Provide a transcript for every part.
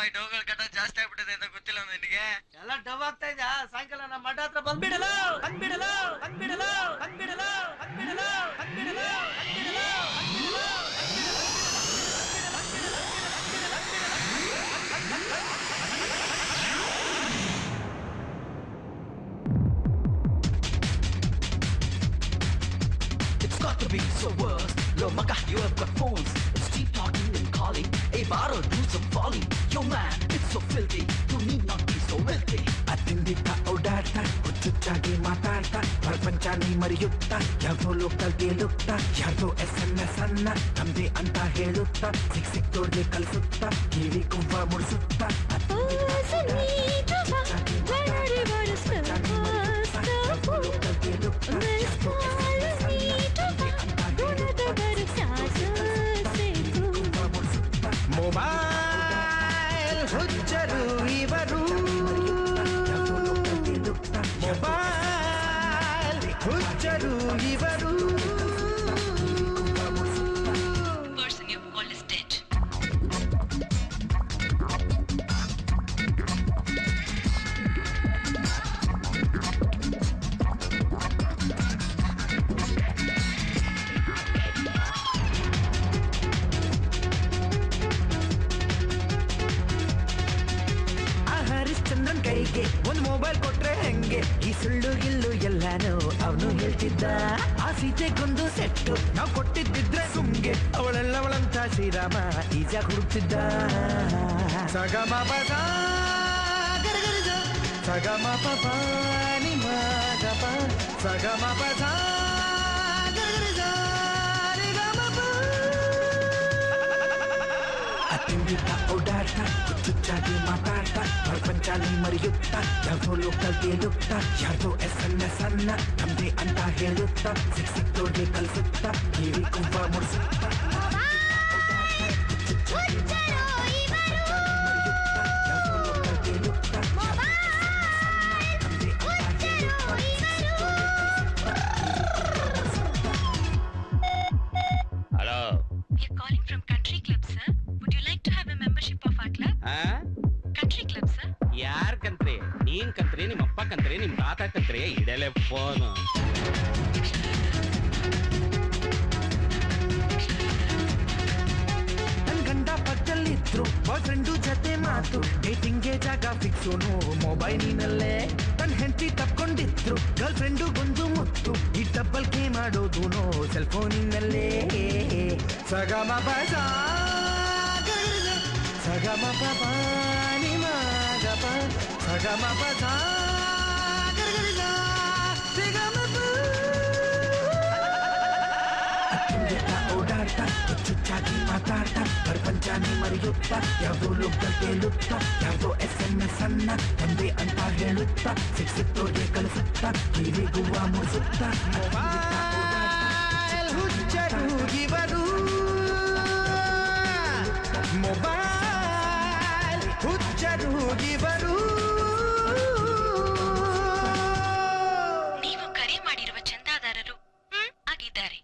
ಈ ಡೌಗಳ ಕಟ ಜಾಸ್ತಿ ಆಗ್ಬಿಟ್ಟಿದೆ ಅಂತ ಗೊತ್ತಿಲ್ಲ ನಿನಗೆ. ಎಲ್ಲ ಡವ್ ಆಗ್ತಾ ಇದೆಯಾ? ಸಾಯಂಕಾಲ ನಮ್ಮ ಮಠ ಹತ್ರ ಬಂದ್ಬಿಡಲ್ಲ ಬಂದ್ಬಿಡಲ್ಲ ಬಂದ್ಬಿಡಲ್ಲ ಬಂದ್ಬಿಡಲ್ಲ ಬಂದ್ಬಿಡಲ್ಲ ಬಂದ್ಬಿಡಲ್ಲ ಬಂದ್ಬಿಡಲ್ಲ It's got to be so worse. Yo, Maka, you have got phones. It's keep talking and calling. Hey, Baro, do some falling. Yo, man, it's so filthy. You need not be so wealthy. ಅತ್ತಿಂದಿತ್ತ ಓಡಾಡ್ತಾ ಹುಚ್ಚುಚ್ಚಾಗಿ ಮಾತಾಡ್ತಾ ಪ್ರಪಂಚನಿ ಮರೆಯುತ್ತಾ ಯಾವ್ದೋ local ಕೇಳುತ್ತಾ ಯಾರ್ದೋ SMS ಅನ್ನ ನಮ್ದೆ ಅಂತ ಹೇಳುತ್ತಾ ಸಿಕ್ತೋರ್ಗೆ ಕಲಿಸುತ್ತಾ ಕಿವಿ ಕುವ್ವ ಮುಡಿಸುತ್ತಾ mobile ಹುಚ್ಚರು ಇವರು ಮೊಬೈಲ್ ಹುಚ್ಚರು ಇವರು Person you call is dead. Harishchandran ಕೈಗೆ ಒಂದು ಮೊಬೈಲ್ ಕೊಟ್ರೆ ಹೆಂಗೆ ಈ ಸುಳ್ಳು ಗಿಲ್ಲು ಎಲ್ಲಾನು ಅವನು ಹೇಳ್ತಿದ್ದ. ಆ ಸೀತೆಗೊಂದು ಸೆಟ್ಟು ನಾವು ಕೊಟ್ಟಿದ್ದಿದ್ರೆ ಸುಮ್ಗೆ ಅವಳೆಲ್ಲವಳಂತ ಶ್ರೀರಾಮ ಈಜ ಹುಡುಕ್ತಿದ್ದ. ಸಗಮ ಪದ ಗರಗರಿದ ಸಗಮ ಪಪ ನಿಮ ಗಪ ಸಗಮ ಪದ ಗರಗರಿದ ನಿಗಮ ಪ. ಅತ್ತಿಂದಿತ್ತ ಓಡಾಡ್ತಾ ಹುಚ್ಚುಚ್ಚಾಗಿ ಮಾತಾಡ್ತಾ ಪ್ರಪಂಚನಿ ಮರೆಯುತ್ತಾ ಯಾವ್ದೋ ಲೋಕಲ್ ಕೇಳುತ್ತಾ ಯಾರ್ದೋ SMS ಅನ್ನ ನಮ್ದೆ ಅಂತ ಹೇಳುತ್ತಾ ಸಿಕ್ತೋರ್ಗೆ ಕಲಿಸುತ್ತಾ ಕಿವಿ ಕುಂಭ ಮುಡಿಸುತ್ತಾ Hello. We are calling from Country Club, sir. Would you like to have a membership of our club? Country Club, sir. ಯಾರ್ ಕಂತ್ರಿ? ನೀನ್ ಕಂತ್ರಿ, ನಿಮ್ಮ ಅಪ್ಪ ಕಂತ್ರಿ, ನಿಮ್ ತಾತ ಕಂತ್ರಿ, ಇಡಲೇ ಫೋನು. ನನ್ ಗಂಡ ಪಕ್ಕದಲ್ಲಿದ್ರು ಬಾಯ್ ಫ್ರೆಂಡು ಜೊತೆ ಮಾತು ಡೇಟಿಂಗ್ಗೆ ಜಾಗ ಫಿಕ್ಸೋನು ಮೊಬೈಲಿನಲ್ಲೇ. ತನ್ನ ಹೆಂಡತಿ ತಪ್ಕೊಂಡಿದ್ರು ಗರ್ಲ್ ಫ್ರೆಂಡುಗೊಂದು ಮುತ್ತು ಈ ಡಬ್ಬಲ್ ಗೇಮ್ ಮಾಡೋದೂನು ಸೆಲ್ ಫೋನಿನಲ್ಲೇ. ಸಗಮ ಪದ ಸಗಮ ಪಪ ನಿಮ ಗಪ ಸಗಮ ಪದ ಗರಗರಿದ ಸಿಗಮ ಪ. ಓಡಾಡ್ತಾ ಹುಚ್ಚುಚ್ಚಾಗಿ ಮಾತಾಡ್ತಾ ಪ್ರಪಂಚನಿ ಮರೆಯುತ್ತಾ ಯಾವ್ದೋ ಲೋಕಲ್ ಕೇಳುತ್ತಾ ಯಾವ್ದೋ SMS ಅನ್ನ ತಂದೆ ಅಂತ ಹೇಳುತ್ತಾ ಸಿಕ್ತೋರ್ಗೆ ಕಲಿಸುತ್ತಾ ಕಿವಿ ಗುವ್ವ ಮುಡಿಸುತ್ತಾ. ಮೊಬೈಲ್ ಹುಚ್ಚರು ಇವರು ಮೊಬೈಲ್ ಹುಚ್ಚರು ಇವರು. ನೀವು ಕರೆ ಮಾಡಿರುವ ಚಂದಾದಾರರು ಆಗಿದ್ದಾರೆ.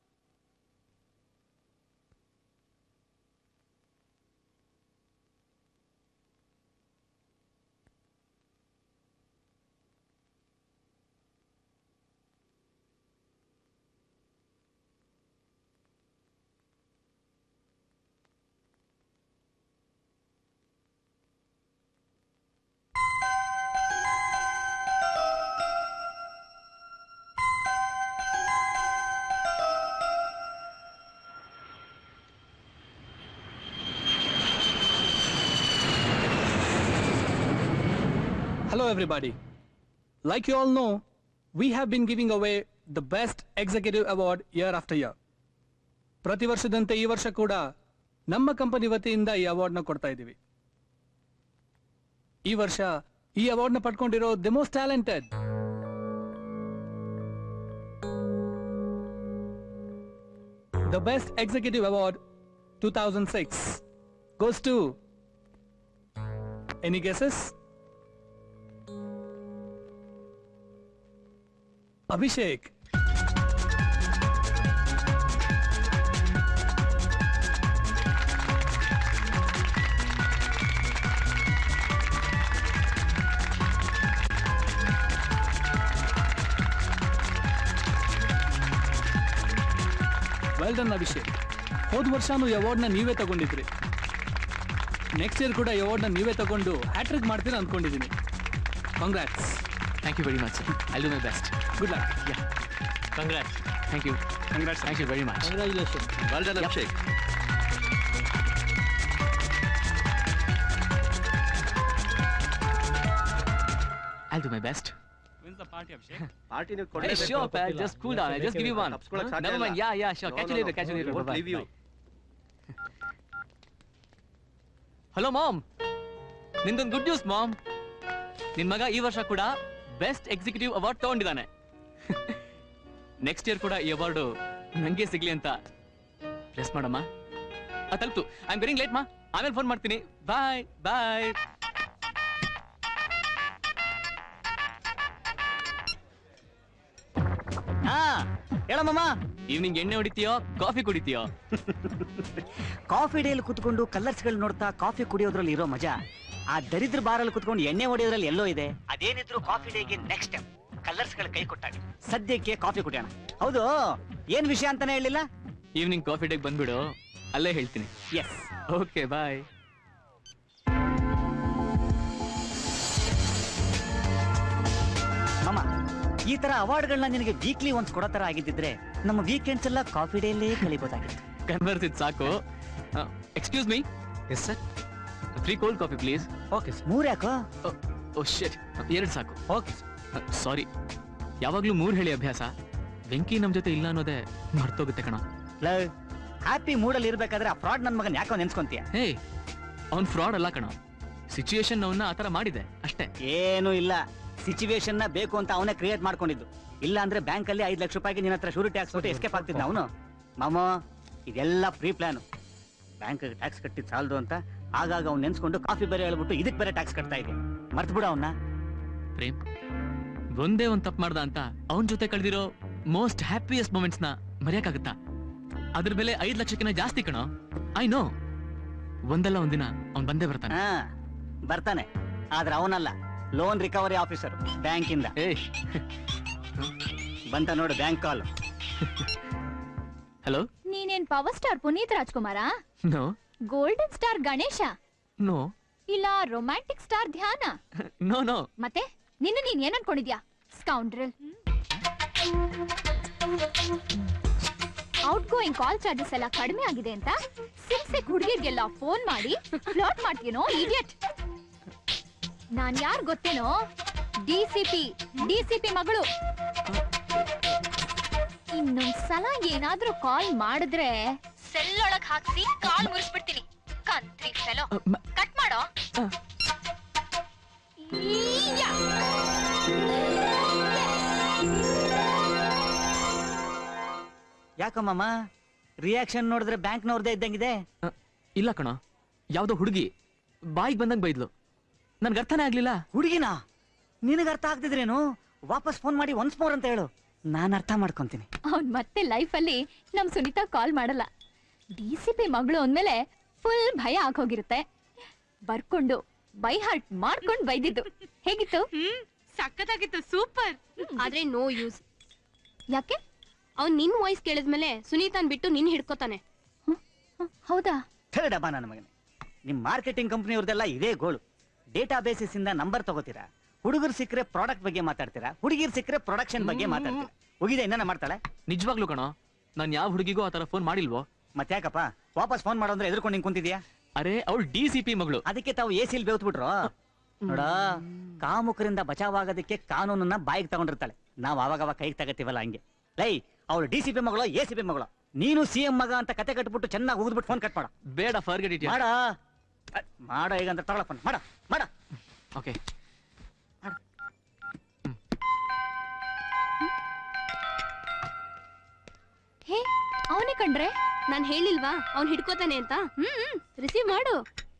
Hello everybody. Like you all know, we have been giving away the best executive award year after year. ಪ್ರತಿ ವರ್ಷದಂತೆ ಈ ವರ್ಷ ಕೂಡ ನಮ್ಮ ಕಂಪನಿ ವತಿಯಿಂದ ಈ ಅವಾರ್ಡ್ನ ಕೊಡ್ತಾ ಇದ್ದೀವಿ. ಈ ವರ್ಷ ಈ ಅವಾರ್ಡ್ನ ಪಡ್ಕೊಂಡಿರೋ the most talented The Best Executive Award 2006 goes to... Any guesses? Abhishek. Well done Abhishek. ಹೋದ ವರ್ಷನೂ ಅವಾರ್ಡ್ನ ನೀವೇ ತಗೊಂಡಿದ್ರಿ. ನೆಕ್ಸ್ಟ್ ಇಯರ್ ಕೂಡ ಅವಾರ್ಡ್ನ ನೀವೇ ತಗೊಂಡು ಹ್ಯಾಟ್ರಿಕ್ ಮಾಡ್ತೀರಾ ಅಂದ್ಕೊಂಡಿದ್ದೀನಿ. Congrats. Thank you very much. I do my best. Good luck. Congrats. Thank you. Congrats. Thank you very much. Congratulation. Well done Abhishek. I'll do my best. When's the party, Abhishek? Party ನೀವು Hey, ಕೊಡಲೇಬೇಕು. sure, pal. Just cool down. I just give you one. ತಪ್ಸ್ಕೊಳಕ್ ಸಾಧ್ಯ Never mind. ಇಲ್ಲ. Yeah, sure. Catch you later. Catch you later. Won't Bye-bye. leave you. Hello, mom. ನಿಂದೊಂದು good news mom. ನಿನ್ ಮಗ ಈ ವರ್ಷ ಕೂಡ ಬೆಸ್ಟ್ ಎಕ್ಸಿಕ್ಯೂಟಿವ್ ಅವಾರ್ಡ್ ತಗೊಂಡಿದ್ದಾನೆ. ನೆಕ್ಸ್ಟ್ ಇಯರ್ ಕೂಡ ಈ ಅವಾರ್ಡು ನಂಗೆ ಸಿಗ್ಲಿ ಅಂತ ಪ್ರೆಸ್ ಮಾಡಮ್ಮ. ತಲುಪ್ತು. ಐ ಆಮ್ ಗೆಟಿಂಗ್ ಲೇಟ್ ಮಾ. ಆಮೇಲೆ ಫೋನ್ ಮಾಡ್ತೀನಿ. Bye bye. ಹೇಳಮ್ಮ. ಈವ್ನಿಂಗ್ ಎಣ್ಣೆ ಹೊಡಿತೀಯೋ ಕಾಫಿ ಕುಡಿತೀಯೋ? ಕಾಫಿ ಡೇಲಿ ಕುತ್ಕೊಂಡು ಕಲರ್ಸ್ ಗಳು ನೋಡ್ತಾ ಕಾಫಿ ಕುಡಿಯೋದ್ರಲ್ಲಿ ಇರೋ ಮಜಾ ಆ ದರಿದ್ರ ಬಾರಲ್ಲಿ ಕುತ್ಕೊಂಡು ಎಣ್ಣೆ ಹೊಡಿಯೋದ್ರಲ್ಲಿ ಎಲ್ಲೋ ಇದೆ. ಅದೇನಿದ್ರು ಕಾಫಿ ಡೇಗೆ ನೆಕ್ಸ್ಟ್ ಟೈಮ್ ಕಲರ್ಸ್ ಗಳು ಕೈ ಕೊಟ್ಟಾಗ ಸದ್ಯಕ್ಕೆ ಕಾಫಿ ಕುಡಿಯೋಣ. ಹೌದು, ಏನ್ ವಿಷಯ ಅಂತಾನೆ ಹೇಳಿಲ್ಲ. ಈವ್ನಿಂಗ್ ಕಾಫಿ ಡೇಗೆ ಬಂದ್ಬಿಡು, ಅಲ್ಲೇ ಹೇಳ್ತೀನಿ. ಎಸ್. Okay bye. ಮಾಮ, ಈ ತರ ಅವಾರ್ಡ್ಗಳನ್ನ ನಿನಗೆ ವೀಕ್ಲಿ ಒನ್ಸ್ ಕೊಡೋ ತರ ಆಗಿದ್ದಿದ್ರೆ ನಮ್ಮ ವೀಕೆಂಡ್ಸ್ ಎಲ್ಲ ಕಾಫಿ ಡೇಲೇ ಕಳಿಬಹುದಾಗಿತ್ತು. ಕನ್ವರ್ಸಿದ್ ಸಾಕು. Excuse me. Yes sir. 3 cold coffee please. Okay, 3 ಯಾಕೋ? ಓ ಶಿಟ್, 2 ಸಾಕು. ಓಕೆ. ಸಾರಿ, ಯಾವಾಗ್ಲೂ 3 ಹೇಳಿ ಅಭ್ಯಾಸ. ವೆಂಕಿ ನಮ್ ಜೊತೆ ಇಲ್ಲ ಅನ್ನೋದೇ ಮರ್ತೋಗುತ್ತೆ ಕಣ. ಹ್ಯಾಪಿ ಮೂಡಲ್ಲಿ ಇರ್ಬೇಕಾದ್ರೆ ಆ ಫ್ರಾಡ್ ನನ್ ಮಗನ್ ಯಾಕೋ ನೆನ್ಸ್ಕೊಂತೀಯ? ಹೇ, ಅವ್ನ್ ಫ್ರಾಡ್ ಅಲ್ಲ ಕಣ. ಸಿಚುಯೇಷನ್ ಅವನ್ನ ಆತರ ಮಾಡಿದೆ ಅಷ್ಟೇ. ಏನು ಇಲ್ಲ, ಸಿಚುವೇಶನ್ ನ ಬೇಕು ಅಂತ ಅವನೇ ಕ್ರಿಯೇಟ್ ಮಾಡ್ಕೊಂಡಿದ್ದು. ಇಲ್ಲ ಅಂದ್ರೆ ಬ್ಯಾಂಕ್ ಅಲ್ಲಿ 5 ಲಕ್ಷ ರೂಪಾಯಿಗೆ ನಿನ್ನ ಹತ್ರ ಶೂರಿಟಿ ಹಾಕ್ಸ್ಬಿಟ್ಟು ಎಸ್ಕೇಪ್ ಆಗ್ತಿದ್ದ ಅವನು. ಮಾಮ, ಇದೆಲ್ಲ ಪ್ರೀ ಪ್ಲಾನ್. ಬ್ಯಾಂಕ್ ಟ್ಯಾಕ್ಸ್ ಕಟ್ಟಿದ್ ಸಾಲದು ಅಂತ ಆಗಾಗ ಅವ್ನು ನೆನ್ಸ್ಕೊಂಡು ಕಾಫಿ ಬೇರೆ ಹೇಳ್ಬಿಟ್ಟು ಇದಕ್ ಬೇರೆ ಟ್ಯಾಕ್ಸ್ ಕಟ್ತಾ ಇದೆ. ಮರ್ತ್ ಬಿಡ ಅವನ್ನ. ಪ್ರೇಮ್ ಒಂದೇ ಒಂದ್ ತಪ್ಪು ಮಾಡ್ದ ಅಂತ ಅವನ್ ಜೊತೆ ಕಳೆದಿರೋ ಮೋಸ್ಟ್ ಹ್ಯಾಪಿಯೆಸ್ಟ್ ಮೂಮೆಂಟ್ಸ್ ನ ಮರೆಯಕ್ಕಾಗತ್ತಾ? ಅದ್ರ ಬೆಲೆ 5 ಲಕ್ಷಕ್ಕಿಂತ ಜಾಸ್ತಿ ಕಣೋ. I know. ಒಂದಲ್ಲ ಒಂದಿನ ಅವ್ನ್ ಬಂದೇ ಬರ್ತಾನೆ. ಬರ್ತಾನೆ, ಆದ್ರೆ ಅವನಲ್ಲ, ಲೋನ್ ರಿಕವರಿ ಆಫೀಸರ್ ಬ್ಯಾಂಕ್ ಇಂದ. ಬಂತ ನೋಡು ಬ್ಯಾಂಕ್ ಕಾಲ್. ಹಲೋ. ನೀನೇನ್ ಪವರ್ ಸ್ಟಾರ್ ಪುನೀತ್ ರಾಜ್ಕುಮಾರ? ನೋ. ಗೋಲ್ಡನ್ ಸ್ಟಾರ್ ಗಣೇಶ? ನೋ. ಇಲ್ಲ ರೊಮ್ಯಾಂಟಿಕ್ ಸ್ಟಾರ್ ಧ್ಯಾನ? No no. ಮತ್ತೆ ನಿನ್ನ ನೀನ್ ಏನ್ ಅನ್ಕೊಂಡಿದ್ಯಾ? Scoundrel. Out going call charges ಎಲ್ಲ ಕಡಿಮೆ ಆಗಿದೆ ಅಂತ ಸಿಕ್ಸ್ ಹುಡುಗಿರ್ಗೆಲ್ಲ ಫೋನ್ ಮಾಡಿ ಫ್ಲರ್ಟ್ ಮಾಡ್ತೀನೋ ಇಡಿಯಟ್. ನಾನ್ ಯಾರ್ ಗೊತ್ತೇನೋ? ಡಿಸಿಪಿ ಮಗಳು. ಇನ್ನೊಂದ್ಸಲ ಏನಾದ್ರೂ ಕಾಲ್ ಮಾಡಿದ್ರೆ ಸೆಲ್ ಒಳಗ್ ಹಾಕ್ಸಿ ಕಾಲ್ ಮುರಿಸ್ಬಿಡ್ತೀನಿ. ಕಂತ್ರಿ ಫೆಲೋ, ಕಟ್ ಮಾಡೋ. ಯಾಕಮ್ಮಮ್ಮ ರಿಯಾಕ್ಷನ್ ನೋಡಿದ್ರೆ ಬ್ಯಾಂಕ್ನವ್ರದೇ ಇದ್ದಂಗಿದೆ. ಇಲ್ಲ ಕಣ, ಯಾವ್ದೋ ಹುಡುಗಿ ಬಾಯಿಗೆ ಬಂದಂಗ್ ಬೈದ್ಲು. ನನ್ಗೆ ಅರ್ಥನೇ ಆಗ್ಲಿಲ್ಲ. ಹುಡುಗಿನ ನಿನಗೆ ಅರ್ಥ ಆಗ್ತಿದ್ರೇನು? ವಾಪಸ್ ಫೋನ್ ಮಾಡಿ ಒನ್ಸ್ ಮೋರ್ ಅಂತ ಹೇಳು, ನಾನು ಅರ್ಥ ಮಾಡ್ಕೊಂತೀನಿ. ಅವ್ನ್ ಮತ್ತೆ ಲೈಫ್ ಅಲ್ಲಿ ನಮ್ ಸುನೀತಾ ಕಾಲ್ ಮಾಡಲ್ಲ. ಡಿಸಿಪಿ ಮಗಳು ಅಂದ್ಮೇಲೆ ಫುಲ್ ಭಯ ಆಗೋಗಿರುತ್ತೆ. ಬರ್ಕೊಂಡು ಬೈ ಹಾರ್ಟ್ ಮಾಡ್ಕೊಂಡ್ ಬೈದಿದ್ದು ಹೇಗಿತ್ತು? ಸಕ್ಕತ್ತಾಗಿತ್ತು, ಸೂಪರ್. ಆದ್ರೆ ನೋ ಯೂಸ್. ಯಾಕೆ? ಅವ್ನ್ ನಿನ್ ವಾಯ್ಸ್ ಕೇಳಿದ್ಮೇಲೆ ಸುನೀತಾನ್ ಬಿಟ್ಟು ನಿನ್ ಹಿಡ್ಕೋತಾನೆ. ಹೌದಾ? ಡಬ್ಬ ನನ್ನ ಮಗನೇ, ನಿಮ್ ಮಾರ್ಕೆಟಿಂಗ್ ಕಂಪ್ನಿಯವ್ರದೆಲ್ಲ ಇದೇ ಗೋಳು. ಡೇಟಾ ಬೇಸಿಸ್ ಇಂದ ನಂಬರ್ ತಗೋತೀರಾ, ಹುಡುಗರು ಸಿಕ್ಕರೆ ಪ್ರಾಡಕ್ಟ್ ಬಗ್ಗೆ ಮಾತಾಡ್ತೀರಾ, ಹುಡುಗಿರ್ ಸಿಕ್ಕರೆ ಪ್ರೊಡಕ್ಷನ್ ಬಗ್ಗೆ ಮಾತಾಡ್ತೀರಾ. ಹೋಗಿದೆ ಇನ್ನೇನ ಮಾಡ್ತಾಳೆ? ನಿಜವಾಗ್ಲೂ ಕಣೋ, ನಾನ್ ಯಾವ ಹುಡುಗಿಗೂ ಆತರ ಫೋನ್ ಮಾಡಿಲ್ವೋ. ಮತ್ತೆ ಯಾಕಪ್ಪ ವಾಪಸ್ ಫೋನ್ ಮಾಡೋಂದ್ರೆ ಎದ್ರುಕೊಂಡು ನಿಂಗೆ ಕುಂತಿದ್ಯಾ? ಅರೆ ಅವಳು ಡಿಸಿಪಿ ಮಗಳು. ಅದಕ್ಕೆ ತಾವು ಎಸಿಲ್ ಬೇವ್ತ್ಬಿಟ್ರು. ನೋಡ, ಕಾಮುಕರಿಂದ ಬಚಾವಾಗೋದಕ್ಕೆ ಕಾನೂನನ್ನ ಬಾಯಿಗೆ ತಗೊಂಡಿರ್ತಾಳೆ. ನಾವ್ ಅವಾಗ ಕೈಗೆ ತಗತ್ತೀವಲ್ಲ ಹಂಗೆ. ಲೈ, ಅವಳು ಡಿಸಿಪಿ ಮಗಳು, ಎಸಿಪಿ ಮಗಳು. ನೀನು ಸಿಎಂ ಮಗ ಅಂತ ಕತೆ ಕಟ್ಬಿಟ್ಟು ಚೆನ್ನಾಗಿ ಹೋಗ್ಬಿಟ್ಟು ಫೋನ್ ಕಟ್ ಮಾಡ. ಬೇಡ, ಫಾರ್ಗೆಟ್ ಇಟ್. ಮಾಡ ಈಗ ಅಂತ ತಗೊಳ ಫೋನ್ ಮಾಡ. ಓಕೆ. ಹೇ, ಅವನೇ ಕಂಡ್ರೆ? ನಾನ್ ಹೇಳಿಲ್ವಾ ಅವ್ನ್ ಹಿಡ್ಕೋತಾನೆ ಅಂತ? ರಿಸೀವ್ ಮಾಡು.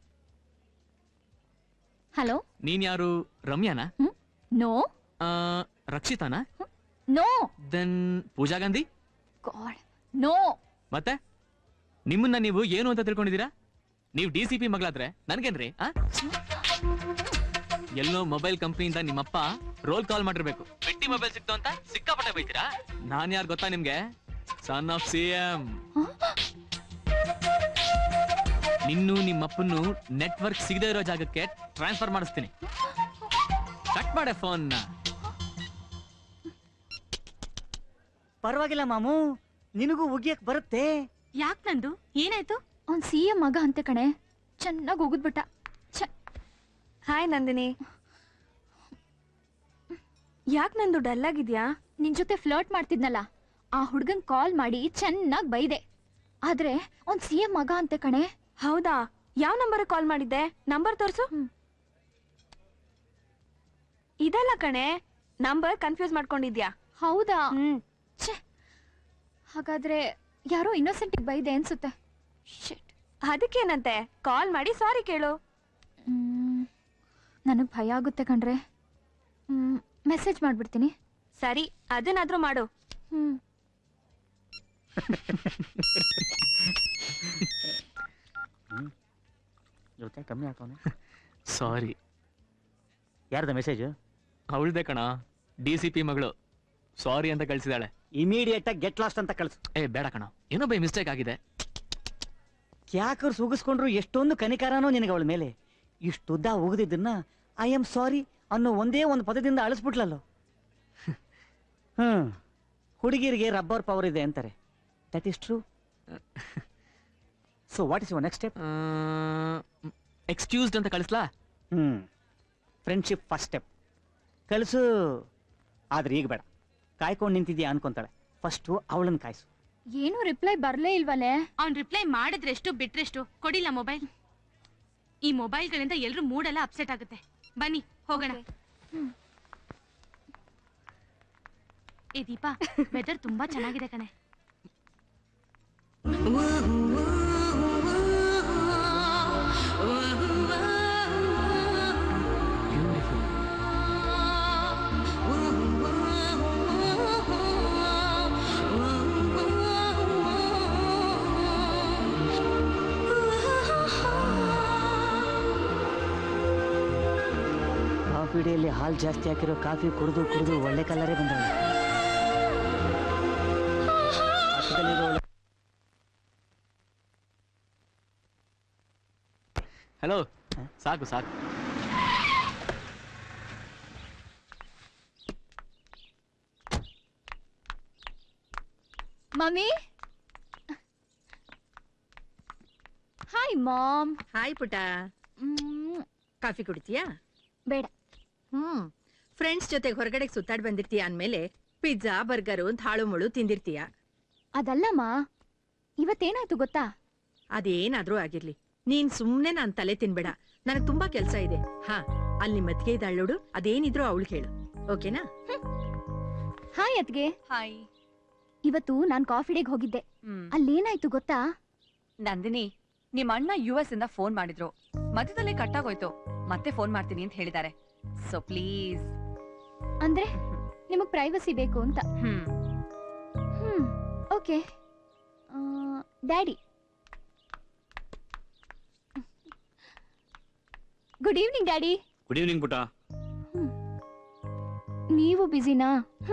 ಹಲೋ, ನೀನ್ ಯಾರು? ರಮ್ಯಾನಾ? ನೋ. ರಕ್ಷಿತಾನಾ? No. Then Pooja Gandhi? God, no. ಮತ್ತೆ ನಿಮ್ಮನ್ನ ನೀವು ಏನು ಅಂತ ತಿಳ್ಕೊಂಡಿದ್ದೀರಾ? ನೀವು ಡಿಸಿಪಿ ಮಗಳಾದ್ರೆ ನನ್ಗೇನ್ರಿ? ಎಲ್ಲೋ ಮೊಬೈಲ್ ಕಂಪ್ನಿಯಿಂದ ನಿಮ್ಮಪ್ಪ ರೋಲ್ ಕಾಲ್ ಮಾಡಿರ್ಬೇಕು. ಪೆಟ್ಟಿ ಮೊಬೈಲ್ ಸಿಕ್ತು ಅಂತ ಸಿಕ್ಕಾಪಟ್ಟೆ ಬೈತೀರಾ? ನಾನ್ ಯಾರು ಗೊತ್ತಾ ನಿಮ್ಗೆ? Son of CM. ನಿನ್ನು ನಿಮ್ಮಪ್ಪನ್ನು ನೆಟ್ವರ್ಕ್ ಸಿಗದೇ ಇರೋ ಜಾಗಕ್ಕೆ ಟ್ರಾನ್ಸ್ಫರ್ ಮಾಡಿಸ್ತೀನಿ. ಕಟ್ ಮಾಡೆ ಫೋನ್. ಪರವಾಗಿಲ್ಲ ಮಾಮು, ನಿನಗೂ ಉಗಿಯಕ್ ಬರುತ್ತೆ. ಯಾಕ್ ನಂದು ಏನಾಯ್ತು? ಅವ್ನ್ CM ಮಗ ಅಂತೆ ಕಣೆ, ಚೆನ್ನಾಗಿ ಹೋಗುದ್ಬಿಟ್ಟ. ಹಾಯ್ ನಂದಿನಿ. ಯಾಕೆ ನಂದು ಡಲ್ ಆಗಿದ್ಯಾ? ನಿನ್ ಜೊತೆ ಫ್ಲರ್ಟ್ ಮಾಡ್ತಿದ್ನಲ್ಲ, ಆ ಹುಡ್ಗನ್ ಕಾಲ್ ಮಾಡಿ ಚೆನ್ನಾಗ್ ಬೈದೆ. ಆದ್ರೆ ಅವ್ನ್ CM ಮಗ ಅಂತೆ ಕಣೆ. ಹೌದಾ? ಯಾವ ನಂಬರ್ ಕಾಲ್ ಮಾಡಿದ್ದೆ? ನಂಬರ್ ತೋರ್ಸು. ಇದಲ್ಲ ಕಣೆ, ನಂಬರ್ ಕನ್ಫ್ಯೂಸ್ ಮಾಡ್ಕೊಂಡಿದ್ಯಾ? ಹೌದಾ? ಛೆ, ಹಾಗಾದ್ರೆ ಯಾರೋ ಇನ್ನೋಸೆಂಟಿಗೆ ಬೈದೆ ಅನ್ಸುತ್ತೆ. ಅದಕ್ಕೇನಂತೆ, ಕಾಲ್ ಮಾಡಿ ಸಾರಿ ಕೇಳು. ನನಗ್ ಭಯ ಆಗುತ್ತೆ ಕಣ್ರೆ. ಮೆಸೇಜ್ ಮಾಡ್ಬಿಡ್ತೀನಿ. ಸರಿ, ಅದನ್ನಾದ್ರೂ ಮಾಡು. ಜೊತೆ ಕಮ್ಮಿ ಆಗ್ತಾನೆ. ಸಾರಿ. ಯಾರ್ದ ಮೆಸೇಜ್? ಅವಳ್ದೆ ಕಣ, DCP ಮಗಳು. ಸಾರಿ ಅಂತ ಕಳ್ಸಿದಾಳೆ. ಇಮಿಡಿಯೇಟ್ ಆಗಿ ಗೆಟ್ ಲಾಸ್ಟ್ ಅಂತ ಕಳ್ಸು. ಬೇಡ ಕಣ, ಏನೋ ಬೈ ಮಿಸ್ಟೇಕ್ ಆಗಿದೆ. ಯಾಕರು ಸುಗಿಸ್ಕೊಂಡ್ರು ಎಷ್ಟೊಂದು ಕನಿಕಾರನೋ ನಿನಗೆ ಅವಳ ಮೇಲೆ. ಇಷ್ಟುದ್ದ ಉಗಿದಿದ್ದನ್ನ ಐ ಆಮ್ ಸಾರಿ ಅನ್ನೋ ಒಂದೇ ಒಂದು ಪದದಿಂದ ಅಳಿಸ್ಬಿಟ್ಲಲ್ಲೋ. ಹುಡುಗಿರಿಗೆ ರಬ್ಬರ್ ಪವರ್ ಇದೆ ಅಂತಾರೆ. That is true. So what is your next step? Excused ಅಂತ ಕಳಿಸ್ಲಾ? ಫ್ರೆಂಡ್ಶಿಪ್ ಫಸ್ಟ್ ಸ್ಟೆಪ್ ಕಳಿಸು. ಆದ್ರೆ ಈಗ ಬೇಡ, ಕಾಯ್ಕೊಂಡು ನಿಂತಿದ್ಯಾ ಅನ್ಕೊಂತಾಳೆ. ಫಸ್ಟು ಅವಳನ್ನ ಕಾಯಿಸು. ಏನು ರಿಪ್ಲೈ ಬರ್ಲೇ ಇಲ್ವಲ್ಲೇ? ಅವ್ನ್ ರಿಪ್ಲೈ ಮಾಡಿದ್ರೆಷ್ಟು ಬಿಟ್ರೆಷ್ಟು. ಕೊಡಿಲ್ಲ ಮೊಬೈಲ್. ಈ ಮೊಬೈಲ್ಗಳಿಂದ ಎಲ್ರು ಮೂಡೆಲ್ಲ ಅಪ್ಸೆಟ್ ಆಗುತ್ತೆ. ಬನ್ನಿ ಹೋಗೋಣ. ಏ ದೀಪಾ, ವೆದರ್ ತುಂಬಾ ಚೆನ್ನಾಗಿದೆ ಕಣೆ. ಕಾಫಿ ಡೇಲಿ ಹಾಲು ಜಾಸ್ತಿ ಹಾಕಿರೋ ಕಾಫಿ ಕುಡಿದು ಕುಡಿದು ಒಳ್ಳೆ ಕಲರೇ ಬಂದವಳು. ಹಲೋ, ಸಾಕು ಸಾಕು. ಮಮ್ಮಿ. Hi mom. ಹಾಯ್ ಪುಟ. ಕಾಫಿ ಕುಡಿತೀಯಾ? ಬೇಡ. ಫ್ರೆಂಡ್ಸ್ ಜೊತೆ ಹೊರಗಡೆ ಸುತ್ತಾಡ್ ಬಂದಿರ್ತೀಯ ಅಂದ್ಮೇಲೆ ಪಿಜ್ಜಾ ಬರ್ಗರು ಅಂತ ಹಾಳು ಮುಳು ತಿಂದಿರ್ತೀಯ. ಅದಲ್ಲಮ್ಮ, ಇವತ್ತೇನಾಯ್ತು ಗೊತ್ತಾ? ಅದೇನಾದ್ರೂ ಆಗಿರ್ಲಿ, ನೀನ್ ಸುಮ್ನೆ ನಾನ್ ತಲೆ ತಿನ್ಬೇಡ. ನನಗ್ ತುಂಬಾ ಕೆಲ್ಸ ಇದೆ. ಅಲ್ಲಿ ಮತ್ಗೆ ಇದ್ದಾಳೋಡು, ಅದೇನಿದ್ರು ಅವಳು ಹೇಳು, ಓಕೆನಾ? ಹಾಯ್ ಅತ್ಗೆ. ಹಾಯ್. ಇವತ್ತು ನಾನ್ ಕಾಫಿ ಡೇಗೆ ಹೋಗಿದ್ದೆ. ಅಲ್ಲೇನಾಯ್ತು ಗೊತ್ತಾ? ನಂದಿನಿ, ನಿಮ್ಮ ಅಣ್ಣ US ಇಂದ ಫೋನ್ ಮಾಡಿದ್ರು. ಮಧ್ಯದಲ್ಲೇ ಕಟ್ಟಾಗೋಯ್ತು. ಮತ್ತೆ ಫೋನ್ ಮಾಡ್ತೀನಿ ಅಂತ ಹೇಳಿದ್ದಾರೆ. So please. ಅಂದ್ರೆ ನಿಮಗ್ ಪ್ರೈವಸಿ ಬೇಕು ಅಂತ? Okay. Daddy, good evening daddy. Good evening ಪುಟ. ನೀವು ಬಿಸಿನಾ?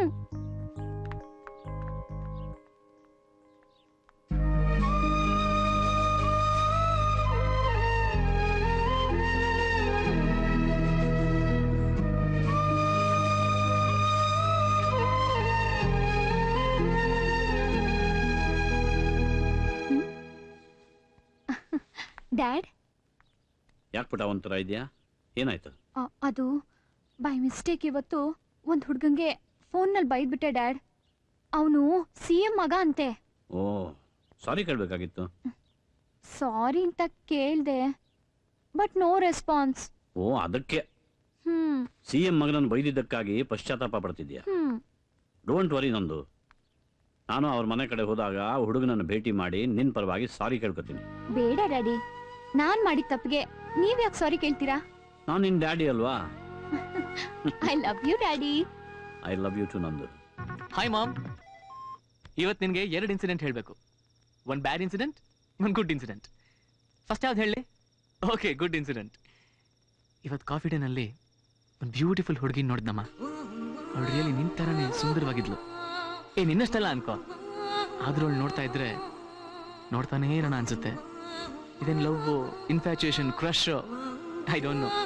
ಡ್ಯಾಡ್, ಯಾಕೆ ಪುಟ ಒಂಥರ ಇದೆಯಾ? ಏನಾಯ್ತು? ಅದು ಬೈ ಮಿಸ್ಟೇಕ್ ಇವತ್ತು ಒಂದ್ ಹುಡ್ಗಂಗೆ ಫೋನ್ನಲ್ಲಿ ಬೈದ್ಬಿಟ್ಟೆ ಡ್ಯಾಡ್. ಅವನು CM ಮಗ ಅಂತೆ. ಓ, ಸಾರಿ ಕೇಳಬೇಕಾಗಿತ್ತು. ಸಾರಿ ಅಂತ ಕೇಳ್ದೆ, ಬಟ್ ನೋ ರೆಸ್ಪಾನ್ಸ್. ಓ, ಅದಕ್ಕೆ CM ಮಗನನ್ನು ಬೈದಿದ್ದಕ್ಕಾಗಿ ಪಶ್ಚಾತ್ತಾಪ ಪಡ್ತಿದ್ಯಾ? ಡೋಂಟ್ ವರಿ ನಂದು. ನಾನು ಅವ್ರ ಮನೆ ಕಡೆ ಹೋದಾಗ ಹುಡುಗನನ್ನು ಭೇಟಿ ಮಾಡಿ ನಿನ್ ಪರವಾಗಿ ಸಾರಿ ಕೇಳ್ಕೊತೀನಿ. ಬೇಡ ಡ್ಯಾಡಿ, ನಾನ್ ಮಾಡಿದ ತಪ್ಪಿಗೆ ನೀವ್ ಯಾಕೆ ಸಾರಿ ಕೇಳ್ತೀರಾ? ನಾನು ನಿನ್ ಡ್ಯಾಡಿ ಅಲ್ವಾ? I love you daddy. I love you too Nandu. Hi mom. ಇವತ್ತು ನಿನ್ಗೆ 2 ಇನ್ಸಿಡೆಂಟ್ ಹೇಳ್ಬೇಕು. ಒಂದು ಬ್ಯಾಡ್ ಇನ್ಸಿಡೆಂಟ್, ಒಂದು ಗುಡ್ ಇನ್ಸಿಡೆಂಟ್. ಫಸ್ಟ್ ಯಾವ್ದು ಹೇಳಿ? Okay, good incident. ಇವತ್ತು ಕಾಫಿ ಡೇನಲ್ಲಿ ಒಂದು ಬ್ಯೂಟಿಫುಲ್ ಹುಡುಗಿ ನೋಡಿದ್ನಮ್ಮ. ಅವಳು ರಿಯಲಿ ನಿನ್ ತರನೇ ಸುಂದರವಾಗಿದ್ಲು. ನಿನ್ನಷ್ಟಲ್ಲ ಅನ್ಕೋ, ಆದ್ರೂ ಅವಳು ನೋಡ್ತಾ ಇದ್ರೆ ನೋಡ್ತಾನೇ ಇರೋಣ ಅನ್ಸುತ್ತೆ. ಇದೇನು love, infatuation, crush, I don't know.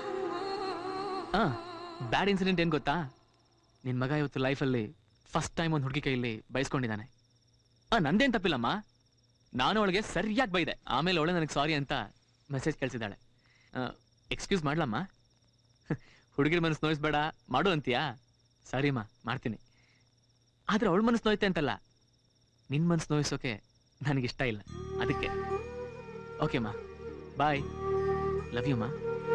Bad incident ಏನ್ ಗೊತ್ತಾ? ನಿನ್ ಮಗ ಇವತ್ತು ಲೈಫಲ್ಲಿ ಫಸ್ಟ್ ಟೈಮ್ ಒಂದು ಹುಡುಗಿ ಕೈಯಲ್ಲಿ ಬಯಸ್ಕೊಂಡಿದ್ದಾನೆ. ನಂದೇನ್ ತಪ್ಪಿಲ್ಲಮ್ಮ, ನಾನು ಅವಳಿಗೆ ಸರಿಯಾಗಿ ಬೈದೆ. ಆಮೇಲೆ ಅವಳೆ ನನಗೆ ಸಾರಿ ಅಂತ ಮೆಸೇಜ್ ಕಳಿಸಿದ್ದಾಳೆ. ಎಕ್ಸ್ಕ್ಯೂಸ್ ಮಾಡ್ಲಮ್ಮ? ಹುಡುಗಿರ ಮನಸ್ಸು ನೋಯಿಸ್ಬೇಡ ಮಾಡು ಅಂತೀಯಾ? ಸರಿಮ್ಮ, ಮಾಡ್ತೀನಿ. ಆದ್ರೆ ಅವಳ ಮನಸ್ಸು ನೋಯ್ತೆ ಅಂತಲ್ಲ, ನಿನ್ ಮನಸ್ಸು ನೋಯಿಸೋಕೆ ನನಗಿಷ್ಟ ಇಲ್ಲ, ಅದಕ್ಕೆ. ಓಕೆಮ್ಮ, ಬಾಯ್, ಲವ್ ಯು ಮಾ.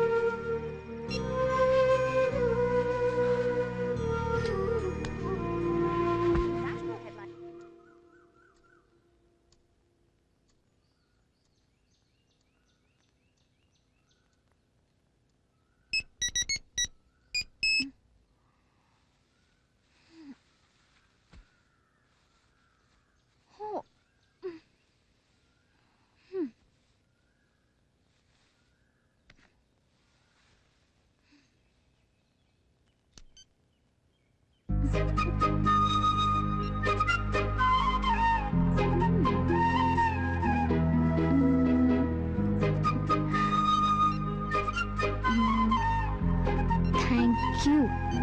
Thank you.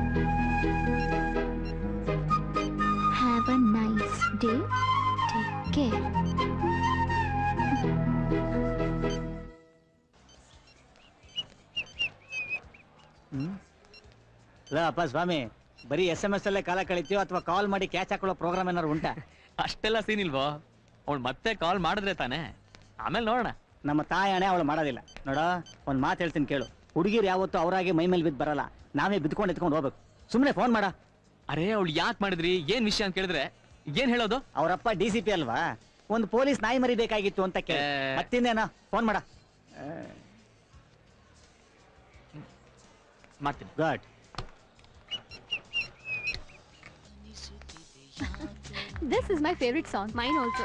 Have a nice day. Take care. ಅಲ್ಲ ಅಪ್ಪ ಸ್ವಾಮಿ, ಬರೀ SMS ಅಲ್ಲೇ ಕಾಲ ಕಳಿತೀಯೋ ಅಥವಾ ಕಾಲ್ ಮಾಡಿ ಕ್ಯಾಚ್ ಹಾಕೊಳ್ಳೋ ಪ್ರೋಗ್ರಾಮ್ ಏನಾರು ಉಂಟಾ? ಅಷ್ಟೆಲ್ಲ ಸೀನ್ ಇಲ್ವೋ? ಅವಳು ಮತ್ತೆ ಕಾಲ್ ಮಾಡಿದ್ರೆ ತಾನೆ, ಆಮೇಲೆ ನೋಡೋಣ. ನಮ್ಮ ತಾಯಣೆ ಅವಳು ಮಾಡೋದಿಲ್ಲ. ನೋಡ, ಒಂದ್ ಮಾತು ಹೇಳ್ತೀನಿ ಕೇಳು. ಹುಡುಗಿರು ಯಾವತ್ತು ಅವರಾಗೆ ಮೈ ಮೇಲೆ ಬಿದ್ದು ಬರಲ್ಲ, ನಾವೇ ಬಿದ್ಕೊಂಡು ಎತ್ಕೊಂಡು ಹೋಗ್ಬೇಕು. ಸುಮ್ಮನೆ ಫೋನ್ ಮಾಡ. ಅರೇ, ಅವಳು ಯಾಕೆ ಮಾಡಿದ್ರಿ, ಏನ್ ವಿಷಯ ಅಂತ ಕೇಳಿದ್ರೆ ಏನ್ ಹೇಳೋದು? ಅವರಪ್ಪ DCP ಅಲ್ವಾ, ಒಂದು ಪೊಲೀಸ್ ನಾಯಿ ಮರಿ ಬೇಕಾಗಿತ್ತು ಅಂತ ಕೇಳಿ. ಮತ್ತಿಂದೇನಾ, ಫೋನ್ ಮಾಡ. ಮಾಡ್ತೀನಿ. Good. This is my favorite song. Mine also.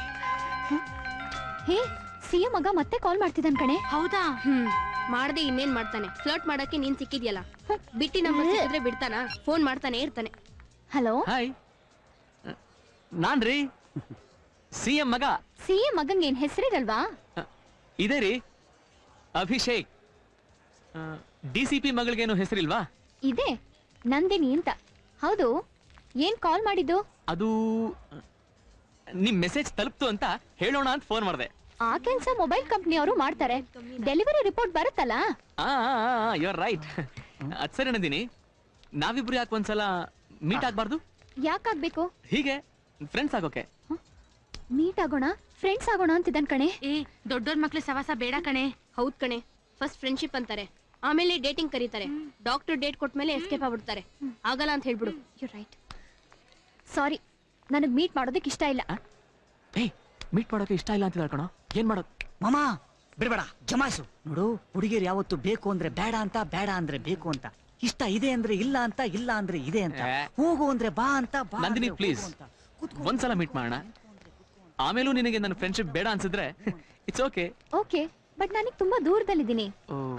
ಹೇ, ಸಿಎಂ ಮಗ ಮತ್ತೆ ಕಾಲ್ ಮಾಡ್ತಿದ್ದಾನೆ ಕಣೆ. ಹೌದಾ? ಮಾಡದೆ ಇನ್ನೇನ್ ಮಾಡ್ತಾನೆ? ಫ್ಲರ್ಟ್ ಮಾಡಕ್ಕೆ ನೀನ್ ಸಿಕ್ಕಿದ್ಯಲ್ಲ, ಬಿಟ್ಟಿ ನಂಬರ್ ಸಿಕ್ಕಿದ್ರೆ ಬಿಡ್ತಾನ? ಫೋನ್ ಮಾಡ್ತಾನೆ ಇರ್ತಾನೆ. ಹಲೋ, ಹಾಯ್, ನಾನ್ರಿ ಸಿಎಂ ಮಗ. ಸಿಎಂ ಮಗಂಗೆ ಏನ್ ಹೆಸರಿರಲ್ವಾ? ಇದೆ ರೀ, ಅಭಿಷೇಕ್. DCP ಮಗಳಿಗೇನು ಹೆಸರಿಲ್ವಾ? ಇದೆ, ನಂದಿನಿ ಅಂತ. ಹೌದು, ಏನ್ ಕಾಲ್ ಮಾಡಿದ್ದು? ಅದು ನಿಮ್ ಮೆಸೇಜ್ ತಲುಪ್ತು ಅಂತ ಹೇಳೋಣ ಅಂತ ಫೋನ್ ಮಾಡಿದೆ. ಆ ಕೆಲ್ಸ ಮೊಬೈಲ್ ಕಂಪ್ನಿ ಅವರು ಮಾಡ್ತಾರೆ. ಡೆಲಿವರಿ ರಿಪೋರ್ಟ್ ಬರುತ್ತಲ್ಲ. You are right. ಅದ್ ಸರಿ ನಂದಿನಿ, ನಾವಿಬ್ರು ಯಾಕೆ ಒಂದ್ಸಲ ಮೀಟ್ ಆಗ್ಬಾರ್ದು? ಯಾಕಾಗ್ಬೇಕು? ಹೀಗೆ ಫ್ರೆಂಡ್ಸ್ ಆಗೋಕೆ. ಮೀಟ್ ಆಗೋಣ, ಫ್ರೆಂಡ್ಸ್ ಆಗೋಣ ಅಂತಿದ್ದಾನ್ ಕಣೆ. ದೊಡ್ಡೋರ್ ಮಕ್ಳು ಸವಾಸ ಬೇಡ ಕಣೆ. ಹೌದ್ ಕಣೆ, ಫಸ್ಟ್ ಫ್ರೆಂಡ್ಶಿಪ್ ಅಂತಾರೆ, ಆಮೇಲೆ ಡೇಟಿಂಗ್ ಕರೀತಾರೆ. ಡಾಕ್ಟರ್ ಡೇಟ್ ಕೊಟ್ಮೇಲೆ ಎಸ್ಕೇಪ್ ಆಗ್ಬಿಡ್ತಾರೆ. ಆಗಲ್ಲ ಅಂತ ಹೇಳ್ಬಿಡು. You right. ಸಾರಿ, ನನಗ್ ಮೀಟ್ ಮಾಡೋದಕ್ಕೆ ಇಷ್ಟ ಇಲ್ಲ. ಮೀಟ್ ಮಾಡೋಕೆ ಇಷ್ಟ ಇಲ್ಲ ಅಂತ ಹೇಳ್ಕೊಣ. ಏನ್ ಮಾಡೋದು? ಮಾಮಾ ಬಿಡ್ಬೇಡ, ಜಮಾಯಿಸು. ನೋಡು, ಹುಡುಗಿರು ಯಾವತ್ತು ಬೇಕು ಅಂದ್ರೆ ಬೇಡ ಅಂತ, ಬೇಡ ಅಂದ್ರೆ ಬೇಕು ಅಂತ, ಇಷ್ಟ ಇದೆ ಅಂದ್ರೆ ಇಲ್ಲ ಅಂತ, ಇಲ್ಲ ಅಂದ್ರೆ ಇದೆ ಅಂತ, ಹೋಗು ಅಂದ್ರೆ ಬಾ ಅಂತ, ಬಾ. ನಂದಿನಿ ಪ್ಲೀಸ್, ಒಂದ್ಸಲ ಮೀಟ್ ಮಾಡೋಣ. ಆಮೇಲೂ ನಿನಗೆ ನನ್ನ ಫ್ರೆಂಡ್ಶಿಪ್ ಬೇಡ ಅನ್ಸಿದ್ರೆ ಇಟ್ಸ್ ಓಕೆ. ಓಕೆ, ಬಟ್ ನನಗೆ ತುಂಬಾ ದೂರದಲ್ಲಿದ್ದೀನಿ.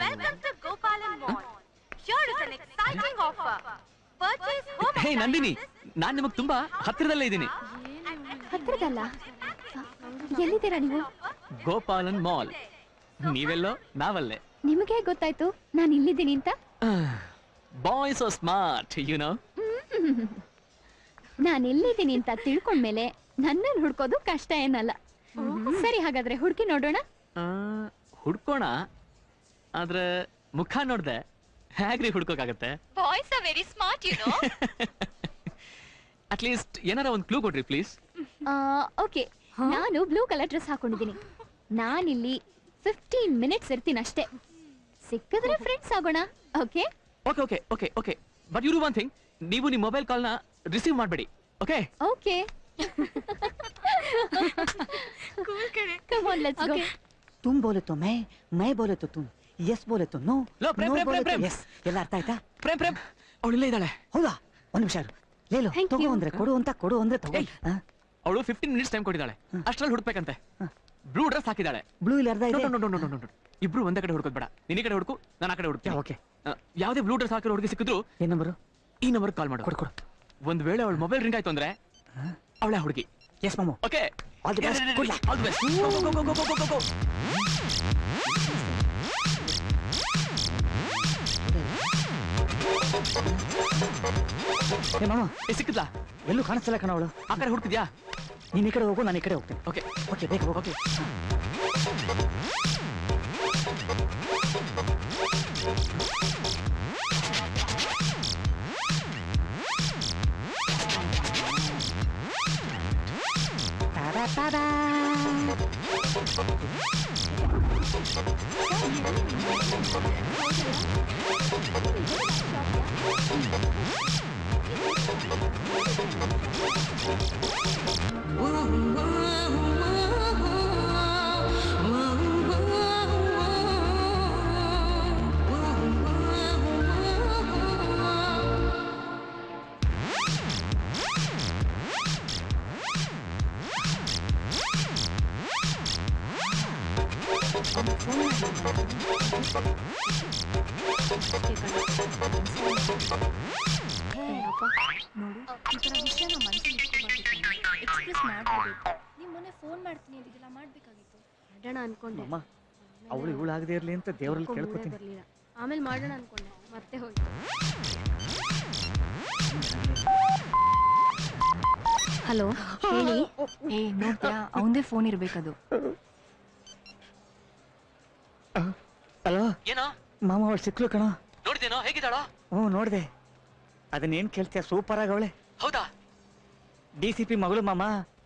ಹೇ ನಂದಿನಿ, ನಾನ್ ನಿಮಗ್ ತುಂಬಾ ಹತ್ತಿರದಲ್ಲೇ ಇದ್ದೀನಿ. ಹತ್ತಿರದಲ್ಲ? ಎಲ್ಲಿದ್ದೀರಾ ನೀವು? ಗೋಪಾಲನ್ ಮಾಲ್. ನೀವೆಲ್ಲೋ, ನಾವಲ್ಲೇ. ನಿಮಗೆ ಗೊತ್ತಾಯ್ತು ನಾನು ಇಲ್ಲಿದ್ದೀನಿ ಅಂತ? Boys are smart, you know. ನಾನು ಎಲ್ಲಿದ್ದೀನಿ ಅಂತ ತಿಳ್ಕೊಂಡ್ಮೇಲೆ ನನ್ನನ್ನು ಹುಡ್ಕೋದು ಕಷ್ಟ ಏನಲ್ಲ. ಸರಿ, ಹಾಗಾದ್ರೆ ಹುಡುಕಿ ನೋಡೋಣ. ಹುಡ್ಕೋಣ, ಆದ್ರೆ ಮುಖ ನೋಡ್ದೆ ಹೇಗ್ರಿ ಹುಡ್ಕೋಕಾಗತ್ತೆ? Boys are very smart, you know. At least ಏನಾರ ಒಂದು ಕ್ಲೂ ಕೊಡ್ರಿ ಪ್ಲೀಸ್. ಓಕೆ, ನಾನು ಬ್ಲೂ ಕಲರ್ ಡ್ರೆಸ್ ಹಾಕೊಂಡಿದ್ದೀನಿ. ನಾನಿಲ್ಲಿ 15 ಮಿನಿಟ್ಸ್ ಇರ್ತೀನಿ ಅಷ್ಟೇ. ಸಿಕ್ಕಿದ್ರೆ ಫ್ರೆಂಡ್ಸ್ ಆಗೋಣ. Okay okay okay okay okay but you do one thing, ನೀವು ನಿಮ್ಮ ಮೊಬೈಲ್ ಕಾಲ್ನ ರಿಸೀವ್ ಮಾಡಬೇಡಿ. Okay okay, come on let's go. तुम बोले तो मैं बोले तो तुम, यस बोले तो नो, लो प्रेम प्रेम प्रेम प्रेम, यस. ಎಲ್ಲ ಅರ್ಥ ಆಯ್ತಾ? ಪ್ರೇಮ್ ಪ್ರೇಮ್, ಅವಳು ಇಲ್ಲೇ ಇದ್ದಾಳೆ. ಹೌದಾ? ಒಂದು ನಿಮಿಷ ಲೇಲು, ತಗೋ ಅಂದ್ರೆ ಕೊಡು ಅಂತ, ಕೊಡು ಅಂದ್ರೆ ತಗೋ. ಅವಳು 15 ಮಿನಿಟ್ಸ್ ಟೈಮ್ ಕೊಟ್ಟಿದ್ದಾಳೆ. ಅಷ್ಟರಲ್ಲಿ ಹುಡುಕ್ಬೇಕಂತೆ. ಬ್ಲೂ ಡ್ರೆಸ್ ಹಾಕಿದ್ದಾಳೆ. ಬ್ಲೂ ಇಲ್ಲಿ ಅರ್ಧ ಇದೆ. ಇಬ್ರು ಒಂದೇ ಕಡೆ ಹುಡುಕೋದ್ ಬೇಡ. ನಿನ್ನ ಕಡೆ ಹುಡುಕು, ನಾನು ಆ ಕಡೆ ಹುಡುಕ್ತೀನಿ. ಓಕೆ. ಯಾವುದೇ ಬ್ಲೂ ಡ್ರೆಸ್ ಹಾಕಿರೋ ಹುಡುಗಿ ಸಿಕ್ಕಿದ್ರು ಏನ್ ನಂಬರು? ಈ ನಂಬರ್ ಕಾಲ್ ಮಾಡು. ಕೊಡು. ಒಂದ್ ವೇಳೆ ಅವಳ ಮೊಬೈಲ್ ರಿಂಗ್ ಆಯ್ತು ಅಂದ್ರೆ ಅವಳೆ ಹುಡುಗಿ. Yes, Momo. Okay. All the best. Good luck. All the best. Go, go, go, go, go, go, go. ಏ ಮಾಮ ಸಿಕ್ಕಿದ್ಲಾ? ಎಲ್ಲೂ ಕಾಣಿಸ್ತಿಲ್ಲ ಕಣ ಅವಳು. ಆ ಕಡೆ ಹುಡುಕಿದ್ಯಾ? ನೀನ್ ಈ ಕಡೆ ಹೋಗು, ನಾನು ಈ ಕಡೆ ಹೋಗ್ತೇನೆ. ಓಕೆ ಓಕೆ, ಬೇಗ ಹೋಗು. ಓಕೆ. ಅವಳು ಇವಳಾಗದೆ ಇರ್ಲಿ ಅಂತ ದೇವರಲ್ಲಿ ಕೇಳ್ಕೊತೀನಿ. ಆಮೇಲೆ ಮಾಡೋಣ ಅನ್ಕೊಂಡೆ, ಮತ್ತೆ ಹೋಯ್ತು. ಹಲೋ, ಹೇಳಿ. ಏ ನೋಡ್ತೀಯಾ, ಅವಂದೇ ಫೋನ್ ಇರ್ಬೇಕದು. ಹಲೋ, ಏನೋ ಮಾಮ ಅವಳು ಸಿಕ್ಲು ಕಣ. ನೋಡಿದೇನೋ, ಹೇಗಿದ್ದಾಳೋ? ಹ್ಞೂ ನೋಡ್ದೆ. ಅದನ್ನೇನ್ ಕೇಳ್ತೀಯ, ಸೂಪರ್ ಆಗವಳೆ. ಹೌದಾ? DCP ಮಗಳು ಮಾಮ.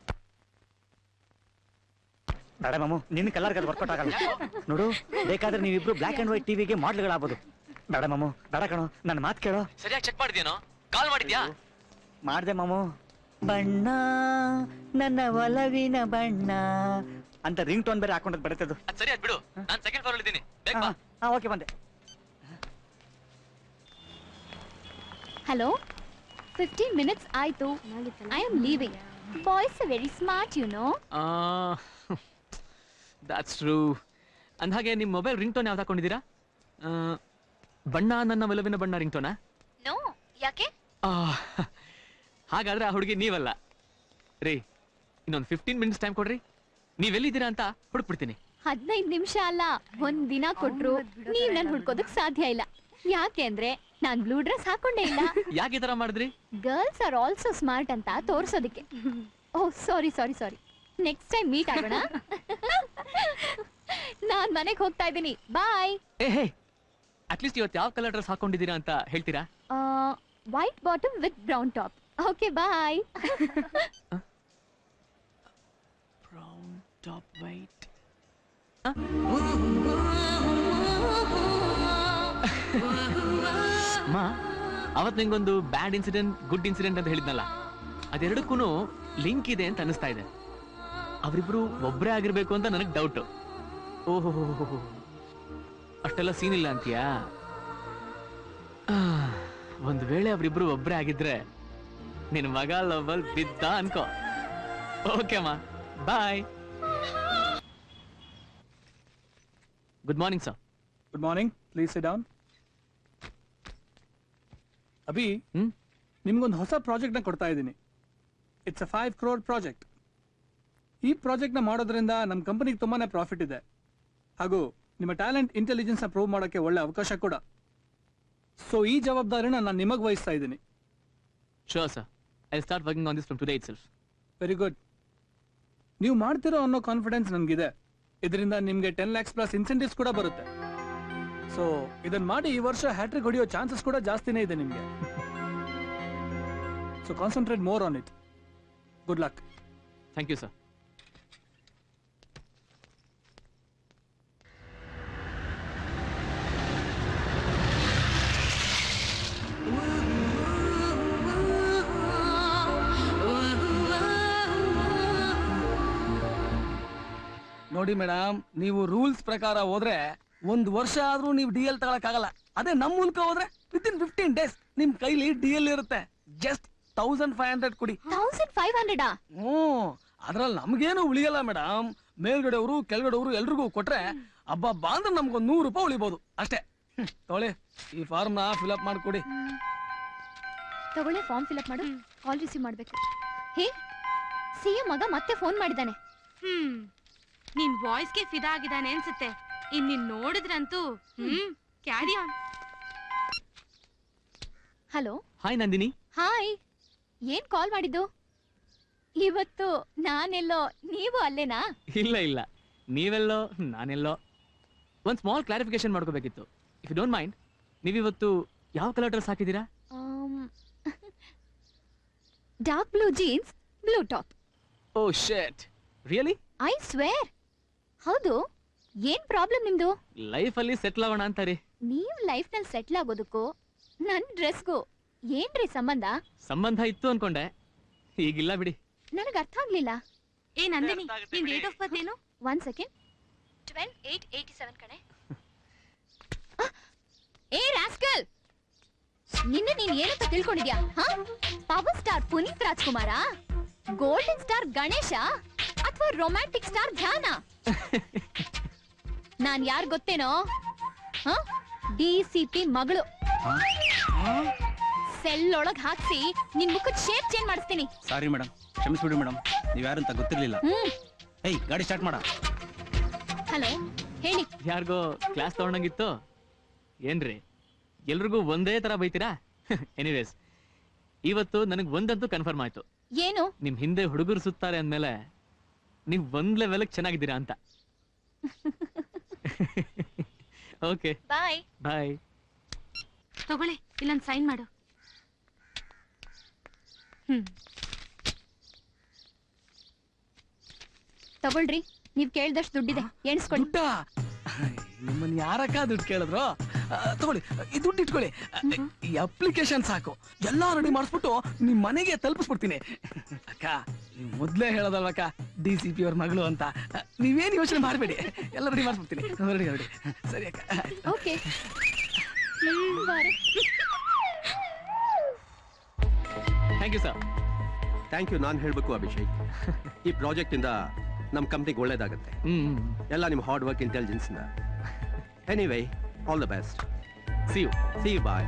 ಬೇಡ ಮಾಮು, ನಿನ್ನ ಕಲರ್ಗೆ ಅದು ವರ್ಕೌಟ್ ಆಗಲ್ಲ. ನೋಡು, ಬೇಕಾದ್ರೆ ನೀವಿಬ್ರು ಬ್ಲಾಕ್ ಅಂಡ್ ವೈಟ್ ಟಿವಿಗೆ ಮಾಡ್ಲ್ಗಳಾಗ್ಬೋದು. ಬೇಡ ಮಾಮು, ಬೇಡ ಕಣೋ, ನನ್ನ ಮಾತು ಕೇಳೋ. ಸರಿಯಾಗಿ ಚೆಕ್ ಮಾಡಿದ್ಯೇನೋ? ಕಾಲ್ ಮಾಡಿದ್ಯಾ? ಮಾಡ್ದೆ ಮಾಮು. ಬಣ್ಣ ನನ್ನ ಒಲವಿನ ಬಣ್ಣ ಅಂತ ರಿಂಗ್ ಟೋನ್ ಬೇರೆ ಹಾಕೊಂಡದ್ ಬರ್ತದ್ದು. ಅದು ಸರಿ, ಅದು ಬಿಡು. ನಾನು ಸೆಕೆಂಡ್ ಫ್ಲೋರ್ ಇದ್ದೀನಿ. ಹಾ, ಓಕೆ, ಬಂದೆ. ಹಲೋ, 15 minutes ಆಯ್ತು. I am leaving. Boys are very smart, you know. That's true. ಅಂದ್ಹಾಗೆ ನಿಮ್ಮ ಮೊಬೈಲ್ ರಿಂಗ್ ಟೋನ್ ಯಾವ್ದು ಹಾಕೊಂಡಿದ್ದೀರಾ? ಬಣ್ಣ ನನ್ನ ಒಲವಿನ ಬಣ್ಣ ರಿಂಗ್ ಟೋನಾ? ನೋ, ಯಾಕೆ? ಹಾಗಾದ್ರೆ ಆ ಹುಡುಗಿ ನೀವಲ್ಲ ರೀ. ಇನ್ನೊಂದು 15 minutes ಟೈಮ್ ಕೊಡ್ರಿ, ನೀವೆಲ್ಲಿದ್ದೀರಾ ಅಂತ ಹುಡುಕ್ಬಿಡ್ತೀನಿ. 15 ನಿಮಿಷ ಅಲ್ಲ, 1 ದಿನ ಕೊಟ್ರು ನೀವ್ ನನ್ ಹುಡ್ಕೋದಕ್ ಸಾಧ್ಯ ಇಲ್ಲ. ಯಾಕೆ ಅಂದ್ರೆ ನಾನ್ ಬ್ಲೂ ಡ್ರೆಸ್ ಹಾಕೊಂಡೇ ಇಲ್ಲ. ಯಾಕೆ ಈ ತರ ಮಾಡಿದ್ರಿ? ಗರ್ಲ್ಸ್ ಆರ್ ಆಲ್ಸೋ ಸ್ಮಾರ್ಟ್ ಅಂತ ತೋರ್ಸೋದಕ್ಕೆ. Oh sorry sorry sorry, next time meet ಆಗೋಣ. ನಾನ್ ಮನೆಗೆ ಹೋಗ್ತಾ ಇದ್ದೀನಿ, ಬಾಯ್. ಹೇ, ಅಟ್ಲೀಸ್ಟ್ ಇವತ್ತು ಯಾವ ಕಲರ್ ಡ್ರೆಸ್ ಹಾಕೊಂಡಿದ್ದೀರಾ ಅಂತ ಹೇಳ್ತೀರಾ? White bottom with brown top. Okay, bye. Brown top white. ಅಮ್ಮ, ಅವತ್ತು ನಿಂಗೊಂದು ಬ್ಯಾಡ್ ಇನ್ಸಿಡೆಂಟ್, ಗುಡ್ ಇನ್ಸಿಡೆಂಟ್ ಅಂತ ಹೇಳಿದ್ನಲ್ಲ, ಅದೆರಡಕ್ಕೂ ಲಿಂಕ್ ಇದೆ ಅಂತ ಅನಿಸ್ತಾ ಇದೆ. ಅವರಿಬ್ರು ಒಬ್ಬರೇ ಆಗಿರ್ಬೇಕು ಅಂತ ನನಗೆ ಡೌಟ್. ಓಹೋ, ಅಷ್ಟೆಲ್ಲ ಸೀನ್ ಇಲ್ಲ ಅಂತೀಯಾ? ಒಂದ್ ವೇಳೆ ಅವರಿಬ್ರು ಒಬ್ಬರೇ ಆಗಿದ್ರೆ ನಿನ್ ಮಗ ಲವಲ್ ಬಿದ್ದ ಅನ್ಕೋ. ಓಕೆ ಅಮ್ಮ, bye. Good morning sir. Good morning, please sit down. Abhi, ನಿಮ್ಗೊಂದು ಹೊಸ ಪ್ರಾಜೆಕ್ಟ್ ನ ಕೊಡ್ತಾ ಇದ್ದೀನಿ. It's a 5 crore project. ಈ ಪ್ರಾಜೆಕ್ಟ್ ನ ಮಾಡೋದ್ರಿಂದ ನಮ್ಮ ಕಂಪನಿಗೆ ತುಂಬಾನೇ ಪ್ರಾಫಿಟ್ ಇದೆ, ಹಾಗೂ ನಿಮ್ಮ ಟ್ಯಾಲೆಂಟ್, ಇಂಟೆಲಿಜೆನ್ಸ್ ನ ಪ್ರೂವ್ ಮಾಡೋಕೆ ಒಳ್ಳೆ ಅವಕಾಶ ಕೂಡ. ಸೊ ಈ ಜವಾಬ್ದಾರಿನ ನಾನು ನಿಮಗೆ ವಹಿಸ್ತಾ ಇದ್ದೀನಿ. Sure sir, I start working on this from today itself. Very good. ನೀವು ಮಾಡ್ತಿರೋ ಅನ್ನೋ ಕಾನ್ಫಿಡೆನ್ಸ್ ನನಗಿದೆ. ಇದರಿಂದ ನಿಮಗೆ 10 lakhs ಪ್ಲಸ್ ಇನ್ಸೆಂಟಿವ್ಸ್ ಕೂಡ ಬರುತ್ತೆ. ಸೊ ಇದನ್ನ ಮಾಡಿ ಈ ವರ್ಷ ಹ್ಯಾಟ್ರಿಕ್ ಹೊಡೆಯೋ ಚಾನ್ಸಸ್ ಕೂಡ ಜಾಸ್ತಿನೇ ಇದೆ ನಿಮಗೆ. So concentrate more on it. Good luck. Thank you sir. ನೋಡಿ ಮೇಡಮ್, ನೀವು ರೂಲ್ಸ್ ಪ್ರಕಾರ ಹೋದ್ರೆ 1 ವರ್ಷ ಆದ್ರೂ ನೀವು DL ತಗೊಳಕ್ಕಾಗಲ್ಲ. ಅದೇ ನಮ್ ಮೂಲಕ ಹೋದ್ರೆ ವಿತಿನ್ 15 days ನಿಮ್ ಕೈಲಿ DL ಇರುತ್ತೆ. ಜಸ್ಟ್ 1500 ಕೊಡಿ. 1500? ಅದ್ರಲ್ಲಿ ನಮ್ಗೇನು ಉಳಿಯಲ್ಲ ಮೇಡಮ್. ಮೇಲ್ಗಡೆಯವರು ಕೆಳಗಡೆಯವರು ಎಲ್ರಿಗೂ ಕೊಟ್ರೆ ಹಬ್ಬ ಅಂದ್ರೆ ನಮ್ಗೊಂದು 100 ರೂಪಾಯಿ ಉಳಿಬಹುದು ಅಷ್ಟೇ. ತೊಗೊಳ್ಳಿ, ಈ ಫಾರ್ಮ್ ನ ಫಿಲ್ಅಪ್ ಮಾಡ್ಕೊಡಿ. ತಗೊಳ್ಳಿ, ಫಾರ್ಮ್ ಫಿಲ್ಅಪ್ ಮಾಡು. ಕಾಲ್ ರಿಸೀವ್ ಮಾಡ್ಬೇಕು. ಹೇ ಸಿಎಂ ಮಗ ಮತ್ತೆ ಫೋನ್ ಮಾಡಿದಾನೆ. ನಿನ್ ವಾಯ್ಸ್ಗೆ ಫಿದಾ ಆಗಿದ್ದಾನೆ ಅನ್ಸುತ್ತೆ. ನಿನ್ ನೋಡಿದ್ರಂತೂ carry on. Hello. Hi Nandini. Hi. ಏನ್ ಕಾಲ್ ಮಾಡಿದ್ದು? ಇವತ್ತು ನಾನೆಲ್ಲೋ ನೀವು ಅಲ್ಲೇನಾ? ಇಲ್ಲ ಇಲ್ಲ, ನೀವೆಲ್ಲೋ ನಾನೆಲ್ಲೋ. ಒಂದ್ ಸ್ಮಾಲ್ ಕ್ಲಾರಿಫಿಕೇಶನ್ ಮಾಡ್ಕೋಬೇಕಿತ್ತು. ಇಫ್ ಯು ಡೋಂಟ್ ಮೈಂಡ್, ನೀವಿವತ್ತು ಯಾವ ಕಲರ್ ಡ್ರೆಸ್ ಹಾಕಿದ್ದೀರಾ? Dark blue jeans, blue top. Oh shit, really? I swear. ಹೌದು. ಏನ್ ಪ್ರಾಬ್ಲಮ್ ನಿಮ್ದು? ಲೈಫ್ ಅಲ್ಲಿ ಸೆಟ್ಲ್ ಆಗೋಣ ಅಂತಾರೆ. ನೀವ್ ಲೈಫ್ ನಲ್ಲಿ ಸೆಟ್ಲ್ ಆಗೋದಕ್ಕೂ ನನ್ ಡ್ರೆಸ್ಗೂ ಏನ್ರಿ ಸಂಬಂಧ? ಸಂಬಂಧ ಇತ್ತು ಅನ್ಕೊಂಡೆ, ಈಗಿಲ್ಲ ಬಿಡಿ. ನನಗೆ ಅರ್ಥ ಆಗ್ಲಿಲ್ಲ. ಏ ನಂದಿನಿ, ನಿನ್ ಡೇಟ್ ಆಫ್ ಬರ್ತ್ ಏನು? 1 ಸೆಕೆಂಡ್. 12/8/87 ಕಣೆ. ಏ ರಾಸ್ಕಲ್, ನಿನ್ನೆ ನೀನ್ ಏನಂತ ತಿಳ್ಕೊಂಡಿದ್ಯಾ? ಪವರ್ ಸ್ಟಾರ್ ಪುನೀತ್ ರಾಜ್ಕುಮಾರ, ಗೋಲ್ಡನ್ ಸ್ಟಾರ್ ಗಣೇಶ, ಅಥವಾ ರೊಮ್ಯಾಂಟಿಕ್ ಸ್ಟಾರ್ ಧ್ಯಾನ? ನಾನ್ ಯಾರ್ ಗೊತ್ತೇನೋ? DCP ಮಗಳು. ಸೆಲ್ ಒಳಗ್ ಹಾಕ್ಸಿ ನಿನ್ ಮುಖದ ಶೇಪ್ ಚೇಂಜ್ ಮಾಡಿಸ್ತೀನಿ. ಸಾರಿ ಮೇಡಮ್, ಕ್ಷಮಿಸ್ಬಿಡಿ ಮೇಡಮ್, ನೀವ್ಯಾರಂತ ಗೊತ್ತಿರ್ಲಿಲ್ಲ. ಏಯ್, ಗಾಡಿ ಸ್ಟಾರ್ಟ್ ಮಾಡ. ಹಲೋ, ಹೇಳಿ. ಯಾರಿಗೋ ಕ್ಲಾಸ್ ತಗೊಂಡಂಗಿತ್ತು ಏನ್ರಿ? ಎಲ್ರಿಗೂ ಒಂದೇ ತರ ಬೈತೀರಾ? ಎನಿವೇಸ್, ಇವತ್ತು ನನಗೆ ಒಂದಂತೂ ಕನ್ಫರ್ಮ್ ಆಯ್ತು. ಏನು? ನಿಮ್ ಹಿಂದೆ ಹುಡುಗರು ಸುತ್ತಾರೆ ಅಂದ್ಮೇಲೆ ನೀವ್ ಒಂದ್ ಲೆವೆಲ್ ಚೆನ್ನಾಗಿದ್ದೀರಾ ಅಂತ. Okay, bye. ಬಾಯ್. ತಗೊಳ್ಳಿ, ಇಲ್ಲೊಂದು ಸೈನ್ ಮಾಡು. ತಗೊಳ್ರಿ, ನೀವ್ ಕೇಳ್ದಷ್ಟು ದುಡ್ಡಿದೆ, ಎಣಿಸ್ಕೊಳ್ಳಿ. ನಿಮ್ಮನ್ನ ಯಾರಕ್ಕ ದುಡ್ಡು ಕೇಳಿದ್ರು? ತಗೊಳ್ಳಿ, ಈ ದುಡ್ಡು ಇಟ್ಕೊಳ್ಳಿ. ಈ ಅಪ್ಲಿಕೇಶನ್ ಸಾಕು, ಎಲ್ಲಾ ರೆಡಿ ಮಾಡಿಸ್ಬಿಟ್ಟು ನಿಮ್ ಮನೆಗೆ ತಲುಪಿಸ್ಬಿಡ್ತೀನಿ. ಅಕ್ಕ, ನೀವ್ ಮೊದ್ಲೇ ಹೇಳೋದಲ್ವಕ್ಕ DCP ಅವ್ರ ಮಗಳು ಅಂತ. ನೀವೇನ್ ಯೋಚನೆ ಮಾಡಬೇಡಿ, ಎಲ್ಲ ರೆಡಿ ಮಾಡಿಸ್ಬಿಡ್ತೀನಿ. Ready ready. ಸರಿ ಅಕ್ಕ. Okay. Thank you sir. Thank you ನಾನು ಹೇಳಬೇಕು ಅಭಿಷೇಕ್. ಈ ಪ್ರಾಜೆಕ್ಟ್ ಇಂದ ನಮ್ಮ ಕಂಪ್ನಿಗೆ ಒಳ್ಳೇದಾಗುತ್ತೆ. ಎಲ್ಲ ನಿಮ್ಮ ಹಾರ್ಡ್ ವರ್ಕ್ ಇಂಟೆಲಿಜೆನ್ಸ್ ಇಂದ. Anyway, all the best. See you. Bye.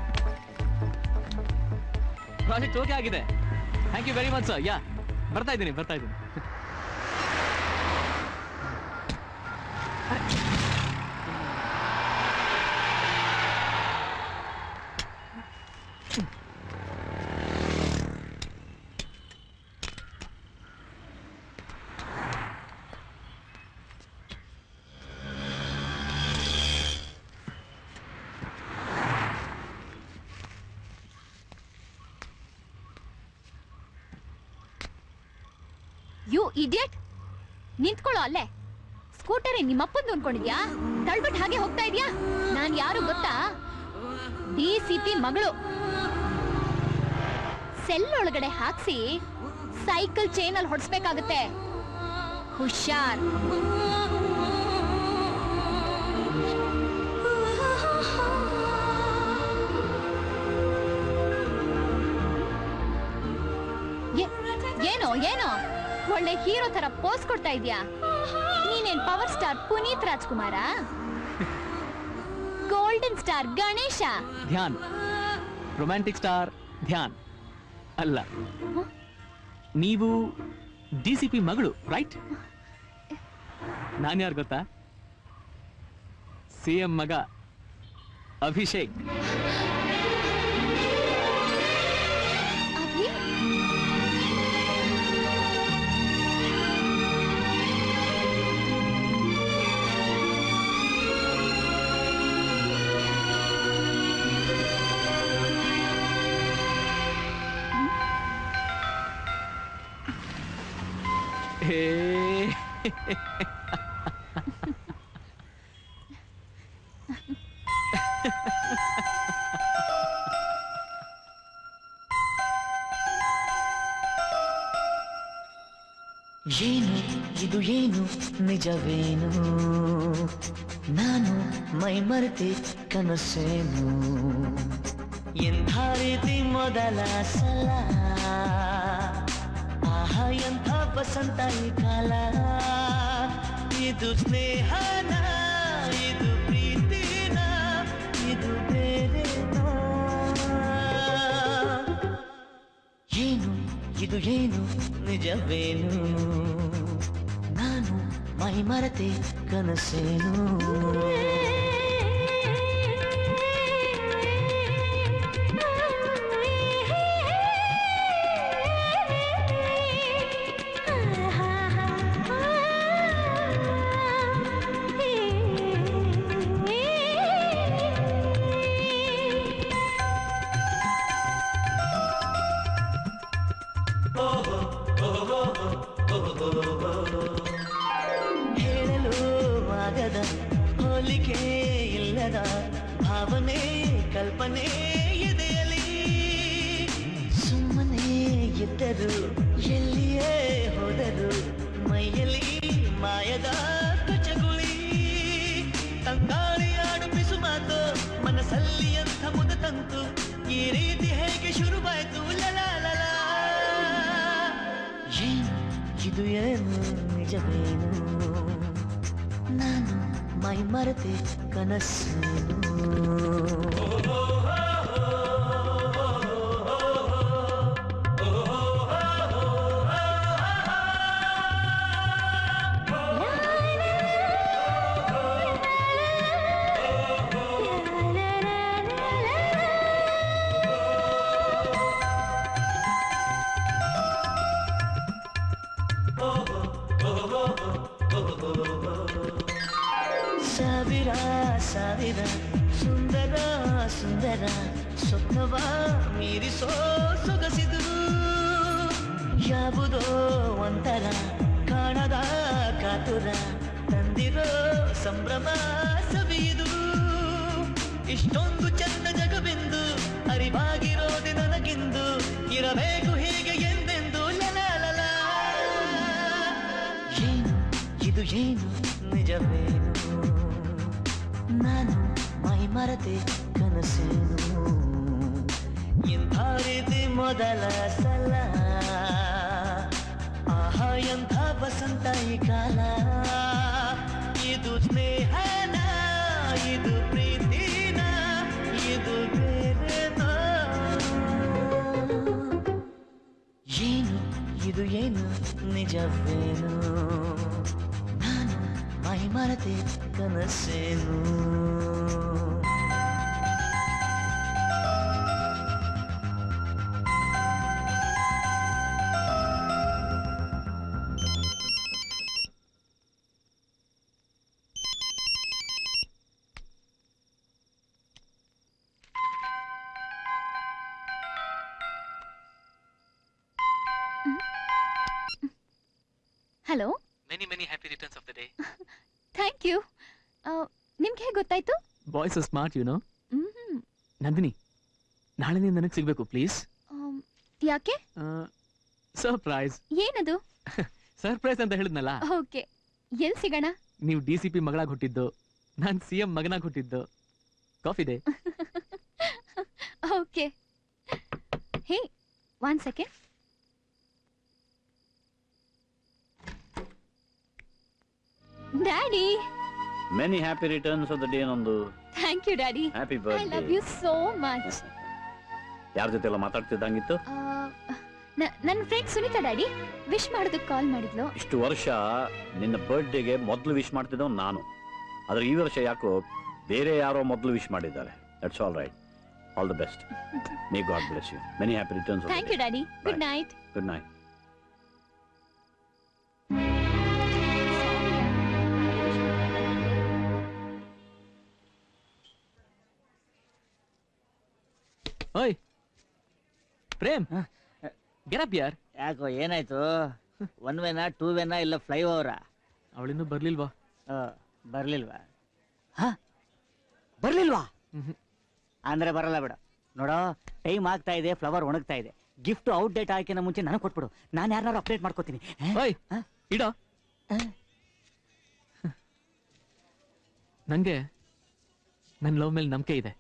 Project okay ಆಗಿದೆ. Thank you very much sir. Yeah, ಬರ್ತಾ ಇದ್ದೀನಿ. ಯು ಇಡಿಯಟ್, ನಿಂತ್ಕೊಳ್ಳೋ ಅಲ್ಲೇ. ಸ್ಕೂಟರ್ ನಿಮ್ಮಪ್ಪಂದು ಅನ್ಕೊಂಡಿದ್ಯಾ? ತಳ್ಬಿಟ್ಟು ಹಾಗೆ ಹೋಗ್ತಾ ಇದ್ಯಾ? ನಾನ್ ಯಾರು ಗೊತ್ತಾ? DCP ಮಗಳು. ಸೆಲ್ ಒಳಗಡೆ ಹಾಕ್ಸಿ ಸೈಕಲ್ ಚೈನ್ ಅಲ್ಲಿ ಹೊಡ್ಸ್ಬೇಕಾಗತ್ತೆ. ಹುಷಾರ್. ಏನೋ ಒಳ್ಳೆ ಹೀರೋ ತರ ಪೋಸ್ ಕೊಡ್ತಾ ಇದ್ಯಾ? ನೀನೇನ್ ಪವರ್ ಸ್ಟಾರ್ ಪುನೀತ್ ರಾಜ್ಕುಮಾರ? ಗೋಲ್ಡನ್ ಸ್ಟಾರ್ ಗಣೇಶ? ಧ್ಯಾನ್, ರೊಮ್ಯಾಂಟಿಕ್ ಸ್ಟಾರ್ ಧ್ಯಾನ್ ಅಲ್ಲ. ನೀವು DCP ಮಗಳು, ರೈಟ್? ನಾನ್ಯಾರು ಗೊತ್ತಾ? CM ಮಗ ಅಭಿಷೇಕ್. ಏನು ಇದು ಏನು ನಿಜವೇನು, ನಾನು ಮೈ ಮರೆತೆ ಕನಸೇನು, ಎಂಥ ರೀತಿ ಮೊದಲ ಸಲ, ಆಹಾ ಎಂಥ ಬಸಂತ ಈ ಕಾಲ, ಇದು ಸ್ನೇಹನ, ಇದು ಪ್ರೀತಿನ, ಇದು ಬೇರೆನಾ, ಏನು ಇದು ಏನು ನಿಜವೇನು ನಾನು ಮೈ ಮರೆತೆ ಕನಸೇನು ಹೇಳಲು ಆಗದ ಹೋಲಿಕೆ ಇಲ್ಲದ ಭಾವನೆ ಕಲ್ಪನೆ ಎದೆಯಲಿ ಸುಮ್ಮನೆ ಇದ್ದರು ಎಲ್ಲಿಯೇ ಹೋದರು ಮೈಯಲ್ಲಿ ಮಾಯದ ಕಚಗುಳಿ ತಂಗಾಳಿ ಆಡು ಬಿಸು ಮಾತು ಮನಸ್ಸಲ್ಲಿ ಅಂತ ಮುದ ತಂತು ಈ ರೀತಿ ಹೇಗೆ ಶುರುವಾಯ್ತು ಲಲಾಲಲ ಏನು ಇದು ಏನು ನಿಜವೇನು ನಾನು ಮೈ ಮರೆತೆ ಕನಸೇನು ಸಾವಿರ ಸಾವಿರ ಸುಂದರ ಸುಂದರ ಸ್ವಪ್ನವ ಮೀರಿಸೋ ಸೊಗಸಿದು ಯಾವುದೋ ಒಂಥರ ಕಾಣದ ಕಾತುರ ತಂದಿರೋ ಸಂಭ್ರಮ ಸವಿಯುದು ಇಷ್ಟೊಂದು ಚಂದ ಜಗವೆಂದು ಅರಿವಾಗಿರೋದೆ ನನಗಿಂದು ಇರಬೇಕು ಹೀಗೆ ಎಂದೆಂದು ಲಲಲಲ ಏನು ಇದು ಏನು ನಿಜವೇನು ನಾನು ಮೈ ಮರೆತೆ ಕನಸೇನು ಇಂಥ ರೀತಿ ಮೊದಲ ಸಲ ಆಹಾ ಎಂಥ ವಸಂತ ಈ ಕಾಲ ಇದು ಸ್ನೇಹನ ಇದು ಪ್ರೀತಿನ ಇದು ಬೇರೆನೋ ಏನು ಇದು ಏನು ನಿಜವೇನು ನಾನು ಮೈ ಮರೆತೆ ಕನಸೇನು hello many many happy returns of the day thank you ನಿಮ್ಗೆ ಹೇಗೆ ಗೊತ್ತಾಯ್ತು boys are smart you know Nandini ನಾಳೆ ನೀನು ನನಗೆ ಸಿಗ್ಬೇಕು ಪ್ಲೀಸ್ ಯಾಕೆ ಸರ್ಪ್ರೈಸ್ ಏನದು ಸರ್ಪ್ರೈಸ್ ಅಂತ ಹೇಳಿದ್ನಲ್ಲ ಓಕೆ ಎಲ್ಲಿ ಸಿಗೋಣ ನೀವು DCP ಮಗಳಾಗಿ ಹುಟ್ಟಿದ್ದು ನಾನು CM ಮಗನಾಗಿ ಹುಟ್ಟಿದ್ದು coffee day okay hey 1 second daddy many happy returns of the day Nandu thank you daddy happy I love you so much ಯಾರ ಜೊತೆ ಎಲ್ಲ ಮಾತಾಡ್ತಿದ್ದಂಗಿತ್ತು ನನ್ನ ಫ್ರೆಂಡ್ ಸುನೀತಾ ಡ್ಯಾಡಿ ವಿಶ್ ಮಾಡೋದಕ್ಕೆ ಕಾಲ್ ಮಾಡಿದ್ಲು ಇಷ್ಟು ವರ್ಷ ನಿನ್ನ ಬರ್ತ್ಡೇಗೆ ಮೊದಲು ವಿಶ್ ಮಾಡ್ತಿದ್ದವ್ ನಾನು ಆದ್ರೆ ಈ ವರ್ಷ ಯಾಕೋ ಬೇರೆ ಯಾರೋ ಮೊದಲು ವಿಶ್ ಮಾಡಿದ್ದಾರೆ that's all right all the best may God bless you many happy returns thank you daddy good night good night ಓಯ್ ಪ್ರೇಮ್ ಗೆರಪ್ ಯಾರ್ ಯಾಕೋ ಏನಾಯ್ತು 1 ವೇನಾ 2 ವೇನಾ ಇಲ್ಲ ಫ್ಲೈಓವರಾ ಅವಳಿನ್ನೂ ಬರ್ಲಿಲ್ವಾ ಬರ್ಲಿಲ್ವಾ ಬರ್ಲಿಲ್ವಾ ಅಂದ್ರೆ ಬರಲ್ಲ ಬಿಡ ನೋಡೋ ಟೈಮ್ ಆಗ್ತಾ ಇದೆ ಫ್ಲವರ್ ಒಣಗ್ತಾ ಇದೆ ಗಿಫ್ಟ್ ಔಟ್ ಡೇಟ್ ಆಯ್ಕೆನ ಮುಂಚೆ ನನಗೆ ಕೊಟ್ಬಿಡು ನಾನು ಯಾರನ್ನಾರು ಅಪ್ಡೇಟ್ ಮಾಡ್ಕೋತೀನಿ ಓಯ್ ಇಡೋ ನಂಗೆ ನನ್ನ ಲವ್ ಮೇಲೆ ನಂಬಿಕೆ ಇದೆ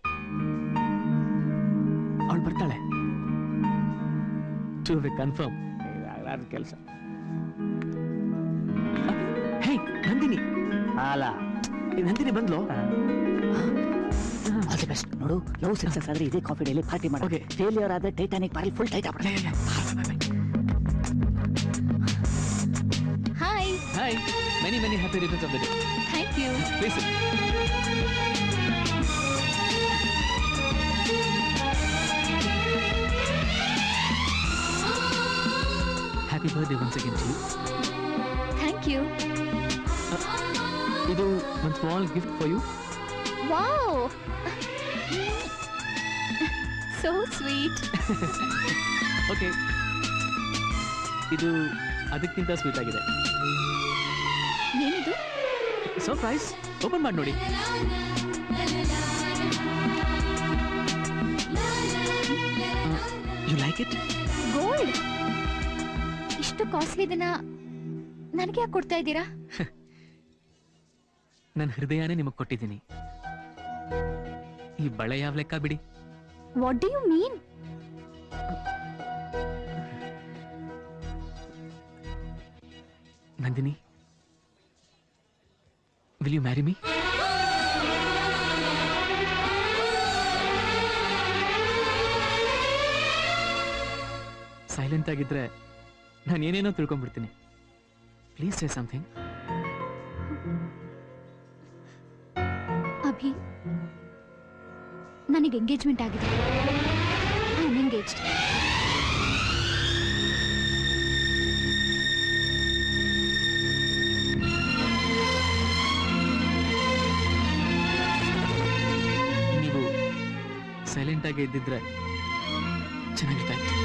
ಅವಳು ಬರ್ತಾಳೆ ಟು ಬಿ ಕನ್ಫರ್ಮ್ ಕೆಲಸ ಹೇ ನಂದಿನಿ ಅಲ್ಲ ನಂದಿನಿ ಬಂದ್ಲು ಆಲ್ ದಿ ಬೆಸ್ಟ್ ನೋಡು ಲವ್ ಸಕ್ಸಸ್ ಆದ್ರೆ ಇದೇ ಕಾಫಿ ಡೇಲಿ ಪಾರ್ಟಿ ಮಾಡೋ ಫೇಲಿಯರ್ ಆದ್ರೆ ಟೈಟಾನಿಕ್ ಬಾರಿ ಫುಲ್ ಟೈಟ್ ಆಗ್ಬಿಡುತ್ತೆ hi, many many happy returns of the day. Thank you. Please. Happy birthday once again to you. Thank you. ಇದು ಒಂದು small gift for you. Wow, so sweet. Okay, ಇದು ಅದಕ್ಕಿಂತ sweet ಆಗಿದೆ. ಏನಿದು? Surprise. Open ಮಾಡಿ ನೋಡಿ. You like it? Gold. ಇಷ್ಟು costly ಇದನ್ನ ನನಗೆ ಯಾಕೆ ಕೊಡ್ತಾ ಇದ್ದೀರಾ? ನನ್ನ ಹೃದಯನೇ ನಿಮಗೆ ಕೊಟ್ಟಿದ್ದೀನಿ. ಈ ಬಳೆ ಯಾವ ಲೆಕ್ಕ ಬಿಡಿ. What do you mean? Nandini, will you marry me? Silent ಆಗಿದ್ರೆ ನಾನು ಏನೇನೋ ತಿಳ್ಕೊಂಡ್ಬಿಡ್ತೀನಿ. Please say something. ಅಭಿ, ನನಗೆ ಎಂಗೇಜ್ಮೆಂಟ್ ಆಗಿದೆ. I am engaged. ನೀವು ಸೈಲೆಂಟ್ ಆಗಿ ಇದ್ದಿದ್ರೆ ಚೆನ್ನಾಗಿರ್ತಾ ಇತ್ತು.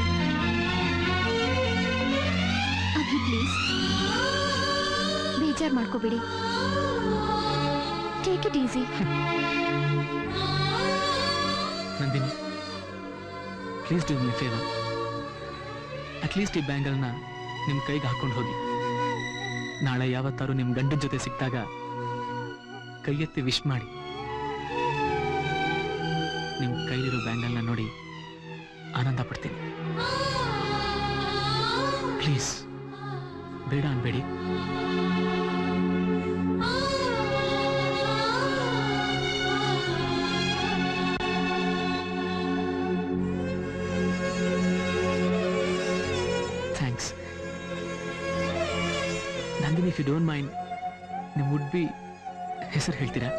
ಅಭಿ ಪ್ಲೀಸ್ ಬೇಜಾರು ಮಾಡ್ಕೋಬೇಡಿ. Take it easy. Nandini, please do me favour. At least ಈ ಬ್ಯಾಂಗಲ್ನ ನಿಮ್ಮ ಕೈಗೆ ಹಾಕೊಂಡು ಹೋಗಿ. ನಾಳೆ ಯಾವತ್ತಾರು ನಿಮ್ಮ ಗಂಡನ ಜೊತೆ ಸಿಕ್ಕಿದಾಗ ಕೈ ಎತ್ತಿ ವಿಶ್ ಮಾಡಿ. ನಿಮ್ಮ ಕೈಲಿರೋ ಬ್ಯಾಂಗಲ್ನ ನೋಡಿ ಆನಂದ ಪಡ್ತೀನಿ. ಪ್ಲೀಸ್ ಬೇಡ ಅನ್ಬೇಡಿ. Thanks. Nandini, if you don't mind, ನಿಮ್ಮ ವುಡ್ ಬಿ ಹೆಸರು ಹೇಳ್ತೀರಾ?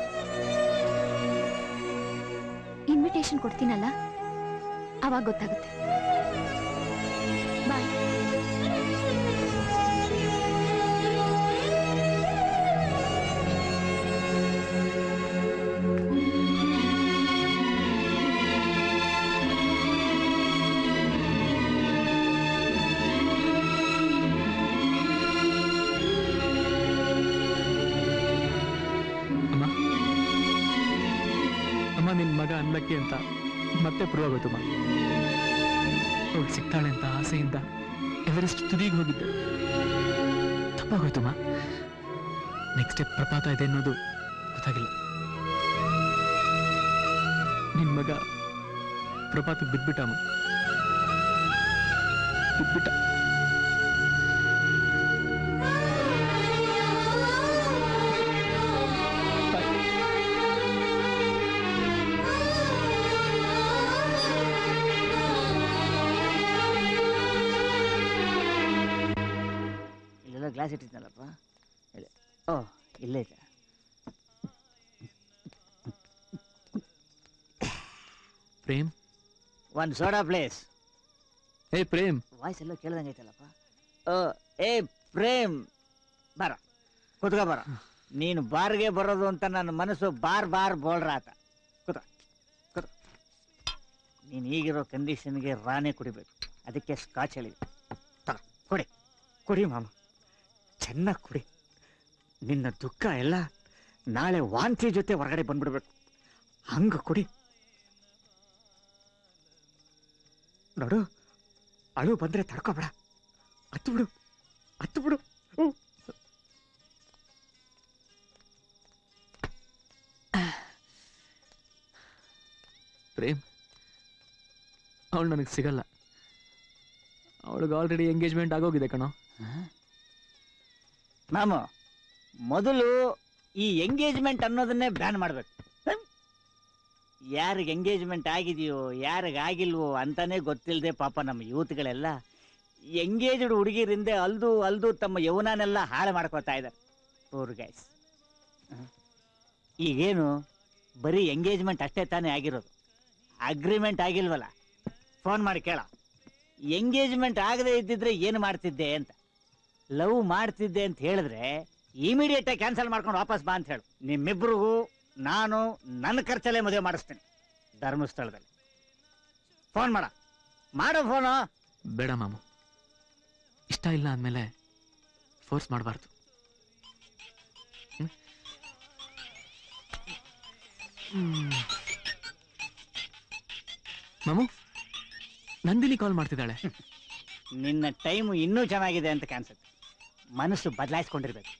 ಇನ್ವಿಟೇಷನ್ ಕೊಡ್ತೀನಲ್ಲ, ಅವಾಗ ಗೊತ್ತಾಗುತ್ತೆ. ಬಾಯ್. ನಿನ್ ಮಗ ಅನ್ನಕ್ಕೆ ಅಂತ ಮತ್ತೆ ಪ್ರೂವ್ ಆಗೋಯ್ತಮ್ಮ. ಅವಳು ಸಿಗ್ತಾಳೆ ಅಂತ ಆಸೆಯಿಂದ ಎವರೆಸ್ಟ್ ತುದಿಗೆ ಹೋಗಿದ್ದೆ. ತಪ್ಪಾಗೋಯ್ತಮ್ಮ. ನೆಕ್ಸ್ಟ್ ಸ್ಟೆಪ್ ಪ್ರಪಾತ ಇದೆ ಅನ್ನೋದು ಗೊತ್ತಾಗಿಲ್ಲ. ನಿನ್ ಮಗ ಪ್ರಪಾತಕ್ಕೆ ಬಿದ್ಬಿಟ್ಟಮ್ಮ. ಬಿದ್ಬಿಟ್ಟ. ಗ್ಲಾಸ್ ಇಟ್ಟಿದ್ನಲ್ಲಪ್ಪ. ಓ, ಇಲ್ಲೇ ಇದೆ. Prem, one soda please. ಏ ಪ್ರೇಮ್, ವಾಯ್ಸ್ ಎಲ್ಲ ಕೇಳ್ದಂಗೈತಲ್ಲಪ್ಪ. ಓ, ಏ ಪ್ರೇಮ್, ಬರ ಕುತ್ಕ ಬರ. ನೀನು ಬಾರ್ಗೆ ಬರೋದು ಅಂತ ನನ್ನ ಮನಸ್ಸು ಬಾರ್ ಬಾರ್ ಬೋಳ್ರಾತ. ಕೂತ ಕೂತ. ನೀನು ಈಗಿರೋ ಕಂಡೀಷನ್ಗೆ ರಾನೇ ಕುಡಿಬೇಕು. ಅದಕ್ಕೆ ಸ್ಕಾಚ್ ಹೇಳಿದೆ. ಕುಡಿ ಕುಡಿ ಮಾಮ, ಚೆನ್ನಾಗಿ ಕುಡಿ. ನಿನ್ನ ದುಃಖ ಎಲ್ಲ ನಾಳೆ ವಾಂತಿ ಜೊತೆ ಹೊರಗಡೆ ಬಂದ್ಬಿಡ್ಬೇಕು. ಹಂಗ ಕುಡಿ. ನೋಡು, ಅಳು ಬಂದ್ರೆ ತಡ್ಕೋಬೇಡ. ಹತ್ತು ಬಿಡು, ಹತ್ತು ಬಿಡು. ಪ್ರೇಮ್, ಅವಳು ನನಗೆ ಸಿಗಲ್ಲ. ಅವಳಿಗೆ ಆಲ್ರೆಡಿ ಎಂಗೇಜ್ಮೆಂಟ್ ಆಗೋಗಿದೆ ಕಣೋ. ಮಾಮ, ಮೊದಲು ಈ ಎಂಗೇಜ್ಮೆಂಟ್ ಅನ್ನೋದನ್ನೇ ಬ್ಯಾನ್ ಮಾಡ್ಬೇಕು. ಯಾರಿಗೆ ಎಂಗೇಜ್ಮೆಂಟ್ ಆಗಿದೆಯೋ ಯಾರಿಗಾಗಿಲ್ವೋ ಅಂತಾನೆ ಗೊತ್ತಿಲ್ಲದೆ ಪಾಪ ನಮ್ಮ ಯೂತ್ಗಳೆಲ್ಲ ಎಂಗೇಜ್ಡ್ ಹುಡುಗಿರಿಂದೆ ಅಲ್ದು ತಮ್ಮ ಯೌವನನೆಲ್ಲ ಹಾಳು ಮಾಡ್ಕೋತಾ ಇದ್ದಾರೆ ಪೂರ್ ಗೈಸ್. ಈಗೇನು ಬರೀ ಎಂಗೇಜ್ಮೆಂಟ್ ಅಷ್ಟೇ ತಾನೇ ಆಗಿರೋದು, ಅಗ್ರಿಮೆಂಟ್ ಆಗಿಲ್ವಲ್ಲ. ಫೋನ್ ಮಾಡಿ ಕೇಳ, ಎಂಗೇಜ್ಮೆಂಟ್ ಆಗದೆ ಇದ್ದಿದ್ರೆ ಏನು ಮಾಡ್ತಿದ್ದೆ ಅಂತ. ಲವ್ ಮಾಡ್ತಿದ್ದೆ ಅಂತ ಹೇಳಿದ್ರೆ ಇಮಿಡಿಯೇಟ್ ಆಗಿ ಕ್ಯಾನ್ಸಲ್ ಮಾಡ್ಕೊಂಡು ವಾಪಸ್ ಬಾ ಅಂತ ಹೇಳು. ನಿಮ್ಮಿಬ್ರಿಗೂ ನಾನು ನನ್ನ ಖರ್ಚಲ್ಲೇ ಮದುವೆ ಮಾಡಿಸ್ತೀನಿ ಧರ್ಮಸ್ಥಳದಲ್ಲಿ. ಫೋನ್ ಮಾಡೋ ಫೋನು. ಬೇಡ ಮಾಮು, ಇಷ್ಟ ಇಲ್ಲ ಅಂದಮೇಲೆ ಫೋರ್ಸ್ ಮಾಡಬಾರ್ದು. ಮಾಮು, ನಂದಿನಿ ಕಾಲ್ ಮಾಡ್ತಿದ್ದಾಳೆ. ನಿನ್ನ ಟೈಮು ಇನ್ನೂ ಚೆನ್ನಾಗಿದೆ ಅಂತ ಕಾಣಿಸುತ್ತೆ. ಮನಸ್ಸು ಬದಲಾಯಿಸ್ಕೊಂಡಿರ್ಬೇಕು.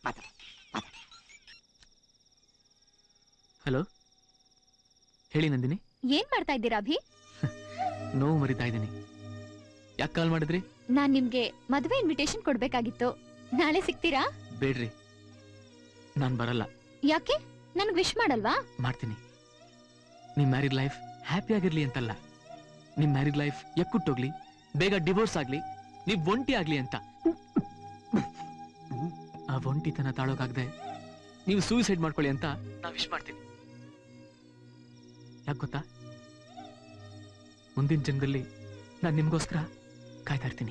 ಹಲೋ, ಹೇಳಿ ನಂದಿನಿ. ಏನ್ ಮಾಡ್ತಾ ಇದ್ದೀರಾ ಅಭಿ? ನೋವು ಮರಿತಾ ಇದ್ದೀನಿ. ಯಾಕೆ ಕಾಲ್ ಮಾಡಿದ್ರಿ? ನಾನ್ ನಿಮ್ಗೆ ಮದುವೆ ಇನ್ವಿಟೇಷನ್ ಕೊಡ್ಬೇಕಾಗಿತ್ತು. ನಾಳೆ ಸಿಗ್ತೀರಾ? ಬೇಡ್ರಿ, ನಾನ್ ಬರಲ್ಲ. ಯಾಕೆ? ನನ್ಗೆ ವಿಶ್ ಮಾಡಲ್ವಾ? ಮಾಡ್ತೀನಿ. ನಿಮ್ ಮ್ಯಾರಿಡ್ ಲೈಫ್ ಹ್ಯಾಪಿ ಆಗಿರ್ಲಿ ಅಂತಲ್ಲ, ನಿಮ್ ಮ್ಯಾರಿಡ್ ಲೈಫ್ ಎಕ್ಕುಟ್ಟೋಗ್ಲಿ, ಬೇಗ ಡಿವೋರ್ಸ್ ಆಗ್ಲಿ, ನೀವ್ ಒಂಟಿ ಆಗ್ಲಿ ಅಂತ. ಆ ಒಂಟಿತನ ತಾಳೋಕಾಗ್ದೆ ನೀವು ಸೂಸೈಡ್ ಮಾಡ್ಕೊಳ್ಳಿ ಅಂತ ನಾ ವಿಶ್ ಮಾಡ್ತೀನಿ. ಯಾಕೆ ಗೊತ್ತಾ? ಮುಂದಿನ ಜನ್ಮದಲ್ಲಿ ನಾನು ನಿಮ್ಗೋಸ್ಕರ ಕಾಯ್ತಾ ಇರ್ತೀನಿ.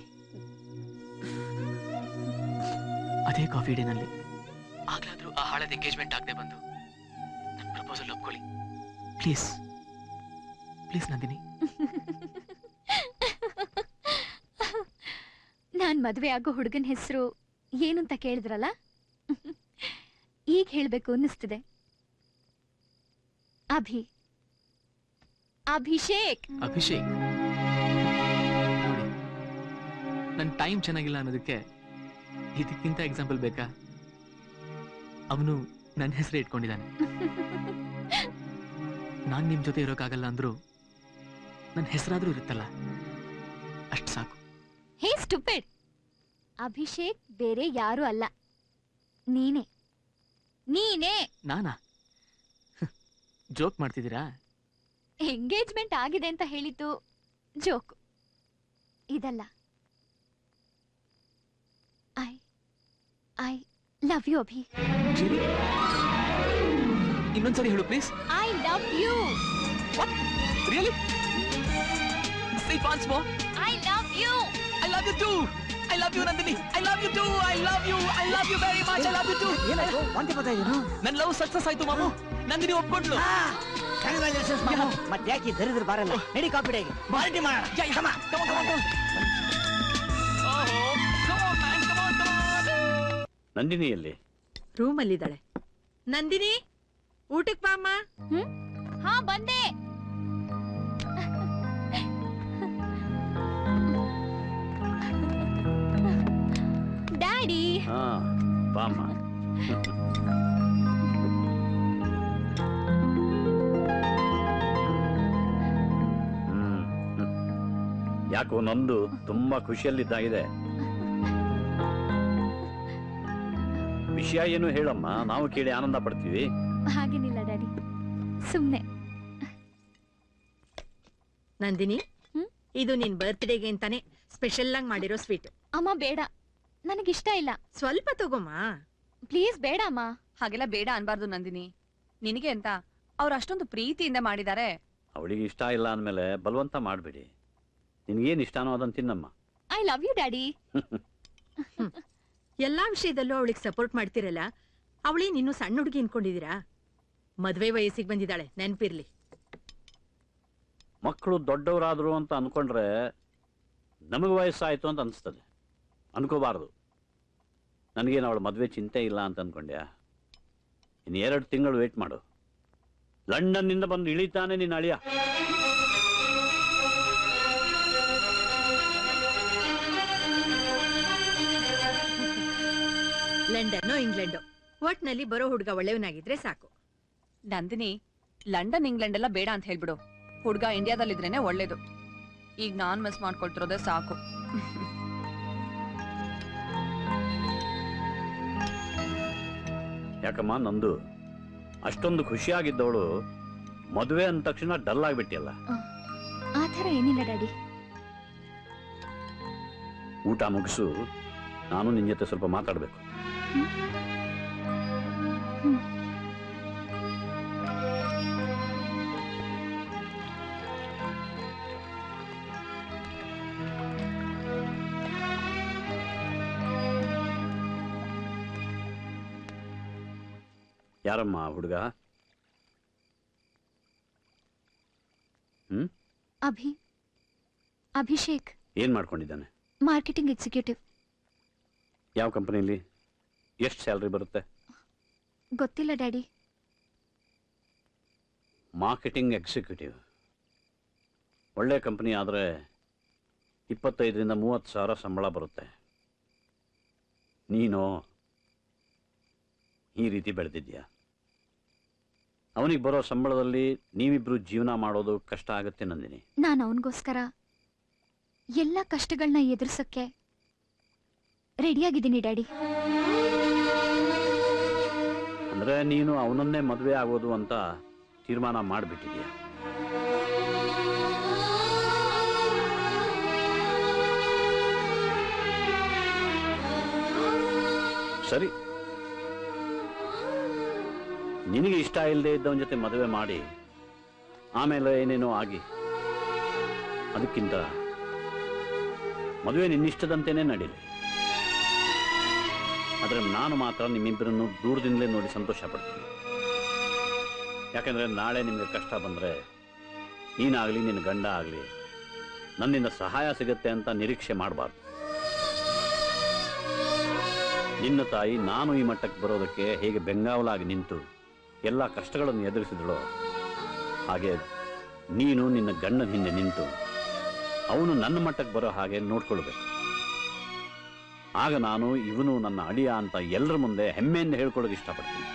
ಅದೇ ಕಾಫಿ ಡೇನಲ್ಲಿ ಆಗ್ಲಾದ್ರೂ ಆ ಹಾಳದ ಎಂಗೇಜ್ಮೆಂಟ್ ಆಗದೆ ಬಂದು ನನ್ನ ಪ್ರಪೋಸಲ್ ಒಪ್ಕೊಳ್ಳಿ ಪ್ಲೀಸ್. ಪ್ಲೀಸ್ ನಂದಿನಿ. ನಾನ್ ಮದ್ವೆ ಆಗೋ ಹುಡುಗನ ಹೆಸರು ಏನು ಅಂತ ಕೇಳಿದ್ರಲ್ಲ, ಈಗ ಹೇಳ್ಬೇಕು ಅನ್ನಿಸ್ತಿದೆ. ಅಭಿಷೇಕ್. ಅಭಿಷೇಕ್ ನೋಡಿ, ನನ್ನ ಟೈಮ್ ಚೆನ್ನಾಗಿಲ್ಲ ಅನ್ನೋದಕ್ಕೆ ಇದಕ್ಕಿಂತ ಎಕ್ಸಾಂಪಲ್ ಬೇಕಾ? ಅವನು ನನ್ನ ಹೆಸರು ಇಟ್ಕೊಂಡಿದ್ದಾನೆ. ನಾನ್ ನಿಮ್ ಜೊತೆ ಇರೋಕ್ಕಾಗಲ್ಲ ಅಂದ್ರು ನನ್ನ ಹೆಸರಾದ್ರೂ ಇರುತ್ತಲ್ಲ, ಅಷ್ಟು ಸಾಕು. ಹೇ ಸ್ಟುಪಿಡ್, ಅಭಿಷೇಕ್ ಬೇರೆ ಯಾರು ಅಲ್ಲ, ನೀನೇ. ನಾನಾ? ಜೋಕ್ ಮಾಡ್ತಿದ್ದೀರಾ? ಎಂಗೇಜ್ಮೆಂಟ್ ಆಗಿದೆ ಅಂತ ಹೇಳಿದ್ದು ಜೋಕು, ಇದಲ್ಲ. I love you Abhi. ಇನ್ನೊಂದ್ಸರಿ ಹೇಳು please. I love you. Really? Say it once more. I love you. I love you too. I love you Nandini. I love you too. I love you. I love you very much. I love you too. ಏನಾಯ್ತು? ಒಂದೇ ಗೊತ್ತಾಯ್ತು. ನನ್ನ love success ಆಯ್ತು ಮಾಮು. Nandini ಒಪ್ಕೊಂಡ್ಲು. Congratulations ಮಾಮು. ಮತ್ತೆ ಯಾಕೆ ದರಿದ್ರ ಬಾರಲ್ಲ? ನಡಿ coffee ಡೇಗೆ ಪಾರ್ಟಿ ಮಾಡೋಣ. Come on. Come on man. Come on. ನಂದಿನಿಯಲ್ಲಿ ರೂಮಲ್ಲಿದ್ದಾಳೆ. Nandini, ಊಟಕ್ಕೆ ಬಾ ಅಮ್ಮ. ಹಾ ಬಂದೆ. ಡ್ಯಾಡಿ. ಹಾ ಬಾಮ್ಮ. ಯಾಕೋ ನಂದು ತುಂಬಾ ಖುಷಿಯಲ್ಲಿದ್ದಾಗಿದೆ. ವಿಷಯ ಏನು ಹೇಳಮ್ಮ, ನಾವು ಕೇಳಿ ಆನಂದ ಪಡ್ತೀವಿ. ಹಾಗೇನಿಲ್ಲ ಡ್ಯಾಡಿ, ಸುಮ್ನೆ. ನಂದಿನಿ, ಇದು ನಿನ್ ಬರ್ತ್ಡೇಗೆ ಅಂತಾನೆ ಸ್ಪೆಷಲ್ ಆಗಿ ಮಾಡಿರೋ ಸ್ವೀಟ್. ಅಮ್ಮ ಬೇಡ, ನನಗಿಷ್ಟ ಇಲ್ಲ. ಸ್ವಲ್ಪ ತಗೋಮ್ಮ ಪ್ಲೀಸ್. ಬೇಡ ಅಮ್ಮ. ಹಾಗೆಲ್ಲ ಬೇಡ ಅನ್ಬಾರ್ದು ನಂದಿನಿ. ನಿನಗೆ ಅಂತ ಅವ್ರು ಅಷ್ಟೊಂದು ಪ್ರೀತಿಯಿಂದ ಮಾಡಿದ್ದಾರೆ. ಅವಳಿಗೆ ಇಷ್ಟ ಇಲ್ಲ ಅಂದ್ಮೇಲೆ ಬಲವಂತ ಮಾಡ್ಬೇಡಿ. ನಿನ್ಗೇನ್ ಇಷ್ಟನೋ ಅದನ್ನ ತಿನ್ನಮ್ಮ. I love you daddy. ಎಲ್ಲಾ ವಿಷಯದಲ್ಲೂ ಅವಳಿಗೆ ಸಪೋರ್ಟ್ ಮಾಡ್ತಿರಲ್ಲ. ಅವಳಿ ನೀನು ಸಣ್ಣ ಹುಡುಗಿ ಅನ್ಕೊಂಡಿದೀರಾ? ಮದ್ವೆ ವಯಸ್ಸಿಗೆ ಬಂದಿದ್ದಾಳೆ, ನೆನ್ಪಿರ್ಲಿ. ಮಕ್ಕಳು ದೊಡ್ಡವರಾದ್ರು ಅಂತ ಅನ್ಕೊಂಡ್ರೆ ನಮಗೆ ವಯಸ್ಸಾಯ್ತು ಅಂತ ಅನಿಸ್ತದೆ. ಅನ್ಕೋಬಾರ್ದು. ನನಗೇನು ಅವಳ ಮದುವೆ ಚಿಂತೆ ಇಲ್ಲ ಅಂತ ಅನ್ಕೊಂಡ್ಯಾ? ಇನ್ನು 2 ತಿಂಗಳು ವೇಟ್ ಮಾಡು. ಲಂಡನ್ನಿಂದ ಬಂದು ಇಳಿತಾನೆ ನಿನ್ನ ಅಳಿಯ. ಲಂಡನ್ನೋ ಇಂಗ್ಲೆಂಡೋ, ಒಟ್ನಲ್ಲಿ ಬರೋ ಹುಡುಗ ಒಳ್ಳೆಯವನಾಗಿದ್ರೆ ಸಾಕು. ನಂದಿನಿ, ಲಂಡನ್ ಇಂಗ್ಲೆಂಡ್ ಎಲ್ಲ ಬೇಡ ಅಂತ ಹೇಳ್ಬಿಡು. ಹುಡುಗ ಇಂಡಿಯಾದಲ್ಲಿದ್ರೇನೆ ಒಳ್ಳೇದು. ಈಗ ನಾನ್ ಮಿಸ್ ಮಾಡ್ಕೊಳ್ತಿರೋದೇ ಸಾಕು. ಯಾಕಮ್ಮ ನಂದು ಅಷ್ಟೊಂದು ಖುಷಿಯಾಗಿದ್ದವಳು ಮದುವೆ ಅಂದ ತಕ್ಷಣ ಡಲ್ ಆಗ್ಬಿಟ್ಟಿಯಲ್ಲ? ಆ ಥರ ಏನಿಲ್ಲ ಡ್ಯಾಡಿ. ಊಟ ಮುಗಿಸು, ನಾನು ನಿನ್ನ ಜೊತೆ ಸ್ವಲ್ಪ ಮಾತಾಡಬೇಕು. ಯಾರಮ್ಮ ಹುಡುಗ? ಅಭಿಷೇಕ್. ಏನ್ ಮಾಡ್ಕೊಂಡಿದ್ದಾನೆ? Marketing executive. ಯಾವ ಕಂಪನಿಯಲ್ಲಿ? ಎಷ್ಟು ಸ್ಯಾಲರಿ ಬರುತ್ತೆ? ಗೊತ್ತಿಲ್ಲ ಡ್ಯಾಡಿ. ಮಾರ್ಕೆಟಿಂಗ್ ಎಕ್ಸಿಕ್ಯೂಟಿವ್ ಒಳ್ಳೆ ಕಂಪನಿ ಆದರೆ 25,000-30,000 ಸಂಬಳ ಬರುತ್ತೆ. ನೀನು ಈ ರೀತಿ ಬೆಳೆದಿದ್ಯಾ. ಅವನಿಗೆ ಬರೋ ಸಂಬಳದಲ್ಲಿ ನೀವಿಬ್ರು ಜೀವನ ಮಾಡೋದು ಕಷ್ಟ ಆಗುತ್ತೆ ನಂದಿನಿ. ನಾನು ಅವನಿಗೋಸ್ಕರ ಎಲ್ಲ ಕಷ್ಟಗಳನ್ನ ಎದುರಿಸಕ್ಕೆ ರೆಡಿಯಾಗಿದ್ದೀನಿ ಡ್ಯಾಡಿ. ಅಂದ್ರೆ ನೀನು ಅವನನ್ನೇ ಮದುವೆ ಆಗೋದು ಅಂತ ತೀರ್ಮಾನ ಮಾಡಿಬಿಟ್ಟಿದೀಯ. ಸರಿ, ನಿನಗೆ ಇಷ್ಟ ಇಲ್ಲದೆ ಇದ್ದವನ ಜೊತೆ ಮದುವೆ ಮಾಡಿ ಆಮೇಲೆ ಏನೇನೋ ಆಗಿ, ಅದಕ್ಕಿಂತ ಮದುವೆ ನಿನ್ನಿಷ್ಟದಂತೆಯೇ ನಡೀಲಿ. ಆದರೆ ನಾನು ಮಾತ್ರ ನಿಮ್ಮಿಬ್ಬರನ್ನು ದೂರದಿಂದಲೇ ನೋಡಿ ಸಂತೋಷ ಪಡ್ತೀನಿ. ಯಾಕಂದ್ರೆ ನಾಳೆ ನಿಮಗೆ ಕಷ್ಟ ಬಂದರೆ ನೀನಾಗಲಿ ನಿನ್ನ ಗಂಡ ಆಗಲಿ ನನ್ನಿಂದ ಸಹಾಯ ಸಿಗುತ್ತೆ ಅಂತ ನಿರೀಕ್ಷೆ ಮಾಡಬಾರ್ದು. ನಿನ್ನ ತಾಯಿ ನಾನು ಈ ಮಟ್ಟಕ್ಕೆ ಬರೋದಕ್ಕೆ ಹೇಗೆ ಬೆಂಗಾವಲಾಗಿ ನಿಂತು ಎಲ್ಲ ಕಷ್ಟಗಳನ್ನು ಎದುರಿಸಿದಳೋ ಹಾಗೆ ನೀನು ನಿನ್ನ ಗಂಡನ ಹಿಂದೆ ನಿಂತು ಅವನು ನನ್ನ ಮಟ್ಟಕ್ಕೆ ಬರೋ ಹಾಗೆ ನೋಡ್ಕೊಳ್ಬೇಕು. ಆಗ ನಾನು ಇವನು ನನ್ನ ಅಳಿಯ ಅಂತ ಎಲ್ಲರ ಮುಂದೆ ಹೆಮ್ಮೆಯಿಂದ ಹೇಳ್ಕೊಳ್ಳೋಕೆ ಇಷ್ಟಪಡ್ತೀನಿ.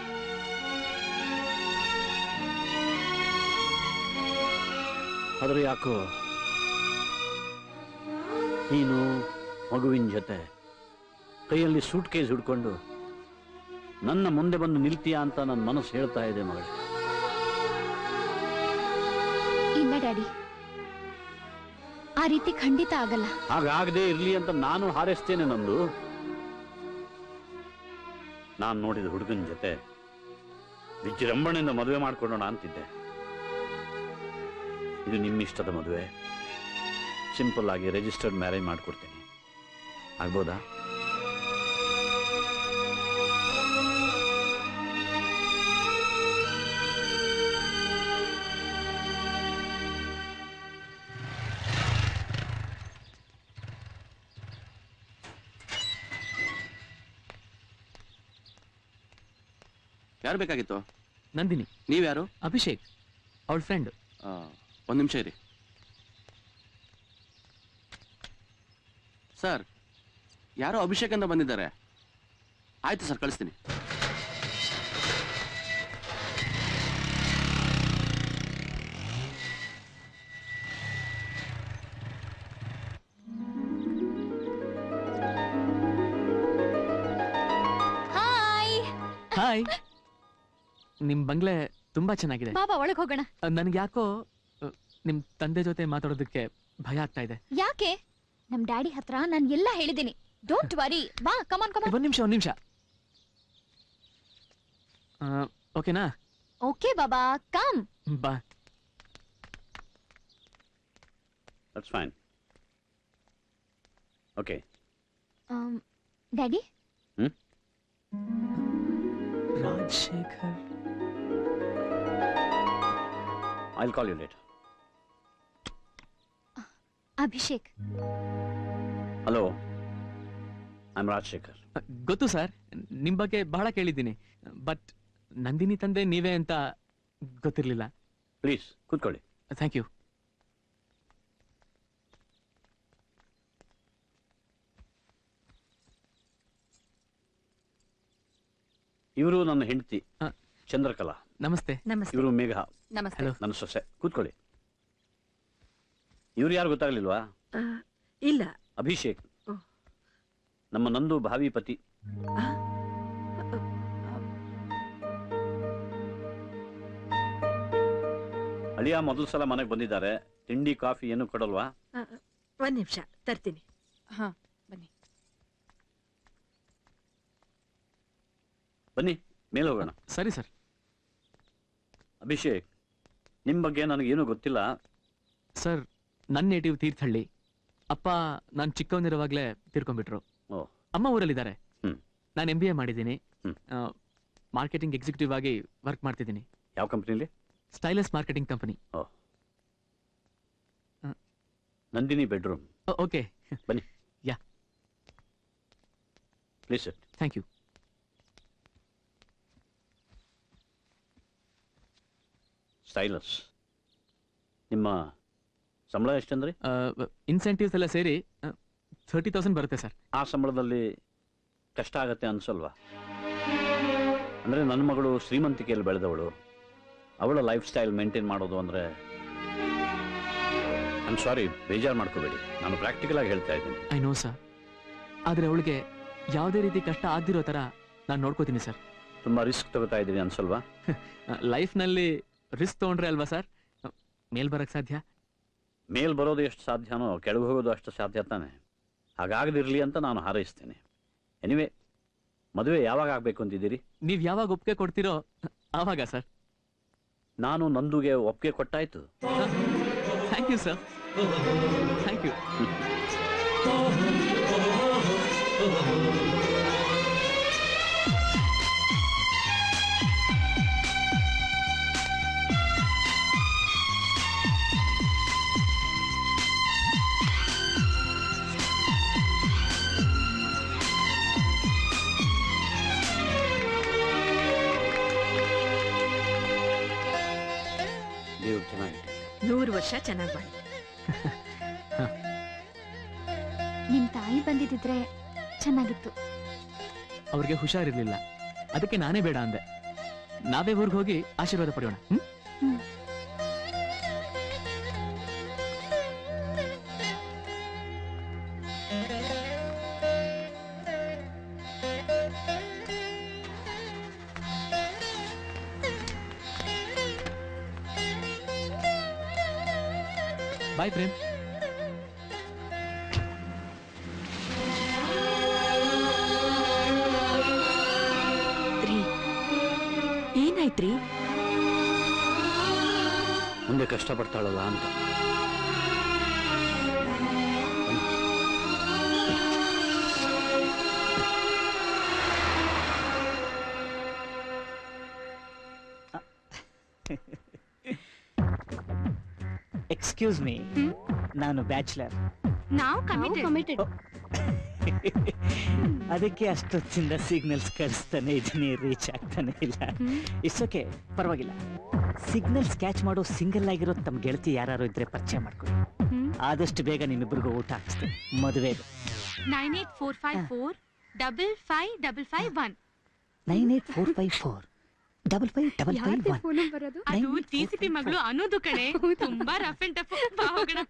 ಆದರೆ ಯಾಕೋ ನೀನು ಮಗುವಿನ ಜೊತೆ ಕೈಯಲ್ಲಿ ಸೂಟ್ ಕೇಸ್ ಹಿಡ್ಕೊಂಡು ನನ್ನ ಮುಂದೆ ಬಂದು ನಿಲ್ತೀಯಾ ಅಂತ ನನ್ನ ಮನಸ್ಸು ಹೇಳ್ತಾ ಇದೆ ಮಗಳೇ. ಇಲ್ಲ ಡ್ಯಾಡಿ, ಆ ರೀತಿ ಖಂಡಿತ ಆಗಲ್ಲ. ಹಾಗಾಗದೆ ಇರ್ಲಿ ಅಂತ ನಾನು ಹಾರೈಸ್ತೇನೆ. ನಂದು ನಾನು ನೋಡಿದ ಹುಡುಗನ ಜೊತೆ ವಿಜೃಂಭಣೆಯಿಂದ ಮದುವೆ ಮಾಡ್ಕೊಳ್ಳೋಣ ಅಂತಿದ್ದೆ. ಇದು ನಿಮ್ಮಿಷ್ಟದ ಮದುವೆ, ಸಿಂಪಲ್ ಆಗಿ ರಿಜಿಸ್ಟರ್ಡ್ ಮ್ಯಾರೇಜ್ ಮಾಡ್ಕೊಡ್ತೀನಿ. ಆಗ್ಬೋದಾ? ಯಾರು ಬೇಕಾಗಿತ್ತು? ನಂದಿನಿ. ನೀವ್ಯಾರು? ಅಭಿಷೇಕ್, ಅವಳ ಫ್ರೆಂಡ್. ಒಂದು ನಿಮಿಷ ಇರಿ ಸರ್. ಯಾರೋ ಅಭಿಷೇಕ್ ಅಂತ ಬಂದಿದ್ದಾರೆ. ಆಯ್ತು ಸರ್, ಕಳಿಸ್ತೀನಿ. ಹಾಯ್. ನಿಮ್ ಬಂಗ್ಲೆ ತುಂಬಾ ಚೆನ್ನಾಗಿದೆ. ಬಾಬಾ ಒಳಗ್ ಹೋಗೋಣ. ನನ್ಗೆ ಯಾಕೋ ನಿಮ್ ತಂದೆ ಜೊತೆ ಮಾತಾಡೋದಕ್ಕೆ ಭಯ ಆಗ್ತಾ ಇದೆ. ಯಾಕೆ? ನಮ್ ಡ್ಯಾಡಿ ಹತ್ರ ನಾನು ಎಲ್ಲ ಹೇಳಿದ್ದೀನಿ. ಡೋಂಟ್ ವರಿ, ಬಾ, ಕಮಾನ್ ಕಮಾನ್. ಒಂದ್ ನಿಮಿಷ. ಓಕೆನಾ? ಓಕೆ ಬಾಬಾ, ಕಮ್. ಬಾ. That's fine. Okay. Daddy? Rajashekar. I'll call you later. Abhishek. Hello. I'm Rajshekar. ಗೊತ್ತು ಸರ್, ನಿಮ್ ಬಗ್ಗೆ ಬಹಳ ಕೇಳಿದ್ದೀನಿ. ಬಟ್ ನಂದಿನಿ ತಂದೆ ನೀವೇ ಅಂತ ಗೊತ್ತಿರ್ಲಿಲ್ಲ. ಪ್ಲೀಸ್ ಕೂತ್ಕೊಳ್ಳಿ. Thank you. ಇವರು ನನ್ನ ಹೆಂಡತಿ ಚಂದ್ರಕಲಾ. ನಮಸ್ತೆ. ಇವರು ಮೇಘ. ನಮಸ್ತೆ. ನನ್ನ ಸೊಸೆ. ಕೂತ್ಕೊಳ್ಳಿ. ಇವ್ರು ಯಾರು ಗೊತ್ತಾಗ್ಲಿಲ್ವಾ? ಇಲ್ಲ. ಅಭಿಷೇಕ್, ನಮ್ಮ ನಂದು ಭಾವಿ ಪತಿ. ಅಳಿಯ ಮೊದಲ ಸಲ ಮನೆಗೆ ಬಂದಿದ್ದಾರೆ. ತಿಂಡಿ ಕಾಫಿ ಏನು ಕೊಡಲ್ವಾ? ಒಂದ್ ನಿಮಿಷ ತರ್ತೀನಿ. ಹಾ ಬನ್ನಿ. ಬನ್ನಿ ಮೇಲೆ ಹೋಗೋಣ. ಸರಿ ಸರ್. ಅಭಿಷೇಕ್, ನಿಮ್ಮ ಬಗ್ಗೆ ನನಗೇನು ಗೊತ್ತಿಲ್ಲ. ಸರ್, ನನ್ನ ನೇಟಿವ್ ತೀರ್ಥಹಳ್ಳಿ. ಅಪ್ಪ ನಾನು ಚಿಕ್ಕವನಿರುವಾಗಲೇ ತೀರ್ಕೊಂಡ್ಬಿಟ್ರು. ಅಮ್ಮ ಊರಲ್ಲಿದ್ದಾರೆ. ನಾನು MBA ಮಾಡಿದ್ದೀನಿ. ಮಾರ್ಕೆಟಿಂಗ್ ಎಕ್ಸಿಕ್ಯೂಟಿವ್ ಆಗಿ ವರ್ಕ್ ಮಾಡ್ತಿದ್ದೀನಿ. ಯಾವ ಕಂಪ್ನಿಲಿ? Stylus marketing company. Nandini bedroom. Okay, ಬನ್ನಿ. Yeah, please sir. Thank you. Stylus, ನಿಮ್ಮ ಸಂಬಳ ಎಷ್ಟಂದ್ರೆ? ಇನ್ಸೆಂಟಿವ್ಸ್ ಎಲ್ಲ ಸೇರಿ 30,000 ಬರುತ್ತೆ ಸರ್. ಆ ಸಂಬಳದಲ್ಲಿ ಕಷ್ಟ ಆಗತ್ತೆ ಅನ್ಸಲ್ವಾ? ಅಂದರೆ ನನ್ನ ಮಗಳು ಶ್ರೀಮಂತಿಕೆಯಲ್ಲಿ ಬೆಳೆದವಳು, ಅವಳ ಲೈಫ್ ಸ್ಟೈಲ್ ಮೇಂಟೈನ್ ಮಾಡೋದು ಅಂದರೆ ಐ ಆಮ್ ಸಾರಿ, ಬೇಜಾರು ಮಾಡ್ಕೋಬೇಡಿ. ನಾನು ಪ್ರಾಕ್ಟಿಕಲ್ ಆಗಿ ಹೇಳ್ತಾ ಇದ್ದೀನಿ. ಐ ನೋ ಸರ್, ಆದರೆ ಅವಳಿಗೆ ಯಾವುದೇ ರೀತಿ ಕಷ್ಟ ಆಗದಿರೋ ಥರ ನಾನು ನೋಡ್ಕೋತೀನಿ ಸರ್. ತುಂಬ ರಿಸ್ಕ್ ತಗೋತಾ ಇದ್ದೀನಿ ಅನ್ಸಲ್ವಾ? ಲೈಫ್ನಲ್ಲಿ ರಿಸ್ಕ್ ತೊಗೊಂಡ್ರೆ ಅಲ್ವಾ ಸರ್ ಮೇಲ್ ಬರಕ್ಕೆ ಸಾಧ್ಯ. ಮೇಲ್ ಬರೋದು ಎಷ್ಟು ಸಾಧ್ಯನೋ ಕೆಳಗೆ ಹೋಗೋದು ಅಷ್ಟು ಸಾಧ್ಯ ತಾನೆ. ಹಾಗಾಗದಿರಲಿ ಅಂತ ನಾನು ಹಾರೈಸ್ತೇನೆ. ಎನಿವೆ, ಮದುವೆ ಯಾವಾಗ ಆಗಬೇಕು ಅಂತಿದ್ದೀರಿ? ನೀವು ಯಾವಾಗ ಒಪ್ಪಿಗೆ ಕೊಡ್ತೀರೋ ಆವಾಗ ಸರ್. ನಾನು ನಂದುಗೆ ಒಪ್ಪಿಗೆ ಕೊಟ್ಟಾಯ್ತು. Thank you sir, thank you. ದೇವ್ರು ಚೆನ್ನಾಗಿದೆ. 100 ವರ್ಷ ಚೆನ್ನಾಗಿ ಬಾಳಿ. ನಿಮ್ ತಾಯಿ ಬಂದಿದ್ರೆ ಚೆನ್ನಾಗಿತ್ತು. ಅವ್ರಿಗೆ ಹುಷಾರಿರ್ಲಿಲ್ಲ, ಅದಕ್ಕೆ ನಾನೇ ಬೇಡ ಅಂದೆ. ನಾವೇ ಊರಿಗೆ ಹೋಗಿ ಆಶೀರ್ವಾದ ಪಡೆಯೋಣ. ಬಾಯ್ ಪ್ರೇಮ್. ಏನಾಯ್ತ್ರಿ? ಮುಂದೆ ಕಷ್ಟಪಡ್ತಾಳಲ್ಲ ಅಂತ. ಎಕ್ಸ್ಕ್ಯೂಸ್ ಮೀ, ನಾನು ಬ್ಯಾಚುಲರ್. ನಾವು ಕಮಿಟೆಡ್. ಅದಕ್ಕೆ ಅಷ್ಟೊತ್ತಿಂದ ಸಿಗ್ನಲ್ಸ್ ಕಳಿಸ್ತಾನೆ ಇದೀನಿ, ರೀಚ್ ಆಗ್ತಾನೆ ಇಲ್ಲ. ಇಟ್ಸ್ ಓಕೆ, ಪರವಾಗಿಲ್ಲ. ಸಿಗ್ನಲ್ಸ್ ಕ್ಯಾಚ್ ಮಾಡೋ ಸಿಂಗಲ್ ಆಗಿರೋ ತಮ್ಮ ಗೆಳತಿ ಯಾರು ಇದ್ರೆ ಪರಿಚಯ ಮಾಡ್ಕೊಳ್ಳಿ. ಆದಷ್ಟು ಬೇಗ ನಿಮ್ಮಿಬ್ಬರಿಗೂ ಊಟ ಹಾಕ್ಸ್ತೇನೆ. ಮದುವೆ 98454 55551. 98454 55551. ಅದು TCP ಮಗಳು ಅನ್ನೋದು ಕಡೆ. ತುಂಬಾ ರಫ್ ಅಂಡ್ ಟಫ್. ಬಾ ಹೋಗೋಣ.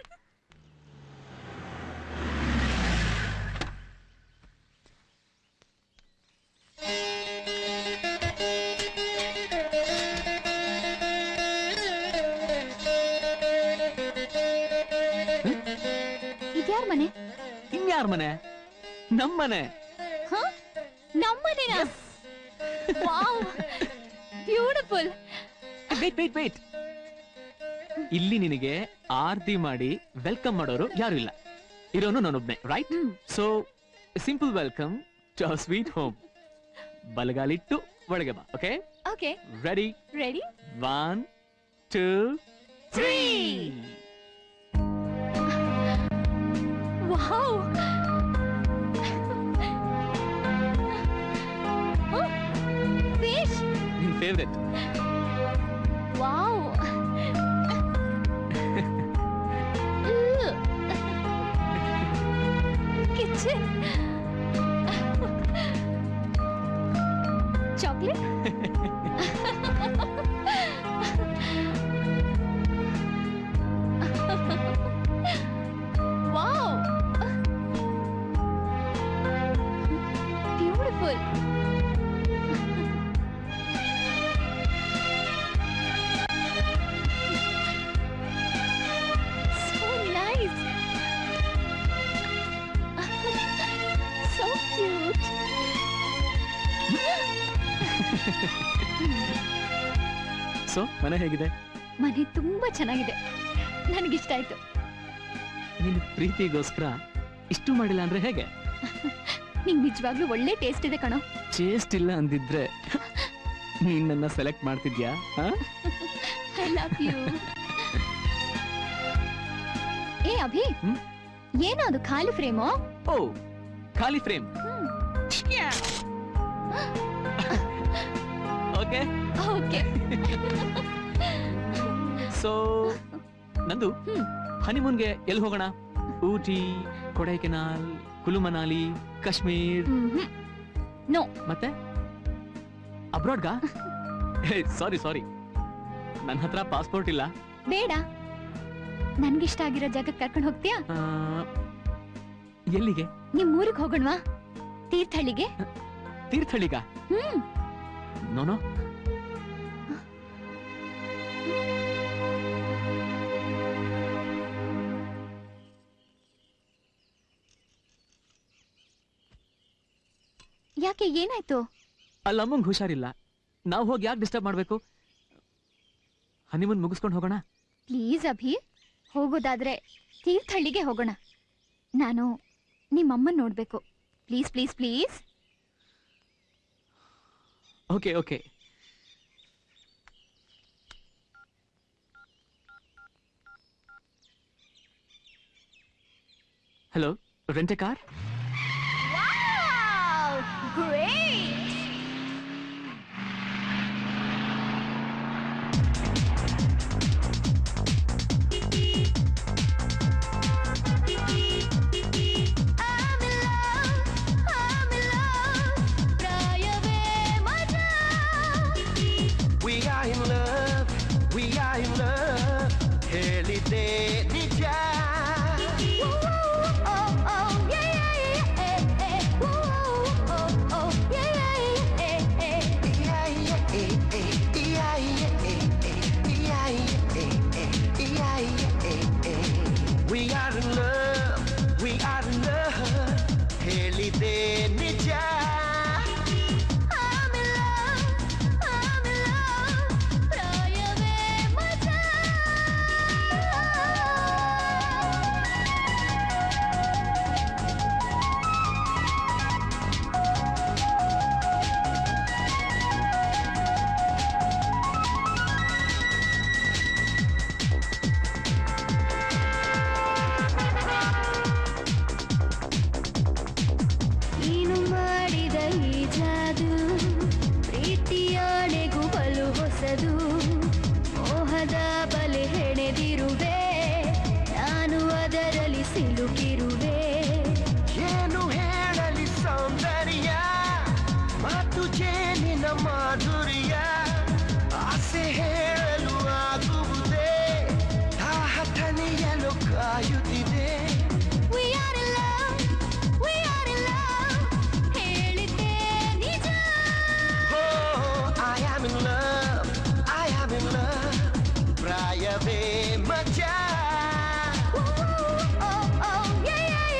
ಇದ್ಯಾರ ಮನೆ? ಇನ್ಯಾರ ಮನೆ? ನಮ್ಮನೆ. ನಮ್ಮನೆನಾ? Wow, beautiful. ವೇಟ್. ಇಲ್ಲಿ ನಿನಗೆ ಆರತಿ ಮಾಡಿ ವೆಲ್ಕಮ್ ಮಾಡೋರು ಯಾರು ಇಲ್ಲ, ಇರೋನು ನಾನೊಬ್ನೇ, right? So simple welcome to our sweet home. ಬಲಗಾಲಿಟ್ಟು ಒಳಗೆ ಬಾ. Okay? Okay. Ready? 1 2 3. Wow, fish. ನಿನ್ favourite. Wow. Kitchen. Chocolate. Wow, beautiful. So nice. So ಮನೆ ಹೇಗಿದೆ? ಮನೆ ತುಂಬಾ ಚೆನ್ನಾಗಿದೆ, ನನಗಿಷ್ಟ ಆಯ್ತು. ನಿನ್ ಪ್ರೀತಿಗೋಸ್ಕರ ಇಷ್ಟು ಮಾಡಿಲ್ಲ ಅಂದ್ರೆ ಹೇಗೆ? ನಿಂಗ್ ನಿಜವಾಗ್ಲೂ ಒಳ್ಳೆ ಟೇಸ್ಟ್ ಇದೆ ಕಣೋ. ಟೇಸ್ಟ್ ಇಲ್ಲ ಅಂದಿದ್ರೆ ನೀನ್ ನನ್ನ ಸೆಲೆಕ್ಟ್ ಮಾಡ್ತಿದ್ಯಾ? I love you. ಏ ಅಭಿ, ಏನೋ ಅದು ಖಾಲಿ ಫ್ರೇಮು? ಓ, ಖಾಲಿ ಫ್ರೇಮ್. Okay okay. ಸೊ ನಂದು ಹನಿಮೂನ್ಗೆ ಎಲ್ಲಿ ಹೋಗೋಣ? ಊಟಿ, ಕೊಡೈಕೆನಾಲ್, ಕುಲು ಮನಾಲಿ, ಕಾಶ್ಮೀರ್? ನೋ. ಮತ್ತೆ ಅಬ್ರಾಡ್ಗಾ? ಸಾರಿ ನನ್ನ ಹತ್ರ ಪಾಸ್ಪೋರ್ಟ್ ಇಲ್ಲ. ಬೇಡ, ನನ್ಗಿಷ್ಟ ಆಗಿರೋ ಜಾಗಕ್ಕೆ ಕರ್ಕೊಂಡು ಹೋಗ್ತೀಯಾ? ಎಲ್ಲಿಗೆ? ನಿಮ್ ಊರಿಗೆ ಹೋಗೋಣವಾ? ತೀರ್ಥಹಳ್ಳಿಗೆ. ತೀರ್ಥಹಳ್ಳಿಗ? ನೋನೋ. ಯಾಕೆ, ಏನಾಯ್ತು? ಅಲ್ಲ, ಅಮ್ಮಂಗ್ ಹುಷಾರಿಲ್ಲ. ನಾವು ಹೋಗಿ ಯಾಕೆ ಡಿಸ್ಟರ್ಬ್ ಮಾಡ್ಬೇಕು? ಹನಿಮೂನ್ ಮುಗಿಸ್ಕೊಂಡು ಹೋಗೋಣ. ಪ್ಲೀಸ್ ಅಭಿ, ಹೋಗೋದಾದ್ರೆ ತೀರ್ಥಹಳ್ಳಿಗೆ ಹೋಗೋಣ. ನಾನು ನಿಮ್ಮಮ್ಮನ್ ನೋಡ್ಬೇಕು. Please please please. Okay okay. Hello, rent a car? Great! We are in love, we are in love. ಹೇಳಿದೆ ನಿಜ. We are in love, we are in love. ಹೇಳಿದೆ ನಿಜ. ನೀನು ಮಾಡಿದ ಈ ಜಾದು ಪ್ರೀತಿಯಾಣೆಗೂ ಬಲು ಹೊಸದು. ಮೋಹದ ಬಲೆ ಹೆಣೆದಿರುವೆ, ನಾನು ಅದರಲ್ಲಿ ಸಿಲುಕಿರುವೆ. ಏನು ಹೇಳಲಿ ಸೌಂದರ್ಯ, ಮಾತು ಜೇನಿನ ಮಾಧುರ್ಯ. ಆಸೆ ಹೇಳಲು ಆಗುವುದೇ, ದಾಹ ತಣಿಯಲು ಕಾಯುತ್ತಿದೆ. We are in love, we are in love. ಹೇಳಿದ್ದೆ ನಿಜ. Oh, I am in love, I am in love. ಪ್ರಾಯವೇ ಮಜಾ. Oh, oh, yeah, yeah,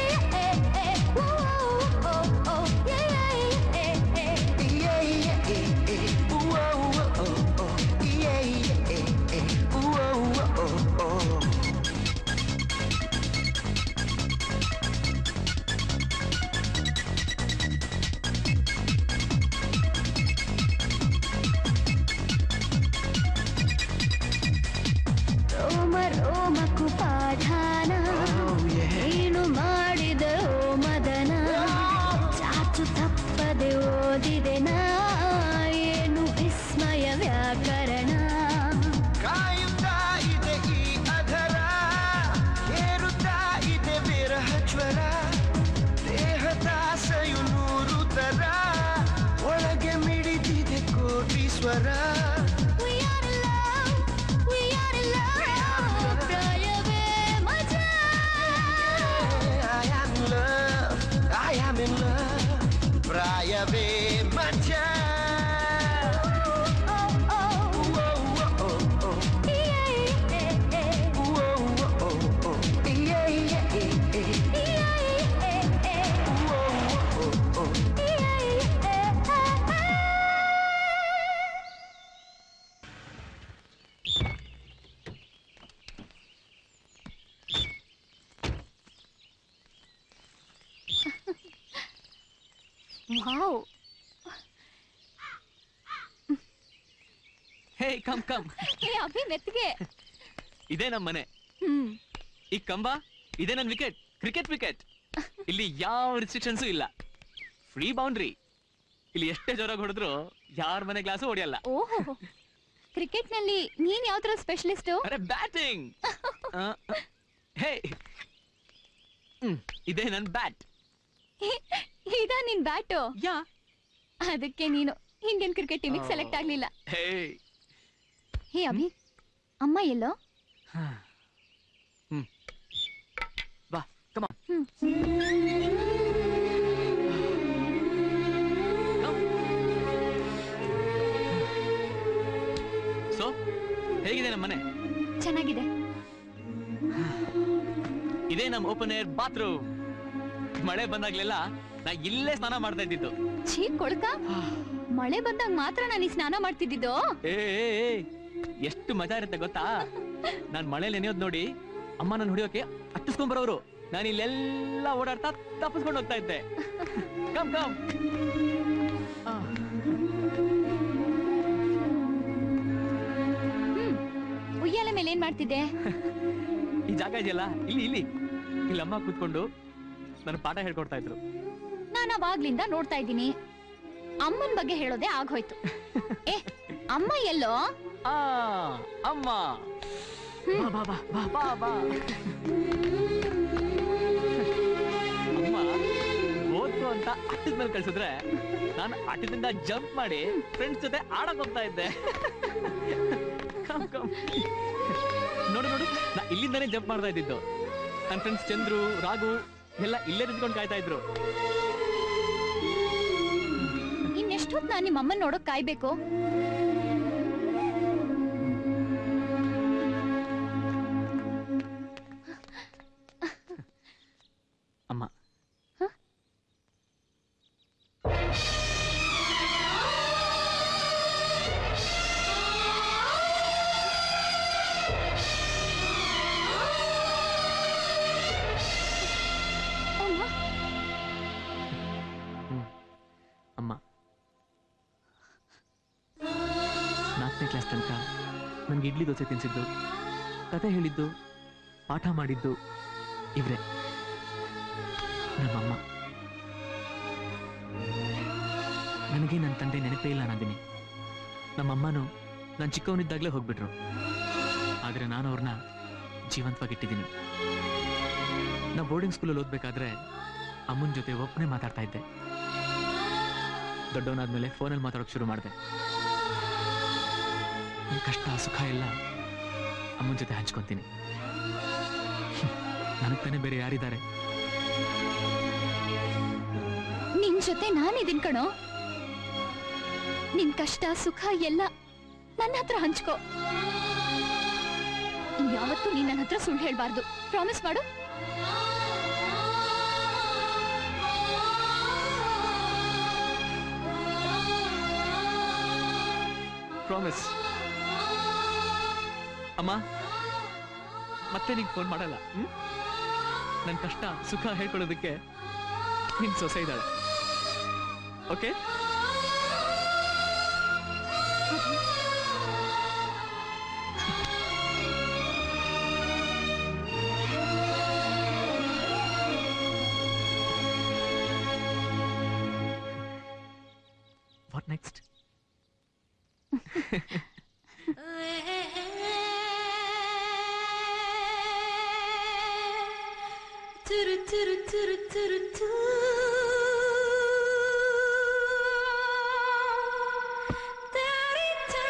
wow. Hey come come. ಏ ಅಭಿ ಮೆತ್ತಿಗೆ. ಇದೇ ನಮ್ಮ ಮನೆ. ಈ ಕಂಬ ಇದೇ ನನ್ನ ವಿಕೆಟ್, ಕ್ರಿಕೆಟ್ ವಿಕೆಟ್. ಇಲ್ಲಿ ಯಾವ ರಿಸ್ಟ್ರಿಕ್ಷನ್ಸು ಇಲ್ಲ, ಫ್ರೀ ಬೌಂಡ್ರಿ. ಇಲ್ಲಿ ಎಷ್ಟೇ ಜೋರಾಗಿ ಹೊಡೆದ್ರು ಯಾರ ಮನೆ ಗ್ಲಾಸು ಹೊಡೆಯಲ್ಲ. ಓಹೋ, ಕ್ರಿಕೆಟ್ ನಲ್ಲಿ ನೀನ್ ಯಾವ ತರ ಸ್ಪೆಷಲಿಸ್ಟ್? ಅರೆ ಬ್ಯಾಟಿಂಗ್. ಹೇ, ಇದೇ ನನ್ ಬ್ಯಾಟ್. ಇದಾ ನಿನ್ ಬ್ಯಾಟು? ಯಾ. ಅದಕ್ಕೆ ನೀನು ಇಂಡಿಯನ್ ಕ್ರಿಕೆಟ್ ಟೀಮಿಗೆ ಸೆಲೆಕ್ಟ್ ಆಗ್ಲಿಲ್ಲ. ಹೇ ಅಭಿ, ಅಮ್ಮ ಎಲ್ಲೋ? ಬಾ, ಕಮ್ ಆನ್. ಸೊ ಹೇಗಿದೆ ನಮ್ಮ ಮನೆ? ಚೆನ್ನಾಗಿದೆ. ಇದೇ ನಮ್ಮ ಓಪನ್ ಏರ್ ಬಾತ್ರೂಮ್. ಮಳೆ ಬಂದಾಗ್ಲೆಲ್ಲ ನಾ ಇಲ್ಲೇ ಸ್ನಾನ ಮಾಡ್ತಾ ಇದ್ದಿದ್ದು. ಛೀ ಕೊಳ್ಕ, ಮಳೆ ಬಂದಾಗ ಮಾತ್ರ ನಾನು ಈ ಸ್ನಾನ ಮಾಡ್ತಿದ್ದಿದ್ದು. ಎಷ್ಟು ಮಜಾ ಇರುತ್ತೆ ಗೊತ್ತಾ? ನಾನ್ ಮಳೆಯಲ್ಲಿ ನೆನೆಯೋದ್ ನೋಡಿ ಅಮ್ಮ ನಾನು ಹೊಡಿಯೋಕೆ ಹತ್ತಿಸ್ಕೊಂಡ್ ಬರೋರು. ನಾನು ಇಲ್ಲೆಲ್ಲ ಓಡಾಡ್ತಾ ತಪ್ಪಿಸ್ಕೊಂಡು ಹೋಗ್ತಾ ಇದ್ದೆ. Come come. ಉಯ್ಯಾಲ ಮೇಲೆ ಏನ್ ಮಾಡ್ತಿದ್ದೆ? ಈ ಜಾಗ ಇದೆಯಲ್ಲ, ಇಲ್ಲಿ ಇಲ್ಲಿ ಇಲ್ಲಿ ಅಮ್ಮ ಕೂತ್ಕೊಂಡು ನನ್ನ ಪಾಠ ಹೇಳ್ಕೊಡ್ತಾ ಇದ್ರು. ನಾನು ಅವಾಗ್ಲಿಂದ ನೋಡ್ತಾ ಇದ್ದೀನಿ. ಅಮ್ಮನ್ ಬಗ್ಗೆ ಹೇಳೋದೇ ಆಗೋಯ್ತು. ಏ ಅಮ್ಮ ಎಲ್ಲೋ? ಅಮ್ಮ ಅಮ್ಮ ಓದ್ತು ಅಂತ ಆಟದ ಮೇಲೆ ಕಳ್ಸಿದ್ರೆ ನಾನು ಆಟದಿಂದ ಜಂಪ್ ಮಾಡಿ ಫ್ರೆಂಡ್ಸ್ ಜೊತೆ ಆಡಕ್ ಹೋಗ್ತಾ ಇದ್ದೆ. ನೋಡು ನೋಡು, ನಾ ಇಲ್ಲಿಂದಾನೇ ಜಂಪ್ ಮಾಡ್ತಾ ಇದ್ದಿದ್ದು. ನನ್ನ ಫ್ರೆಂಡ್ಸ್ ಚಂದ್ರು, ರಾಘು ಎಲ್ಲ ಇಲ್ಲೇ ನಿಂತ್ಕೊಂಡು ಕಾಯ್ತಾ ಇದ್ರು. ಇನ್ನೆಷ್ಟೊತ್ತು ನಾನು ನಿಮ್ಮ ಅಮ್ಮನ್ ನೋಡೋಕ್ ಕಾಯ್ಬೇಕು? ಅಮ್ಮ ಅಮ್ಮ 4ನೇ ಕ್ಲಾಸ್ ತನಕ ನನ್ಗೆ ಇಡ್ಲಿ ದೋಸೆ ತಿನ್ಸಿದ್ದು, ಕತೆ ಹೇಳಿದ್ದು, ಪಾಠ ಮಾಡಿದ್ದು ಇವ್ರೆ ನಮ್ಮಮ್ಮ. ನನಗೆ ನನ್ನ ತಂದೆ ನೆನಪೇ ಇಲ್ಲ ಅನ್ನೋದಿನಿ. ನಮ್ಮಮ್ಮನೂ ನಾನು ಚಿಕ್ಕವನಿದ್ದಾಗಲೇ ಹೋಗ್ಬಿಟ್ರು. ಆದರೆ ನಾನು ಅವ್ರನ್ನ ಜೀವಂತವಾಗಿಟ್ಟಿದ್ದೀನಿ. ನಾ ಬೋರ್ಡಿಂಗ್ ಸ್ಕೂಲಲ್ಲಿ ಓದ್ಬೇಕಾದ್ರೆ ಅಮ್ಮನ ಜೊತೆ ಒಬ್ಬನೇ ಮಾತಾಡ್ತಾ ಇದ್ದೆ. ದೊಡ್ಡವನಾದ್ಮೇಲೆ ಫೋನಲ್ಲಿ ಮಾತಾಡೋಕೆ ಶುರು ಮಾಡಿದೆ. ನನ್ನ ಕಷ್ಟ ಸುಖ ಎಲ್ಲ ಅಮ್ಮನ ಜೊತೆ ಹಂಚ್ಕೊತೀನಿ. ನನಗೆ ತಾನೇ ಬೇರೆ ಯಾರಿದ್ದಾರೆ? ನಿನ್ ಜೊತೆ ನಾನಿದ್ದೀನಿ ಕಣೋ. ನಿನ್ ಕಷ್ಟ ಸುಖ ಎಲ್ಲ ನನ್ನ ಹತ್ರ ಹಂಚ್ಕೋ. ಯಾವತ್ತೂ ನೀನ್ ನನ್ನ ಹತ್ರ ಸುಳ್ಳು ಹೇಳ್ಬಾರ್ದು. ಪ್ರಾಮಿಸ್ ಮಾಡು. ಪ್ರಾಮಿಸ್. ಅಮ್ಮ ಮತ್ತೆ ನಿಂಗೆ ಫೋನ್ ಮಾಡಲ್ಲ. ನನ್ನ ಕಷ್ಟ ಸುಖ ಹೇಳ್ಕೊಳ್ಳೋದಕ್ಕೆ ನಿನ್ ಸೊಸೆ ಇದ್ದಾಳೆ. Okay? What next? Turu turu turu turu tu. Tarita.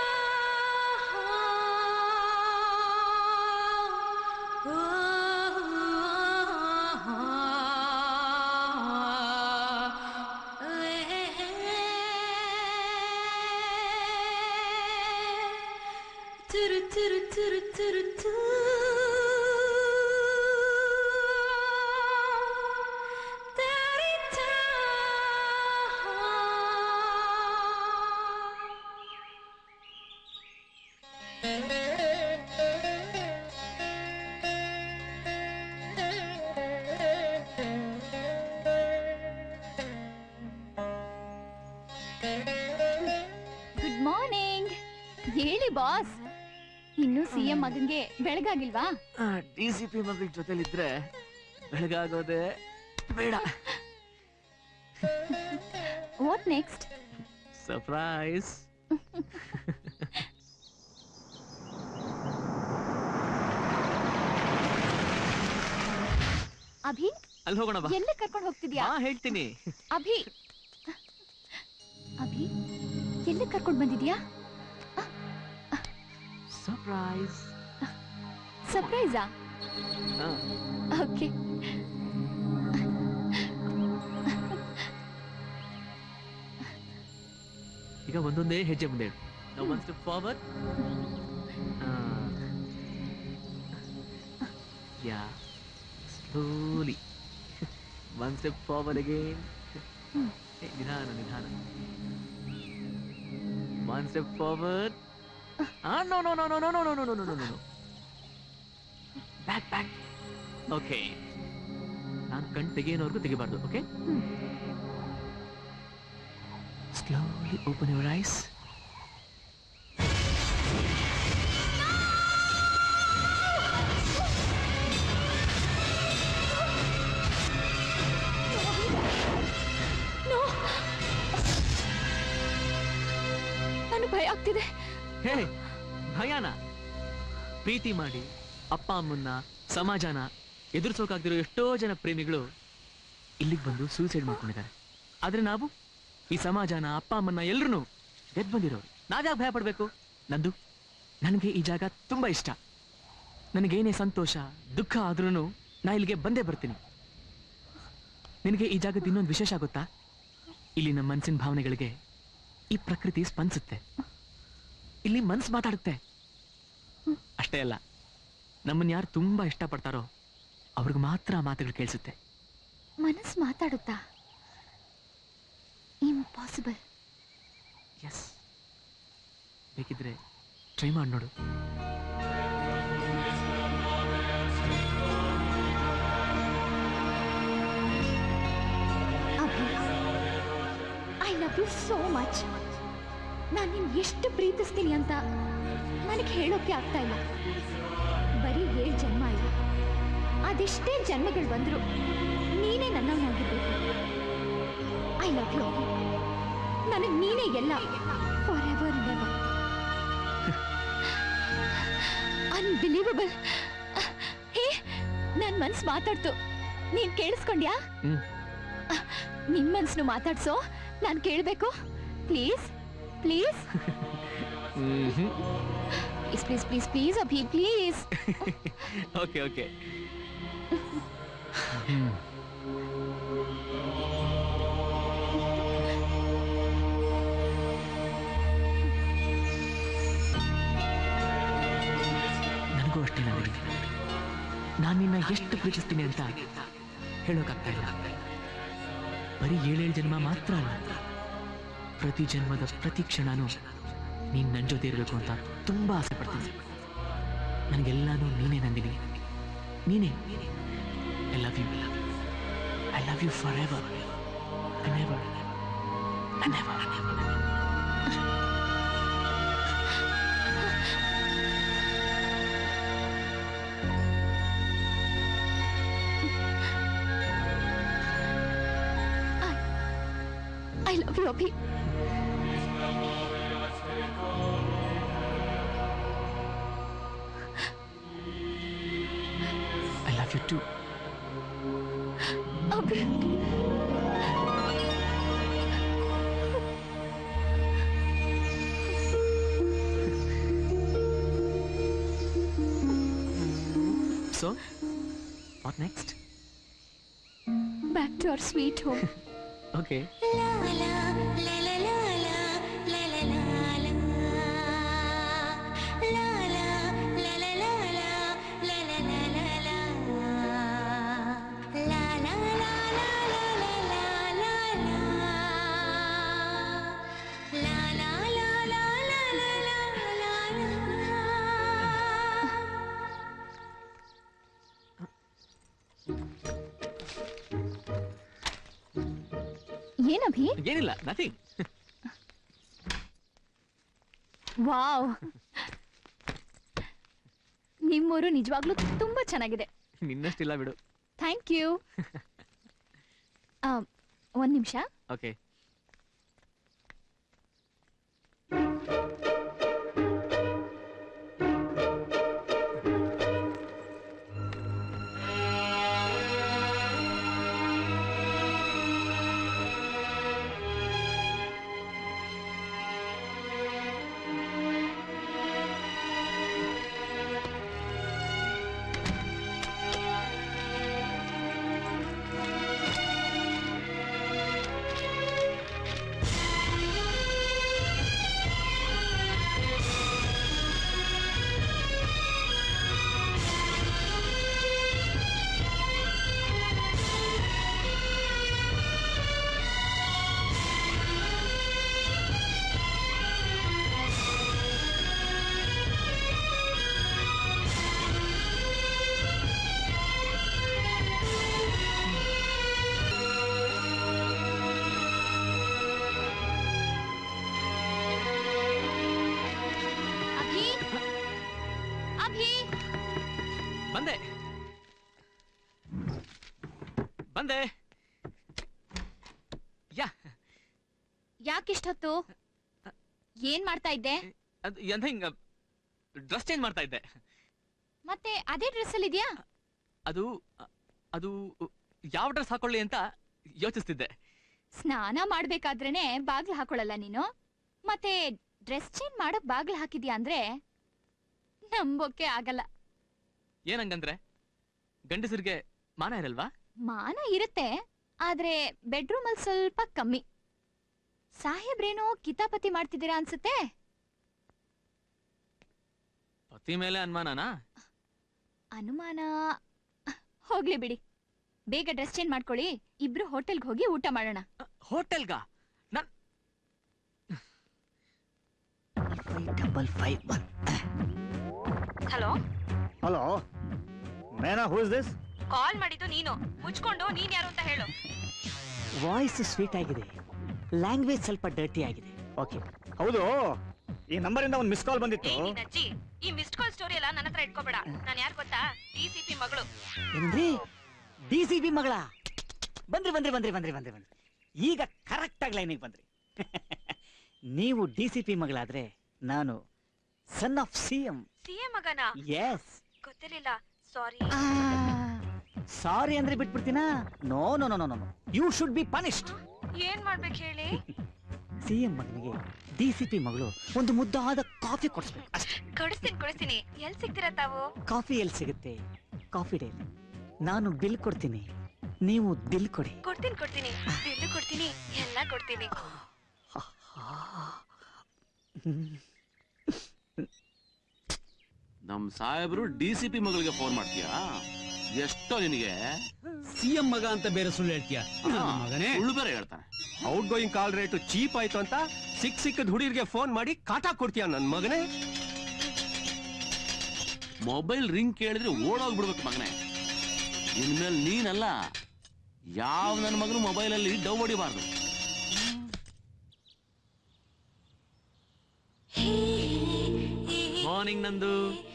Turu turu turu turu tu. Daddy boss ಇನ್ನು ಸಿಎಂ ಮಗನ್ಗೆ ಬೆಳಗಾಗಿಲ್ವಾ? DCP ಮಗಳ ಜೊತೆಲಿದ್ರೆ ಬೆಳಗಾಗೋದೆ ಬೇಡ. What next? ಸರ್ಪ್ರೈಸ್. ಅಭಿ ಅಲ್ಲಿ ಹೋಗೋಣ ಬಾ. ಎಲ್ಲಿ ಕರ್ಕೊಂಡು ಹೋಗ್ತಿದ್ಯಾ? ಹೇಳ್ತೀನಿ. ಅಭಿ ಅಭಿ ಎಲ್ಲಿ ಕರ್ಕೊಂಡು ಬಂದಿದ್ಯಾ? ಸರ್ಪ್ರೈಸ್. ಸರ್ಪ್ರೈಸಾ? ಓಕೆ. ಈಗ ಒಂದೊಂದೇ ಹೆಜ್ಜೆ ಮುಂದೆ ಇಡು. Now one step forward. Yeah. Slowly. One step forward again. ನಿಧಾನ ನಿಧಾನ. One step forward. No, no, no, no, no, no, no, no, no, no, no, no. Back, back. Okay. ನಾನು ಕಣ್ ತೆಗೆಯೋವರೆಗೂ ತೆಗಿಬಾರ್ದು. Okay? Slowly open your eyes. ನನಗೆ ಭಯ ಆಗ್ತಿದೆ. ಹೇ, ಭಯನ? ಪ್ರೀತಿ ಮಾಡಿ ಅಪ್ಪ ಅಮ್ಮನ್ನ ಸಮಾಜನ ಎದುರಿಸೋಕಾಗ್ದಿರೋ ಎಷ್ಟೋ ಜನ ಪ್ರೇಮಿಗಳು ಇಲ್ಲಿಗೆ ಬಂದು ಸೂಸೈಡ್ ಮಾಡ್ಕೊಂಡಿದ್ದಾರೆ. ಆದ್ರೆ ನಾವು ಈ ಸಮಾಜನ ಅಪ್ಪ ಅಮ್ಮನ್ನ ಎಲ್ರು ಗೆದ್ದು ಬಂದಿರೋರು. ನಾವ್ಯಾಕೆ ಭಯ ಪಡ್ಬೇಕು? ನಂದು ನನಗೆ ಈ ಜಾಗ ತುಂಬಾ ಇಷ್ಟ. ನನಗೇನೇ ಸಂತೋಷ ದುಃಖ ಆದ್ರೂ ನಾ ಇಲ್ಲಿಗೆ ಬಂದೇ ಬರ್ತೀನಿ. ನಿನಗೆ ಈ ಜಾಗದ ಇನ್ನೊಂದು ವಿಶೇಷ ಗೊತ್ತಾ? ಇಲ್ಲಿ ನಮ್ಮ ಮನಸ್ಸಿನ ಭಾವನೆಗಳಿಗೆ ಈ ಪ್ರಕೃತಿ ಸ್ಪಂದಿಸುತ್ತೆ. ಇಲ್ಲಿ ಮನ್ಸು ಮಾತಾಡುತ್ತೆ. ಅಷ್ಟೇ ಅಲ್ಲ, ನಮ್ಮನ್ನ ಯಾರು ತುಂಬಾ ಇಷ್ಟಪಡ್ತಾರೋ ಅವ್ರಿಗೆ ಮಾತ್ರ ಆ ಮಾತುಗಳು ಕೇಳಿಸುತ್ತೆ. ಮನಸ್ಸು ಮಾತಾಡುತ್ತಾ? ಇಂಪಾಸಿಬಲ್. ಎಸ್, ಬೇಕಿದ್ರೆ ಟ್ರೈ ಮಾಡಿ ನೋಡು. I love you so much. ನಾನು ನಿನ್ ಎಷ್ಟು ಪ್ರೀತಿಸ್ತೀನಿ ಅಂತ ನನಗೆ ಹೇಳೋಕೆ ಆಗ್ತಾ ಇಲ್ಲ. ಬರೀ 7 ಜನ್ಮ ಇಲ್ಲ, ಅದೆಷ್ಟೇ ಜನ್ಮಗಳು ಬಂದ್ರು ನೀನೇ ನನ್ನವನಾಗಿರ್ಬೇಕು. I love you. ನನಗೆ ನೀನೇ ಎಲ್ಲ. For ever never. Unbelievable. Hey, ನನ್ನ ಮನ್ಸು ಮಾತಾಡ್ತು. ನೀನ್ ಕೇಳಿಸ್ಕೊಂಡ್ಯಾ? ನಿನ್ ಮನ್ಸನ್ನು ಮಾತಾಡ್ಸೋ. ನಾನು ಕೇಳಬೇಕು. Please please please please please please Abhi please. Okay okay. ನನಗೂ ಅಷ್ಟೇ. ನನಗೆ ನಾನು ನಿನ್ನ ಎಷ್ಟು ಪ್ರೀತಿಸ್ತೀನಿ ಅಂತ ಹೇಳೋಕ್ಕಾಗ್ತಾ ಇಲ್ಲ. ಬರೀ 7 ಜನ್ಮ ಮಾತ್ರ ಅಲ್ಲ, ಪ್ರತಿ ಜನ್ಮದ ಪ್ರತಿ ಕ್ಷಣನೂ ನೀನ್ ನನ್ನ ಜೊತೆ ಇರಬೇಕು ಅಂತ ತುಂಬಾ ಆಸೆ ಪಡ್ತೀನಿ. ನನಗೆಲ್ಲಾನು ನೀನೇ ನಂದಿನಿ, ನೀನೇ. I love you. I love you forever and ever and ever. I love you, Abhi. I love you too. Abhi. So, what next? Back to our sweet home. Okay. ಏನಭಿ? ಏನಿಲ್ಲ, ನಥಿಂಗ್. ವಾವ್, ನಿಮ್ಮೂರು ನಿಜವಾಗ್ಲೂ ತುಂಬಾ ಚೆನ್ನಾಗಿದೆ. ನಿನ್ನಷ್ಟಿಲ್ಲ ಬಿಡು. Thank you. ಒಂದ್ ನಿಮಿಷ. ಓಕೆ. ಬಂದೆ. ಯಾಕಿಷ್ಟೊತ್ತು ಏನ್ ಮಾಡ್ತಾ ಇದ್ದೆ? ಹಿಂಗ ಡ್ರೆಸ್ ಚೇಂಜ್ ಮಾಡ್ತಾ ಇದ್ದೆ. ಮತ್ತೆ ಅದೇ ಡ್ರೆಸ್ ಅಲ್ಲಿ ಇದೆಯಾ? ಅದು ಅದು ಯಾವ ಡ್ರೆಸ್ ಹಾಕೊಳ್ಳಿ ಅಂತ ಯೋಚಿಸ್ತಿದ್ದೆ. ಸ್ನಾನ ಮಾಡ್ಬೇಕಾದ್ರೇನೆ ಬಾಗ್ಲು ಹಾಕೊಳ್ಳಲ್ಲ ನೀನು, ಮತ್ತೆ ಡ್ರೆಸ್ ಚೇಂಜ್ ಮಾಡಕ್ ಬಾಗ್ಲು ಹಾಕಿದ್ಯಾ ಅಂದ್ರೆ ನಂಬೋಕೆ ಆಗಲ್ಲ. ಏನಂಗಂದ್ರೆ ಗಂಡಸರಿಗೆ ಮಾನ ಇರಲ್ವಾ? ಮಾನ ಇರುತ್ತೆ, ಆದ್ರೆ ಬೆಡ್ರೂಮ್ ಅಲ್ಲಿ ಸ್ವಲ್ಪ ಕಮ್ಮಿ. ಸಾಹೇಬ್ರೇನೋ ಕಿತಾಪತಿ ಮಾಡ್ತಿದ್ದೀರಾ ಅನ್ಸುತ್ತೆ. ಪತಿ ಮೇಲೆ ಅನುಮಾನನಾ? ಅನುಮಾನ ಹೋಗ್ಲಿ ಬಿಡಿ. ಬೇಗ ಡ್ರೆಸ್ ಚೇಂಜ್ ಮಾಡ್ಕೊಳ್ಳಿ, ಇಬ್ರು ಹೋಟೆಲ್ಗೆ ಹೋಗಿ ಊಟ ಮಾಡೋಣ. ಹೋಟೆಲ್ಗ? ಹಲೋ ಹಲೋ ಮೇನಾ, ಹೂ ಇಸ್ ದಿಸ್? ಕಾಲ್ ಮಾಡಿದ್ದು ನೀನು, ಮುಚ್ಕೊಂಡು ನೀನ್ ಯಾರು ಅಂತ ಹೇಳು. ವಾಯ್ಸ್ ಸ್ವೀಟ್ ಆಗಿದೆ, ಲ್ಯಾಂಗ್ವೇಜ್ ಸ್ವಲ್ಪ ಡರ್ಟಿ ಆಗಿದೆ. ಓಕೆ, ಹೌದು, ಈ ನಂಬರ್ ಇಂದ ಒಂದು ಮಿಸ್ ಕಾಲ್ ಬಂದಿತ್ತು. ಅಜ್ಜಿ, ಈ ಮಿಸ್ಡ್ ಕಾಲ್ ಸ್ಟೋರಿ ಎಲ್ಲ ನನ್ನ ಹತ್ರ ಇಟ್ಕೋಬೇಡ. ನಾನು ಯಾರು ಗೊತ್ತಾ? DCP ಮಗಳು. ಏನ್ರಿ DCP ಮಗಳ? ಬಂದ್ರಿ ಬಂದ್ರಿ ಬಂದ್ರಿ ಬಂದ್ರಿ ಬಂದ್ರಿ ಬಂದ್ರಿ ಈಗ ಕರೆಕ್ಟ್ ಆಗಿ ಲೈನಿಗೆ ಬಂದ್ರಿ. ನೀವು DCP ಮಗಳಾದ್ರೆ ನಾನು ಸನ್ ಆಫ್ CM. CM ಮಗನಾ? ಎಸ್. ಗೊತ್ತಿರಲಿಲ್ಲ, ಸಾರಿ. ಸಾರಿ ಅಂದ್ರೆ ಬಿಟ್ಬಿಡ್ತೀನಾ? No no no no no, you should be punished. ಏನ್ ಮಾಡ್ಬೇಕು ಹೇಳಿ? CM ಮಗನಿಗೆ DCP ಮಗಳು ಒಂದು ಮುದ್ದಾದ ಕಾಫಿ ಕೊಡಿಸ್ಬೇಕು ಅಷ್ಟೇ. ಕೊಡಿಸ್ತೀನಿ. ಎಲ್ಲಿ ಸಿಗ್ತೀರಾ ತಾವು? ಕಾಫಿ ಎಲ್ಲಿ ಸಿಗುತ್ತೆ? Coffee day. ನಾನು ಬಿಲ್ ಕೊಡ್ತೀನಿ, ನೀವು ದಿಲ್ ಕೊಡಿ. ಕೊಡ್ತೀನಿ. ಬಿಲ್ಲು ಕೊಡ್ತೀನಿ, ಎಲ್ಲ ಕೊಡ್ತೀನಿ. ನಮ್ ಸಾಹೇಬ್ರು DCP ಮಗಳಿಗೆ ಫೋನ್ ಮಾಡ್ತೀಯಾ? ಎಷ್ಟೋ ನಿನಗೆ? CM ಮಗ ಅಂತ ಬೇರೆ ಸುಳ್ಳು ಹೇಳ್ತೀಯ ಮಗನೇ? ಸುಳ್ಳು ಬೇರೆ ಹೇಳ್ತಾನೆ. Out going call rate cheap ಆಯ್ತು ಅಂತ ಸಿಕ್ಕದ ಹುಡುಗಿರಿಗೆ ಫೋನ್ ಮಾಡಿ ಕಾಟ ಕೊಡ್ತೀಯ ನನ್ ಮಗನೇ? ಮೊಬೈಲ್ ರಿಂಗ್ ಕೇಳಿದ್ರೆ ಓಡೋಗ್ಬಿಡ್ಬೇಕು ಮಗನೇ. ಇನ್ಮೇಲೆ ನೀನಲ್ಲ, ಯಾವ ನನ್ನ ಮಗನು ಮೊಬೈಲ್ ಅಲ್ಲಿ ಡವ್ ಹೊಡಿಬಾರ್ದು. Morning Nandu.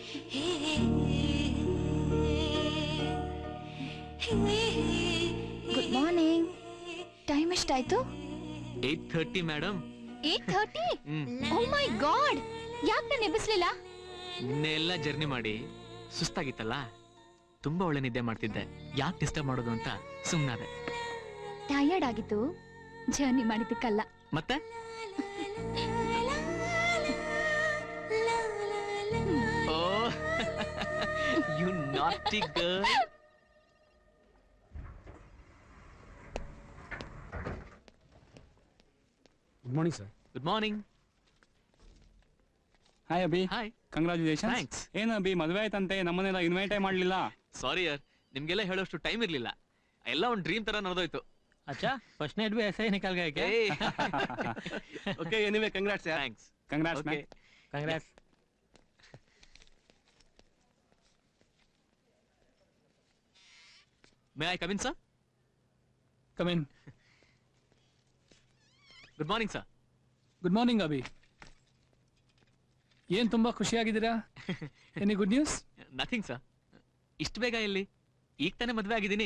Good morning. Time ಎಷ್ಟಾಯ್ತು? 8:30 ಮೇಡಮ್. 8:30? ಓ ಮೈ ಗಾಡ್, ಯಾಕೆ ನಾನು ಎಬ್ಬಿಸ್ಲಿಲ್ಲ? ನಿನ್ನೆ ಎಲ್ಲ ಜರ್ನಿ ಮಾಡಿ ಸುಸ್ತಾಗಿತ್ತಲ್ಲ, ತುಂಬಾ ಒಳ್ಳೆ ನಿದ್ದೆ ಮಾಡ್ತಿದ್ದೆ. ಯಾಕೆ ಡಿಸ್ಟರ್ಬ್ ಮಾಡೋದು ಅಂತ ಸುಮ್ಮನಾದೆ. ಟಯರ್ಡ್ ಆಗಿತ್ತು, ಜರ್ನಿ ಮಾಡಿದ್ದಕ್ಕಲ್ಲ. ಮತ್ತೆ oh you naughty girl. Good morning sir. Good morning. Hi Abhi. Hi. Congratulation. Thanks. ಏನು ಅಭಿ, ಮದುವೆ ಆಯ್ತಂತೆ, ನಮ್ಮನ್ನೆಲ್ಲ ಇನ್ವೈಟೇ ಮಾಡಲಿಲ್ಲ. ಸಾರಿ ಯಾರ್, ನಿಮ್ಗೆಲ್ಲ ಹೇಳೋಷ್ಟು ಟೈಮ್ ಇರ್ಲಿಲ್ಲ. ಎಲ್ಲ ಒಂದು ಡ್ರೀಮ್ ತರ ನಡೆದೋಯ್ತು. अच्छा फर्स्ट नाइट भी ऐसे ही निकल गए क्या? ओके एनीवे कंग्रेट्स यार. Thanks. Congrats man. Congrats. May I come in, sir? Come in. Good morning, sir. Good morning Abhi. ಏನ್ ತುಂಬಾ ಖುಷಿಯಾಗಿದ್ದೀರಾ? Any good news? Nothing sir. ಇಷ್ಟು ಬೇಗ ಎಲ್ಲಿ? ಈಗ ತಾನೇ ಮದುವೆ ಆಗಿದ್ದೀನಿ.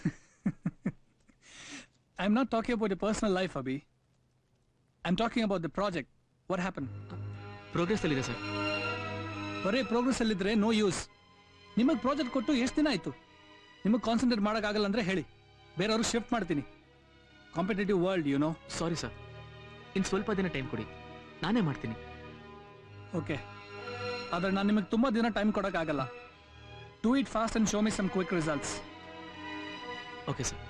I am not talking about your personal life, Abhi. I'm talking about the project. What happened? Progress ಅಲ್ಲಿದೆ ಸರ್. ಬರೀ ಪ್ರೋಗ್ರೆಸ್ ಅಲ್ಲಿದ್ರೆ ನೋ ಯೂಸ್. ನಿಮಗೆ ಪ್ರಾಜೆಕ್ಟ್ ಕೊಟ್ಟು ಎಷ್ಟು ದಿನ ಆಯ್ತು? ನಿಮಗೆ ಕಾನ್ಸಂಟ್ರೇಟ್ ಮಾಡೋಕ್ಕಾಗಲ್ಲ ಅಂದ್ರೆ ಹೇಳಿ, ಬೇರೆಯವರು ಶಿಫ್ಟ್ ಮಾಡ್ತೀನಿ. Competitive world you know. Sorry sir, ಇನ್ನು ಸ್ವಲ್ಪ ದಿನ ಟೈಮ್ ಕೊಡಿ, ನಾನೇ ಮಾಡ್ತೀನಿ. ಓಕೆ, ಆದರೆ ನಾನು ನಿಮಗೆ ತುಂಬ ದಿನ ಟೈಮ್ ಕೊಡೋಕ್ಕಾಗಲ್ಲ. Do it fast and show me some quick results. Okay sir.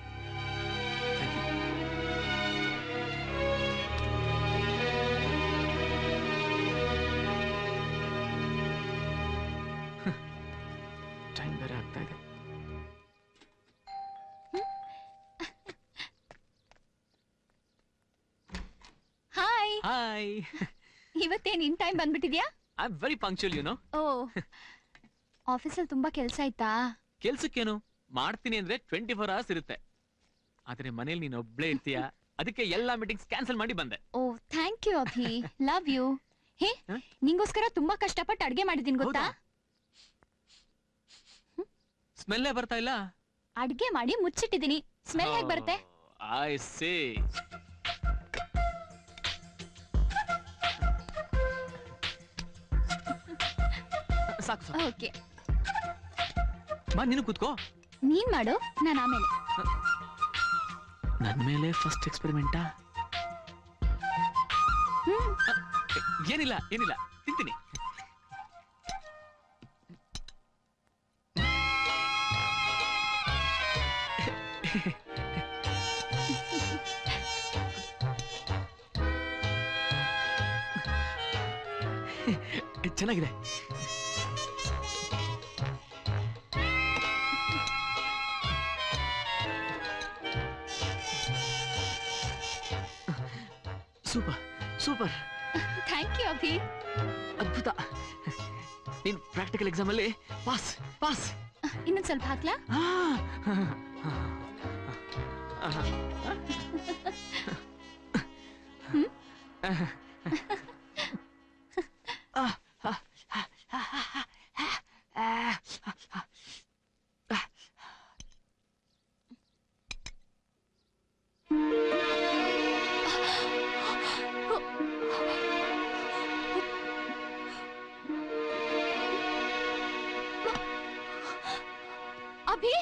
Time ಬೇರೆ ಆಗ್ತಾ ಇದೆ. ಹಾಯ್. ಹಾಯ್. ಇವತ್ತೇನ್ ಇನ್ ಟೈಮ್ ಬಂದ್ಬಿಟ್ಟಿದ್ಯಾ? I am very punctual you know. Oh, ಆಫೀಸಲ್ಲಿ ತುಂಬಾ ಕೆಲಸ ಆಯ್ತಾ? ಕೆಲ್ಸಕ್ಕೇನು ಮಾಡ್ತೀನಿ ಅಂದ್ರೆ 24 hours ಇರುತ್ತೆ. ಆದ್ರೆ ಮನೇಲಿ ನೀನು ಒಬ್ಳೇ ಇರ್ತೀಯ, ಅದಕ್ಕೆ ಎಲ್ಲಾ ಮೀಟಿಂಗ್ಸ್ ಕ್ಯಾನ್ಸಲ್ ಮಾಡಿ ಬಂದೆ. Oh, thank you Abhi, love you. Hey, ನಿಂಗೋಸ್ಕರ ತುಂಬಾ ಕಷ್ಟಪಟ್ಟು ಅಡ್ಗೆ ಮಾಡಿದೀನಿ ಗೊತ್ತಾ? ಸ್ಮೆಲ್ಲೇ ಬರ್ತಾ ಇಲ್ಲ. ಅಡ್ಗೆ ಮಾಡಿ ಮುಚ್ಚಿಟ್ಟಿದೀನಿ, ಸ್ಮೆಲ್ ಹೇಗೆ ಬರುತ್ತೆ? I say. ಸಾಕು ಸಾಕು. ಓಕೆ, ಬಾ ನೀನು ಕೂತ್ಕೋ. ನೀನ್ ಮಾಡು, ನಾನು ಆಮೇಲೆ. ನನ್ ಮೇಲೆ ಫಸ್ಟ್ ಎಕ್ಸ್ಪೆರಿಮೆಂಟಾ? ಏನಿಲ್ಲ ಏನಿಲ್ಲ, ತಿಂತೀನಿ. ಚೆನ್ನಾಗಿದೆ. Super super. Thank you Abhi. ಅದ್ಭುತ. ನೀನ್ ಪ್ರಾಕ್ಟಿಕಲ್ ಎಕ್ಸಾಮ್ ಅಲ್ಲಿ ಪಾಸ್ ಪಾಸ್. ಇನ್ನೊಂದ್ ಸ್ವಲ್ಪ ಹಾಕ್ಲಾ? ಅಭಿ,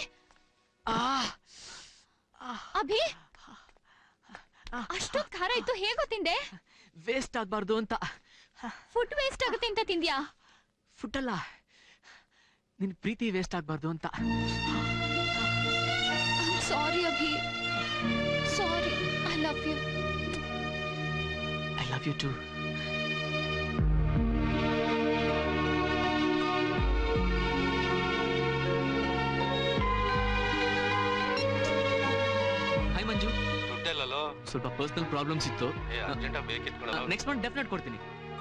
ಅಭಿ, ಅಷ್ಟೊಂದು ಖಾರ ಇತ್ತು, ಹೇಗೋ ತಿಂದೆ? ವೇಸ್ಟ್ ಆಗ್ಬಾರ್ದು ಅಂತ. ಫುಡ್ ವೇಸ್ಟ್ ಆಗುತ್ತೆ ಅಂತ ತಿಂದ್ಯಾ? ಫುಡ್ ಅಲ್ಲ, ನಿನ್ ಪ್ರೀತಿ ವೇಸ್ಟ್ ಆಗ್ಬಾರ್ದು ಅಂತ. Sorry Abhi, sorry. I love you. I love you too. Hi Manju. ದುಡ್ಡೆಲ್ಲೋ ಸ್ವಲ್ಪ ಪರ್ಸನಲ್ ಪ್ರಾಬ್ಲಮ್ಸ್ ಇತ್ತು. ಅರ್ಜೆಂಟಾಗಿ ಬೇಕಿತ್ತು. ನೆಕ್ಸ್ಟ್ ಮಂತ್ ಡೆಫಿನೆಟ್ ಕೊಡ್ತೀನಿ.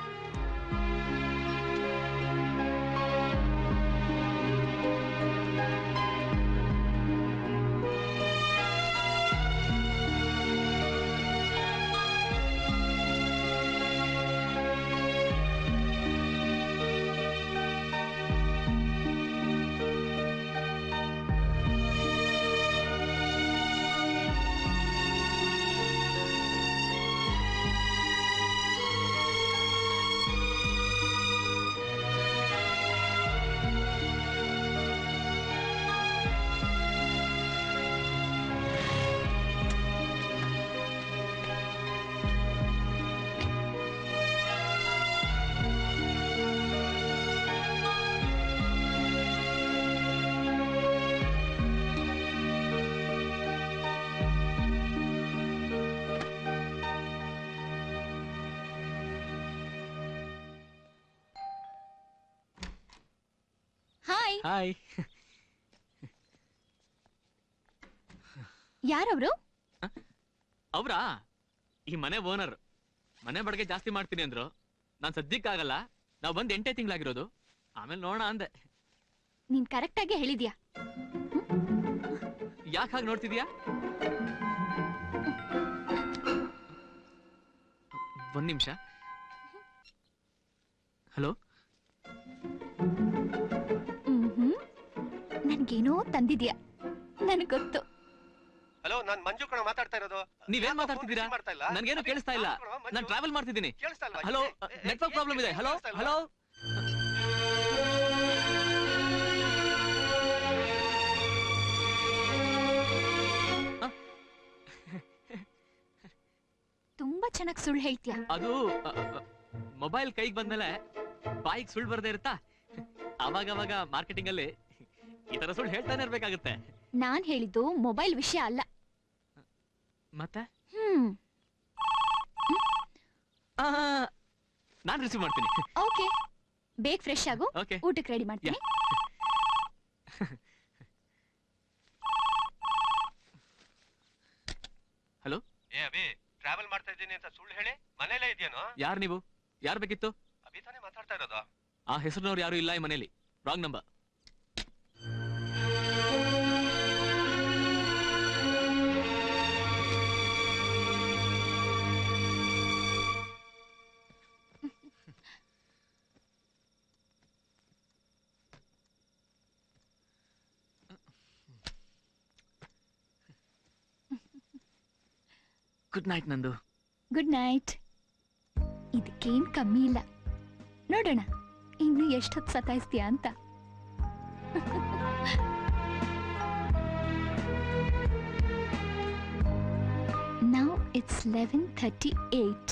ಹಾಯ್. ಯಾರವರು? ಅವ್ರಾ? ಈ ಮನೆ ಓನರ್. ಮನೆ ಬಾಡಿಗೆ ಜಾಸ್ತಿ ಮಾಡ್ತೀನಿ ಅಂದ್ರು. ನಾನ್ ಸದ್ಯಕ್ಕಾಗಲ್ಲ, ನಾವ್ ಬಂದ್ 8 ತಿಂಗಳಾಗಿರೋದು, ಆಮೇಲೆ ನೋಡೋಣ ಅಂದೆ. ನೀನ್ ಕರೆಕ್ಟ್ ಆಗಿ ಹೇಳಿದ್ಯಾ. ಯಾಕೆ ಹಾಗೆ ನೋಡ್ತಿದ್ಯಾ? ಒಂದ್ ನಿಮಿಷ. ಹಲೋ, ನನ್ಗೇನೋ ತಂದಿದ್ಯಾ, ನನಗ್ ಗೊತ್ತು. ಹಲೋ, ನಾನ್ ಮಂಜು ಕಣ ಮಾತಾಡ್ತಾ ಇರೋದು. ನೀವೇನ್ ಮಾತಾಡ್ತಿದ್ದೀರಾ? ನನ್ಗೇನು ಕೇಳಿಸ್ತಾ ಇಲ್ಲ. ನಾನು ಟ್ರಾವೆಲ್ ಮಾಡ್ತಿದ್ದೀನಿ. ಹಲೋ, ನೆಟ್ವರ್ಕ್ ಪ್ರಾಬ್ಲಮ್ ಇದೆ. Hello hello. ತುಂಬಾ ಚೆನ್ನಾಗಿ ಸುಳ್ಳು ಹೇಳ್ತೀಯ. ಅದು ಮೊಬೈಲ್ ಕೈಗೆ ಬಂದ್ಮೇಲೆ ಬಾಯಿಗೆ ಸುಳ್ಳು ಬರ್ದೇ ಇರುತ್ತಾ? ಅವಾಗ ಮಾರ್ಕೆಟಿಂಗ್ ಅಲ್ಲಿ ಈ ತರ ಸುಳ್ಳು ಹೇಳ್ತಾನೆ ಇರ್ಬೇಕಾಗುತ್ತೆ. ನಾನ್ ಹೇಳಿದ್ದು ಮೊಬೈಲ್ ವಿಷಯ ಅಲ್ಲ. ಮತ್ತೆ ನಾನ್ ರಿಸೀವ್ ಮಾಡ್ತೀನಿ. ಓಕೆ, ಬೇಗ ಫ್ರೆಶ್ ಆಗು. Okay. ಊಟಕ್ಕೆ ರೆಡಿ ಮಾಡ್ತೀನಿ. ಹಲೋ, ಏ ಅಭಿ, ಟ್ರಾವೆಲ್ ಮಾಡ್ತಾ ಇದ್ದೀನಿ ಅಂತ ಸುಳ್ಳು ಹೇಳಿ ಮನೇಲೇ ಇದೆಯೇನೋ? ಯಾರು ನೀವು? ಯಾರು ಬೇಕಿತ್ತು? ಅಭಿ ತಾನೇ ಮಾತಾಡ್ತಾ ಇರೋದು. ಆ ಹೆಸರಿನವ್ರು ಯಾರು ಇಲ್ಲ ಈ ಮನೇಲಿ. Wrong number. Good night Nandu. Good night. ಇದಕ್ಕೇನ್ ಕಮ್ಮಿ ಇಲ್ಲ. ನೋಡೋಣ ಇನ್ನು ಎಷ್ಟೊತ್ತು ಸತಾಯಿಸ್ತೀಯ ಅಂತ. Now it's 11:38.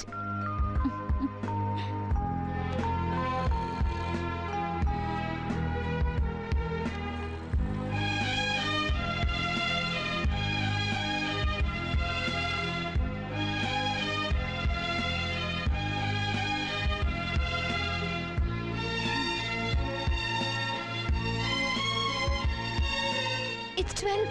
It's 12.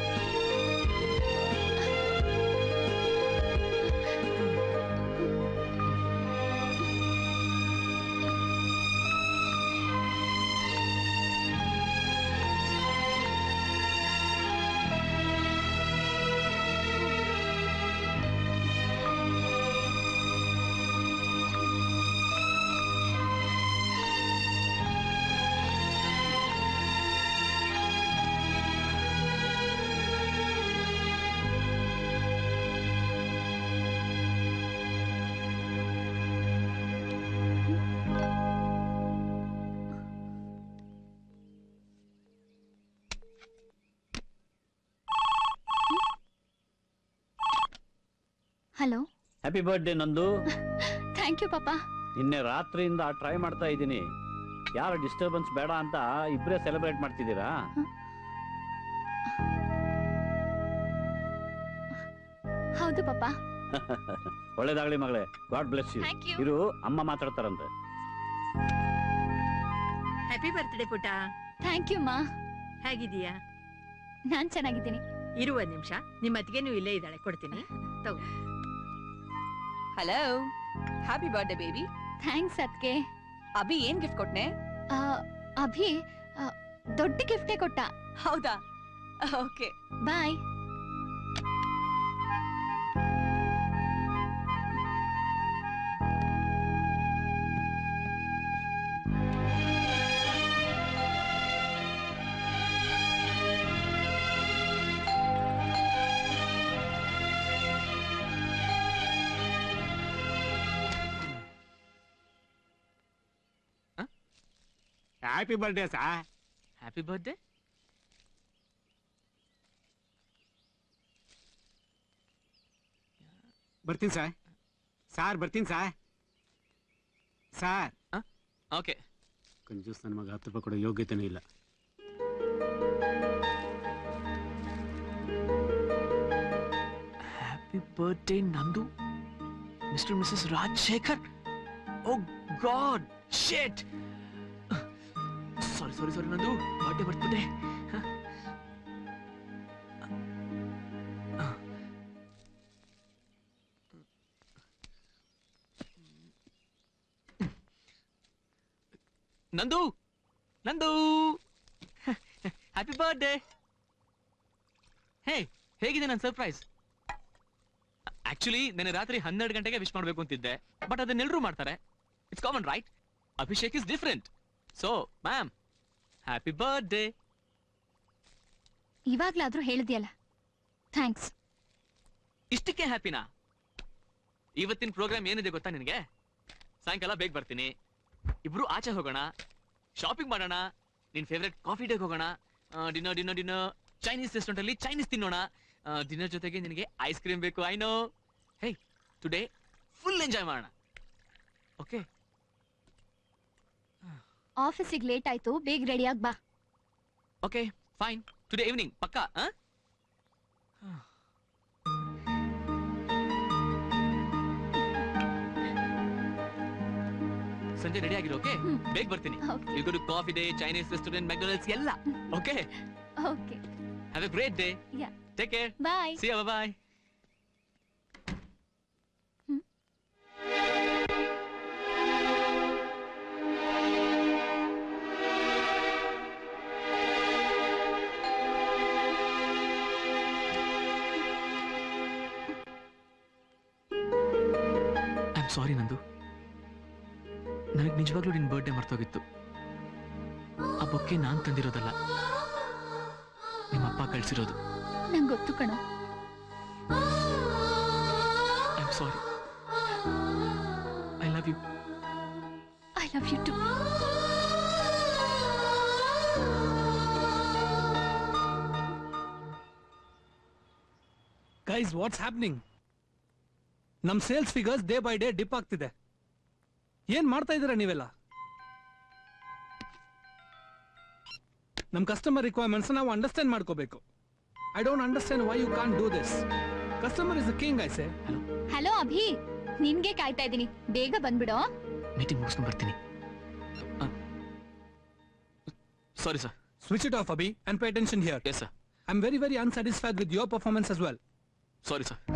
Hello. Happy birthday Nandu. Thank you papa. ನಿನ್ನೆ ರಾತ್ರಿಯಿಂದ ಟ್ರೈ ಮಾಡ್ತಾ ಇದ್ದೀನಿ. ಯಾರ ಡಿಸ್ಟರ್ಬೆನ್ಸ್ ಬೇಡ ಅಂತ ಇಬ್ಬರೇ ಸೆಲೆಬ್ರೇಟ್ ಮಾಡ್ತಿದ್ದೀರಾ? ಹೌದು ಪಾಪಾ. ಒಳ್ಳೇದಾಗ್ಲಿ ಮಗಳೇ. God bless you. Thank you. ಇರು, ಅಮ್ಮ ಮಾತಾಡ್ತಾರಂತೆ. ಹ್ಯಾಪಿ ಬರ್ತ್ಡೇ ಪುಟ. ಥ್ಯಾಂಕ್ ಯು ಮಾ. ಹೇಗಿದೀಯಾ? ನಾನ್ ಚೆನ್ನಾಗಿದ್ದೀನಿ. ಇರುವ ನಿಮಿಷ, ನಿಮ್ಮ ಅತ್ತಿಗೆನೂ ಇಲ್ಲೇ ಇದ್ದಾಳೆ, ಕೊಡ್ತೀನಿ ತಗೋ. Hello, happy birthday baby. Thanks ಅದ್ಕೆ. ಅಭಿ ಏನ್ ಗಿಫ್ಟ್ ಕೊಟ್ನೆ? ಅಭಿ ದೊಡ್ಡ ಗಿಫ್ಟೇ ಕೊಟ್ಟ. ಹೌದಾ? Okay, bye. ಹ್ಯಾಪಿ ಬರ್ಡೇ ಸಾ. Happy birthday. ಬರ್ತೀನಿ ಸರ್. ಸಾರ್ ಬರ್ತೀನಿ ಸಾರ್. ಸಾರ್. ಓಕೆ. ಕಂಜೂಸ್ ನನ್ನ ಮಗ 10 ರೂಪಾಯಿ ಕೊಡೋ ಯೋಗ್ಯತೆನೂ ಇಲ್ಲ. Happy birthday Nandu. Mister missus Rajashekhar. Oh God shit. Sorry Nandu. Birthday ಬರ್ತ್ಬಿಟ್ಟೆ. Nandu happy birthday. ಹೇ, ಹೇಗಿದೆ ನನ್ನ ಸರ್ಪ್ರೈಸ್? ಆಕ್ಚುಲಿ ನೆನ್ನೆ ರಾತ್ರಿ 12 ಗಂಟೆಗೆ ವಿಶ್ ಮಾಡಬೇಕು ಅಂತಿದ್ದೆ, ಬಟ್ ಅದನ್ನೆಲ್ಲರೂ ಮಾಡ್ತಾರೆ. It's common right? Abhishek is different. So ma'am, happy birthday. ಇವಾಗ್ಲಾದ್ರೂ ಹೇಳಿದ್ಯಲ್ಲ, ಥ್ಯಾಂಕ್ಸ್. ಇಷ್ಟಕ್ಕೆ ಹ್ಯಾಪಿನಾ? ಇವತ್ತಿನ ಪ್ರೋಗ್ರಾಮ್ ಏನಿದೆ ಗೊತ್ತಾ ನಿನಗೆ? ಸಾಯಂಕಾಲ ಬೇಗ ಬರ್ತೀನಿ, ಇಬ್ರು ಆಚೆ ಹೋಗೋಣ, ಶಾಪಿಂಗ್ ಮಾಡೋಣ, ನಿನ್ ಫೇವ್ರೆಟ್ ಕಾಫಿ ಡೇಗೆ ಹೋಗೋಣ, ಡಿನ್ನರ್ ಚೈನೀಸ್ ರೆಸ್ಟೋರೆಂಟ್ ಅಲ್ಲಿ ಚೈನೀಸ್ ತಿನ್ನೋಣ, ಡಿನ್ನರ್ ಜೊತೆಗೆ ನಿನಗೆ ಐಸ್ ಕ್ರೀಮ್ ಬೇಕು. I know. Hey, today full enjoy ಮಾಡೋಣ. ಓಕೆ? ಆಫೀಸಿಗೆ ಲೇಟ್ ಆಯ್ತು, ಬೇಗ ರೆಡಿಯಾಗಿ ಬಾ. Okay fine. ಟುಡೇ ಈವ್ನಿಂಗ್ ಪಕ್ಕಾ? ಸಂಜೆ ರೆಡಿ ಆಗಿರೋ. ಓಕೆ, ಬೇಗ ಬರ್ತೀನಿ. Will go to Coffee Day, Chinese restaurant, McDonald's ಎಲ್ಲ. Okay okay. Have a great day. Yeah. Take care. Bye. See you. Bye. Sorry Nandu, ನನಗೆ ನಿಜವಾಗ್ಲೂ ನಿನ್ನ ಬರ್ಡೇ ಮರ್ತೋಗಿತ್ತು. ಆ ಬೊಕ್ಕೆ ನಾನ್ ತಂದಿರೋದಲ್ಲ, ನಿಮ್ಮ ಅಪ್ಪ ಕಳ್ಸಿರೋದು. ನಂಗೆ ಗೊತ್ತು ಕಣ. I am sorry. I love you. I love you too. Guys, what's happening? ನಮ್ sales figures day by day dip ಆಗ್ತಿದೆ. ಏನ್ ಮಾಡ್ತಾ ಇದ್ದೀರಾ ನೀವೆಲ್ಲ? ನಮ್ ಕಸ್ಟಮರ್ ರಿಕ್ವೈರ್ಮೆಂಟ್ಸ್ ನಾವು ಅಂಡರ್ಸ್ಟ್ಯಾಂಡ್ ಮಾಡ್ಕೋಬೇಕು. I don't understand why you can't do this. Customer is the king. I say. Hello Abhi, ನಿನ್ಗೆ ಕಾಯ್ತಾ ಇದ್ದೀನಿ, ಬೇಗ ಬಂದ್ಬಿಡೋ. ಮೀಟಿಂಗ್ ಮುಗಿಸ್ಕೊಂಡು ಬರ್ತೀನಿ. Sorry sir. Switch it off, Abhi, and pay attention here. Yes, sir. I'm very, very unsatisfied with your performance as well. Sorry, sir.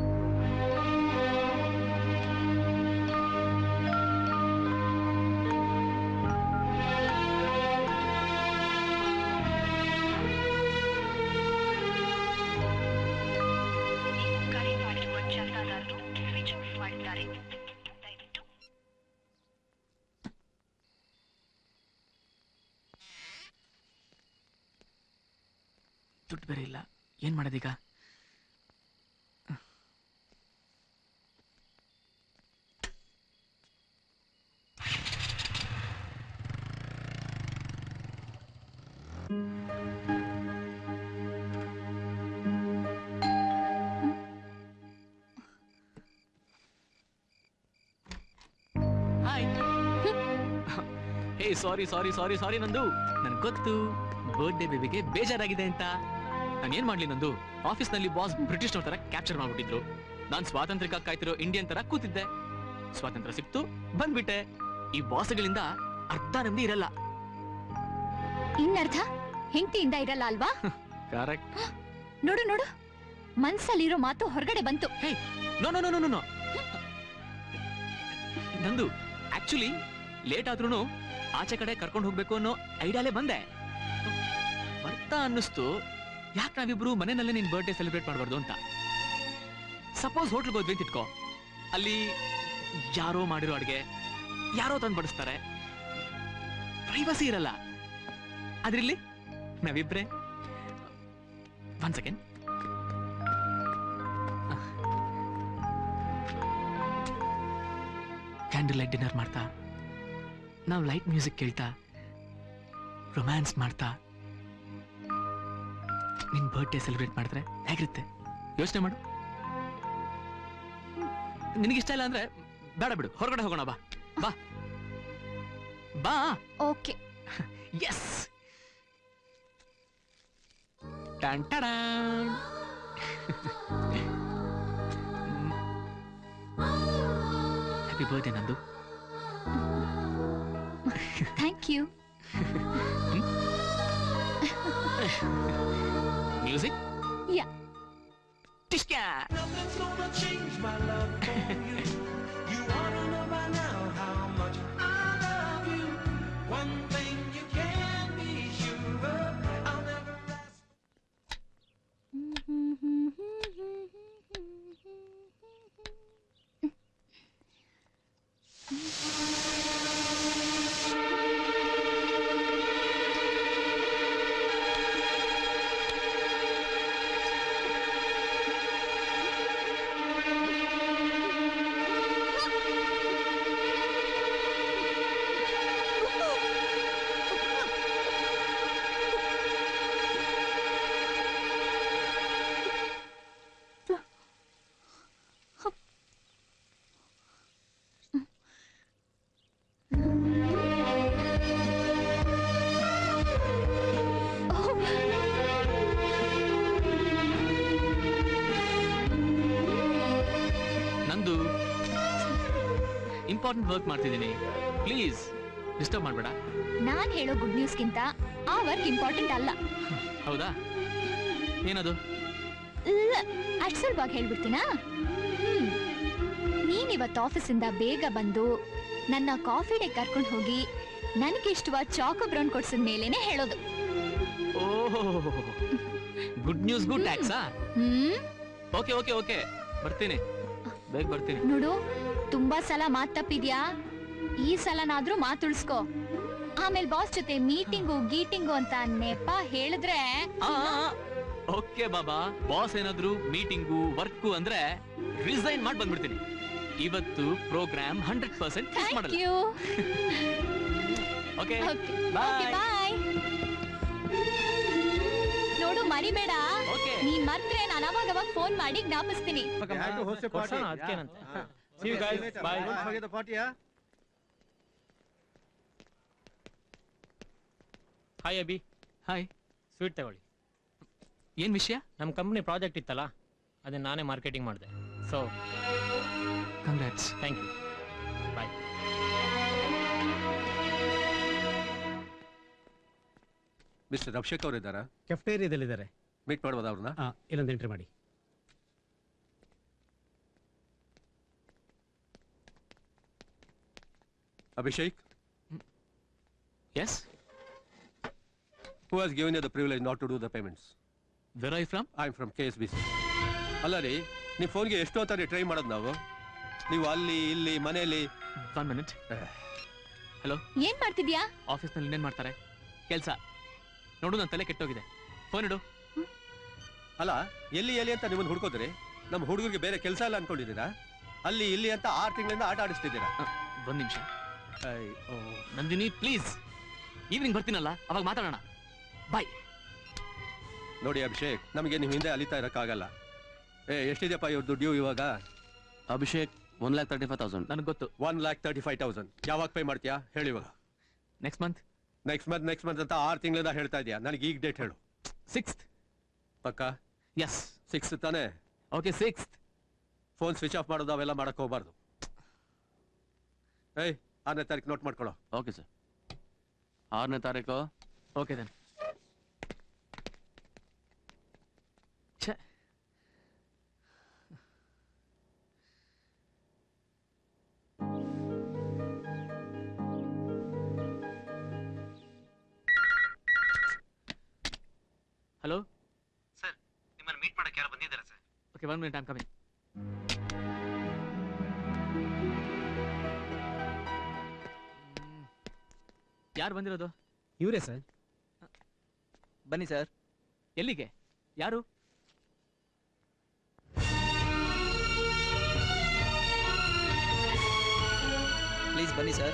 ದುಡ್ಡು ಬೇರೆ ಇಲ್ಲ, ಏನ್ ಮಾಡೋದೀಗ? ಹಾಯ್. ಹೇ, ಸಾರಿ ಸಾರಿ ಸಾರಿ ಸಾರಿ ನಂದು. ನನ್ಗೆ ಗೊತ್ತು ಬರ್ತ್ಡೇ ಬೇಬಿಗೆ ಬೇಜಾರಾಗಿದೆ ಅಂತ. ನಾನು ಏನ್ ಮಾಡ್ಲಿ ನಂದು? ಆಫೀಸ್ ನಲ್ಲಿ ಬಾಸ್ ಬ್ರಿಟಿಷ್ ತರ ಕ್ಯಾಪ್ಚರ್ ಮಾಡ್ಬಿಟ್ಟಿದ್ರು. ನಾನ್ ಸ್ವಾತಂತ್ರ್ಯಕ್ಕಾಗಿ ಕಾಯ್ತಿರೋ ಇಂಡಿಯನ್ ತರ ಕೂತಿದ್ದೆ. ಸ್ವಾತಂತ್ರ್ಯ ಸಿಕ್ತು, ಬಂದ್ಬಿಟ್ಟೆ. ಈ ಬಾಸ್ಗಳಿಂದ ಅರ್ಧ ನೆಮ್ಮದಿ ಇರಲ್ಲ. ಇನ್ನರ್ಥ ಹೆಂಡತಿಯಿಂದ ಇರಲ್ಲ ಅಲ್ವಾ? ಕರೆಕ್ಟ್. ನೋಡು ನೋಡು, ಮನ್ಸಲ್ಲಿರೋ ಮಾತು ಹೊರಗಡೆ ಬಂತು. Hey, no no no no no Nandu. Actually late ಆದ್ರೂ ಆಚೆ ಕಡೆ ಕರ್ಕೊಂಡು ಹೋಗ್ಬೇಕು ಅನ್ನೋ ಐಡಿಯಾಲೇ ಬಂದೆ. ಬರ್ತಾ ಅನ್ನಿಸ್ತು, ಯಾಕೆ ನಾವಿಬ್ರು ಮನೆಯಲ್ಲೇ ನಿನ್ ಬರ್ಡೇ ಸೆಲೆಬ್ರೇಟ್ ಮಾಡಬಾರ್ದು ಅಂತ. ಸಪೋಸ್ ಹೋಟ್ಲ್ಗೆ ಹೋದ್ವಿ ಅಂತ ಇಟ್ಕೋ, ಅಲ್ಲಿ ಯಾರೋ ಮಾಡಿರೋ ಅಡ್ಗೆ ಯಾರೋ ತಂದು ಬಡಿಸ್ತಾರೆ, ಪ್ರೈವಸಿ ಇರಲ್ಲ. ಅದ್ರಲ್ಲಿ ನಾವಿಬ್ರೆ. One second. Candle light dinner ಮಾಡ್ತಾ, ನಾವು ಲೈಟ್ ಮ್ಯೂಸಿಕ್ ಕೇಳ್ತಾ, ರೊಮ್ಯಾನ್ಸ್ ಮಾಡ್ತಾ ನಿನ್ ಬರ್ಡೇ ಸೆಲೆಬ್ರೇಟ್ ಮಾಡಿದ್ರೆ ಹೇಗಿರುತ್ತೆ ಯೋಚನೆ ಮಾಡು. ನಿನಗಿಷ್ಟ ಇಲ್ಲ ಅಂದ್ರೆ ಬೇಡ ಬಿಡು, ಹೊರಗಡೆ ಹೋಗೋಣ. ಬಾ ಬಾ ಬಾ. ಓಕೆ. ಎಸ್. ಟನ್ ಟಡಾನ್. Happy birthday Nandu. Thank you. Music? Yeah. Tishka! Nothing's gonna change my love for you. You ought to know by now how much I love you. One thing you can be sure of, I'll never ask. Important work ಮಾಡ್ತಿದ್ದೀನಿ, please disturb ಮಾಡಬೇಡ. ನಾನ್ ಹೇಳೋ good ನ್ಯೂಸ್ಗಿಂತ ಆ work important ಅಲ್ಲ. ಹೌದಾ? ಏನದು? ಅಷ್ಟು ಸುಲಭವಾಗಿ ಹೇಳ್ಬಿಡ್ತೀನಾ? ನೀನ್ ಇವತ್ತು ಆಫೀಸಿಂದ ಬೇಗ ಬಂದು ನನ್ನ ಕಾಫಿ ಡೇ ಕರ್ಕೊಂಡು ಹೋಗಿ ನನಗೆ ಇಷ್ಟವಾದ ಚಾಕೋ ಬ್ರೌನ್ ಕೊಡ್ಸಿದ ಮೇಲೇನೆ ಹೇಳೋದು. ಓಹ್, ಗುಡ್ ನ್ಯೂಸ್ ಗುಡ್ ಟ್ಯಾಕ್ಸಾ? ಓಕೆ ಓಕೆ ಓಕೆ, ಬರ್ತೀನಿ, ಬೇಗ ಬರ್ತೀನಿ. ನೋಡು, ತುಂಬಾ ಸಲ ಮಾತ್ ತಪ್ಪಿದ್ಯಾ, ಈ ಸಲನಾದ್ರೂ ಮಾತುಳ್ಸ್ಕೋ. ಆಮೇಲೆ ಬಾಸ್ ಜೊತೆ ಮೀಟಿಂಗು ಗೀಟಿಂಗು ಅಂತ ನೆಪ ಹೇಳಿದ್ರೆ ಓಕೆ ಬಾಬಾ, ಬಾಸ್ ಏನಾದ್ರು ಮೀಟಿಂಗು ವರ್ಕು ಅಂದ್ರೆ ರಿಸೈನ್ ಮಾಡಿ ಬಂದ್ಬಿಡ್ತೀನಿ. ಇವತ್ತು ಪ್ರೋಗ್ರಾಮ್ 100% ಫಿಕ್ಸ್ ಮಾಡಲ್ಲ. Okay bye. ನೋಡು, ಮರಿಬೇಡ. ನೀನ್ ಮರ್ತ್ರೆ ನಾನು ಅವಾಗ ಫೋನ್ ಮಾಡಿ ಜ್ಞಾಪಿಸ್ತೀನಿ. ಹಾಯ್ ಅಭಿ. ಹಾಯ್. ಸ್ವೀಟ್ ತಗೊಳ್ಳಿ. ಏನ್ ವಿಷಯ? ನಮ್ಮ ಕಂಪ್ನಿ ಪ್ರಾಜೆಕ್ಟ್ ಇತ್ತಲ್ಲ, ಅದನ್ನ ನಾನೇ ಮಾರ್ಕೆಟಿಂಗ್ ಮಾಡಿದೆ. So congrats. Thank you. Bye. Mister Abhishek ಅವರು ಇದ್ದಾರಾ? ಕೆಫ್ಟೇರಿಯಾದಲ್ಲಿದ್ದಾರೆ. ಮೀಟ್ ಮಾಡ್ಬೋದಾ ಅವ್ರನ್ನ? ಇಲ್ಲೊಂದು ಎಂಟ್ರಿ ಮಾಡಿ. Abhishek. Yes. Who has given you the privilege not to do the payments? Where are you from? I'm from KSBC. ಅಲ್ಲ ರೀ, ನೀವು ಫೋನ್ಗೆ ಎಷ್ಟೋ ತರ ಟ್ರೈ ಮಾಡೋದು ನಾವು. ನೀವು ಅಲ್ಲಿ ಇಲ್ಲಿ ಮನೆಯಲ್ಲಿ. 1 minute. ಹಲೋ. ಏನ್ ಮಾಡ್ತಿದ್ಯಾ? ಆಫೀಸ್ ನಲ್ಲಿ ಇನ್ನೇನ್ ಮಾಡ್ತಾರೆ ಕೆಲಸ. ನೋಡು, ನನ್ನ ತಲೆ ಕೆಟ್ಟೋಗಿದೆ. ಫೋನ್ ಇಡು. ಅಲ್ಲ, ಎಲ್ಲಿ ಎಲ್ಲಿ ಅಂತ ನಿಮ್ಮನ್ನು ಹುಡ್ಕೋದ್ರಿ? ನಮ್ಮ ಹುಡುಗರಿಗೆ ಬೇರೆ ಕೆಲಸ ಇಲ್ಲ ಅನ್ಕೊಂಡಿದ್ದೀರಾ? ಅಲ್ಲಿ ಇಲ್ಲಿ ಅಂತ 6 ತಿಂಗಳಿಂದ ಆಟ ಆಡಿಸ್ತಿದ್ದೀರಾ? 1 ನಿಮಿಷ. ನಂದಿನಿ ಪ್ಲೀಸ್, ಈವ್ನಿಂಗ್ ಬರ್ತೀನಲ್ಲ ಅವಾಗ ಮಾತಾಡೋಣ. ಬಾಯ್. ನೋಡಿ ಅಭಿಷೇಕ್, ನಮಗೆ ನಿಮ್ಮ ಹಿಂದೆ ಅಲಿತಾ ಇರೋಕ್ಕಾಗಲ್ಲ. ಎಷ್ಟಿದೆಯಪ್ಪ ಇವ್ರದ್ದು ಡ್ಯೂ ಇವಾಗ? ಅಭಿಷೇಕ್ 1,35,000. ನನಗೆ ಗೊತ್ತು. 1,35,000. ಯಾವಾಗ ಪೇ ಮಾಡ್ತೀಯಾ ಹೇಳಿ ಇವಾಗ? Next month. ನೆಕ್ಸ್ಟ್ ಮಂತ್ ಅಂತ 6 ತಿಂಗಳಿಂದ ಹೇಳ್ತಾ ಇದೆಯಾ? ನನಗೆ ಈಗ ಡೇಟ್ ಹೇಳು. 6th. ಪಕ್ಕ? ಎಸ್. 6th ತಾನೇ? Okay 6th. Phone switch off ಮಾಡೋದು ಅವೆಲ್ಲ ಮಾಡಕ್ ಹೋಗ್ಬಾರ್ದು. 6ನೇ ತಾರೀಕು ನೋಟ್ ಮಾಡ್ಕೊಳ್ಳೋ. Okay sir. 6ನೇ ತಾರೀಕು. Okay then. ಹಲೋ ಸರ್, ನಿಮ್ಮನ್ನು ಮೀಟ್ ಮಾಡಕ್ಕೆ ಯಾರು ಬಂದಿದ್ದಾರೆ sir? Okay 1 minute, I am coming. ಯಾರು ಬಂದಿರೋದು? ಇವರೇ ಸರ್. ಬನ್ನಿ ಸರ್. ಎಲ್ಲಿಗೆ? ಯಾರು? ಪ್ಲೀಸ್ ಬನ್ನಿ ಸರ್.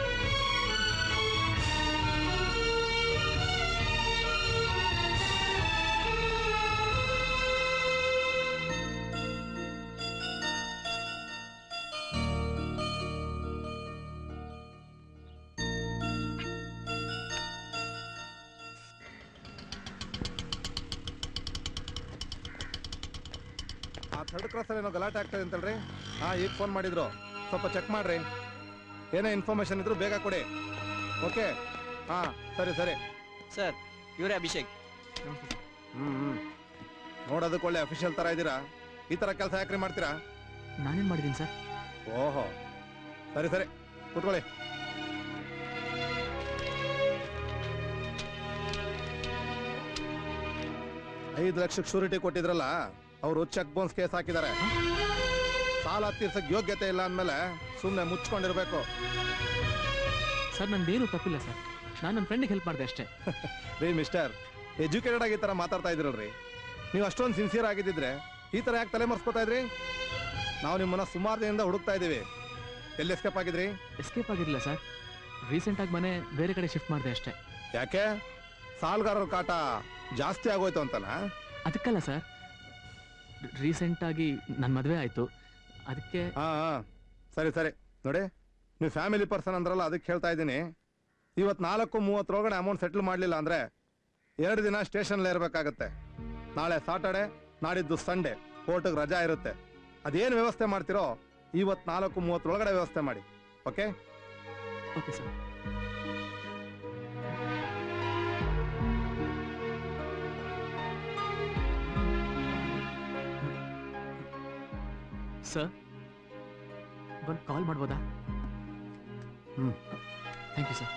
ಥರ್ಡ್ ಕ್ರಾಸಲ್ಲಿ ಏನೋ ಗಲಾಟೆ ಆಗ್ತದೆ ಅಂತಲ್ರಿ? ಈಗ ಫೋನ್ ಮಾಡಿದ್ರು, ಸ್ವಲ್ಪ ಚೆಕ್ ಮಾಡ್ರಿ. ಏನೇ ಇನ್ಫಾರ್ಮೇಶನ್ ಇದ್ರು ಬೇಗ ಕೊಡಿ. ಓಕೆ, ಸರಿ ಸರಿ. ಸರ್, ಇವರೇ ಅಭಿಷೇಕ್. ನೋಡೋದಕ್ಕೆ ಒಳ್ಳೆ ಅಫಿಷಿಯಲ್ ತರ ಇದ್ದೀರಾ. ಈ ತರ ಕೆಲಸ ಯಾಕ್ರಿ ಮಾಡ್ತೀರಾ? ನಾನೇನ್ ಮಾಡಿದ್ದೀನಿ ಸರ್? ಓಹೋ, ಸರಿ ಸರಿ, ಕೂತ್ಕೊಳ್ಳಿ. $5 ಲಕ್ಷಕ್ಕೆ ಶೂರಿಟಿ ಕೊಟ್ಟಿದ್ರಲ್ಲ, ಅವರು ಚೆಕ್ ಬೌನ್ಸ್ ಕೇಸ್ ಹಾಕಿದ್ದಾರೆ. ಸಾಲ ತೀರ್ಸಕ್ ಯೋಗ್ಯತೆ ಇಲ್ಲ ಅಂದ್ಮೇಲೆ ಸುಮ್ಮನೆ ಮುಚ್ಕೊಂಡಿರ್ಬೇಕು. ಸರ್, ನಂದೇನು ತಪ್ಪಿಲ್ಲ ಸರ್. ನಾನು ನನ್ನ ಫ್ರೆಂಡಿಗೆ ಹೆಲ್ಪ್ ಮಾಡಿದೆ ಅಷ್ಟೇ. ರೀ ಮಿಸ್ಟರ್, ಎಜುಕೇಟೆಡ್ ಆಗಿ ಈ ತರ ಮಾತಾಡ್ತಾ ಇದ್ರಲ್ರಿ. ನೀವು ಅಷ್ಟೊಂದು ಸಿನ್ಸಿಯರ್ ಆಗಿದ್ದಿದ್ರೆ ಈ ತರ ಯಾಕೆ ತಲೆ ಮರ್ಸ್ಕೊತಾ ಇದ್ರಿ? ನಾವು ನಿಮ್ಮನ್ನ ಸುಮಾರು ದಿನದಿಂದ ಹುಡುಕ್ತಾ ಇದೀವಿ. ಎಲ್ಲಿ ಎಸ್ಕೇಪ್ ಆಗಿದ್ರಿ? ಎಸ್ಕೇಪ್ ಆಗಿರಲಿಲ್ಲ ಸರ್, ರೀಸೆಂಟ್ ಆಗಿ ಮನೆ ಬೇರೆ ಕಡೆ ಶಿಫ್ಟ್ ಮಾಡಿದೆ ಅಷ್ಟೇ. ಯಾಕೆ? ಸಾಲಗಾರರ ಕಾಟ ಜಾಸ್ತಿ ಆಗೋಯ್ತು ಅಂತನಾ? ಅದಕ್ಕಲ್ಲ ಸರ್, ರೀಸೆಂಟ್ ಆಗಿ ನನ್ನ ಮದುವೆ ಆಯ್ತು, ಅದಕ್ಕೆ. ಸರಿ ಸರಿ, ನೋಡಿ ನೀವು ಫ್ಯಾಮಿಲಿ ಪರ್ಸನ್ ಅಂದ್ರಲ್ಲ, ಅದಕ್ಕೆ ಹೇಳ್ತಾ ಇದ್ದೀನಿ. ಇವತ್ತು 4:30 ಅಮೌಂಟ್ ಸೆಟ್ಲ್ ಮಾಡಲಿಲ್ಲ ಅಂದ್ರೆ 2 ದಿನ ಸ್ಟೇಷನ್ಲೇ ಇರಬೇಕಾಗತ್ತೆ. ನಾಳೆ ಸಾಟರ್ಡೆ, ನಾಡಿದ್ದು ಸಂಡೇ, ಕೋರ್ಟ್ಗೆ ರಜಾ ಇರುತ್ತೆ. ಅದೇನು ವ್ಯವಸ್ಥೆ ಮಾಡ್ತಿರೋ ಇವತ್ತು 4:30 ವ್ಯವಸ್ಥೆ ಮಾಡಿ. Okay okay sir. ಸರ್ ಒಂದು ಕಾಲ್ ಮಾಡ್ಬೋದಾ? Thank you sir.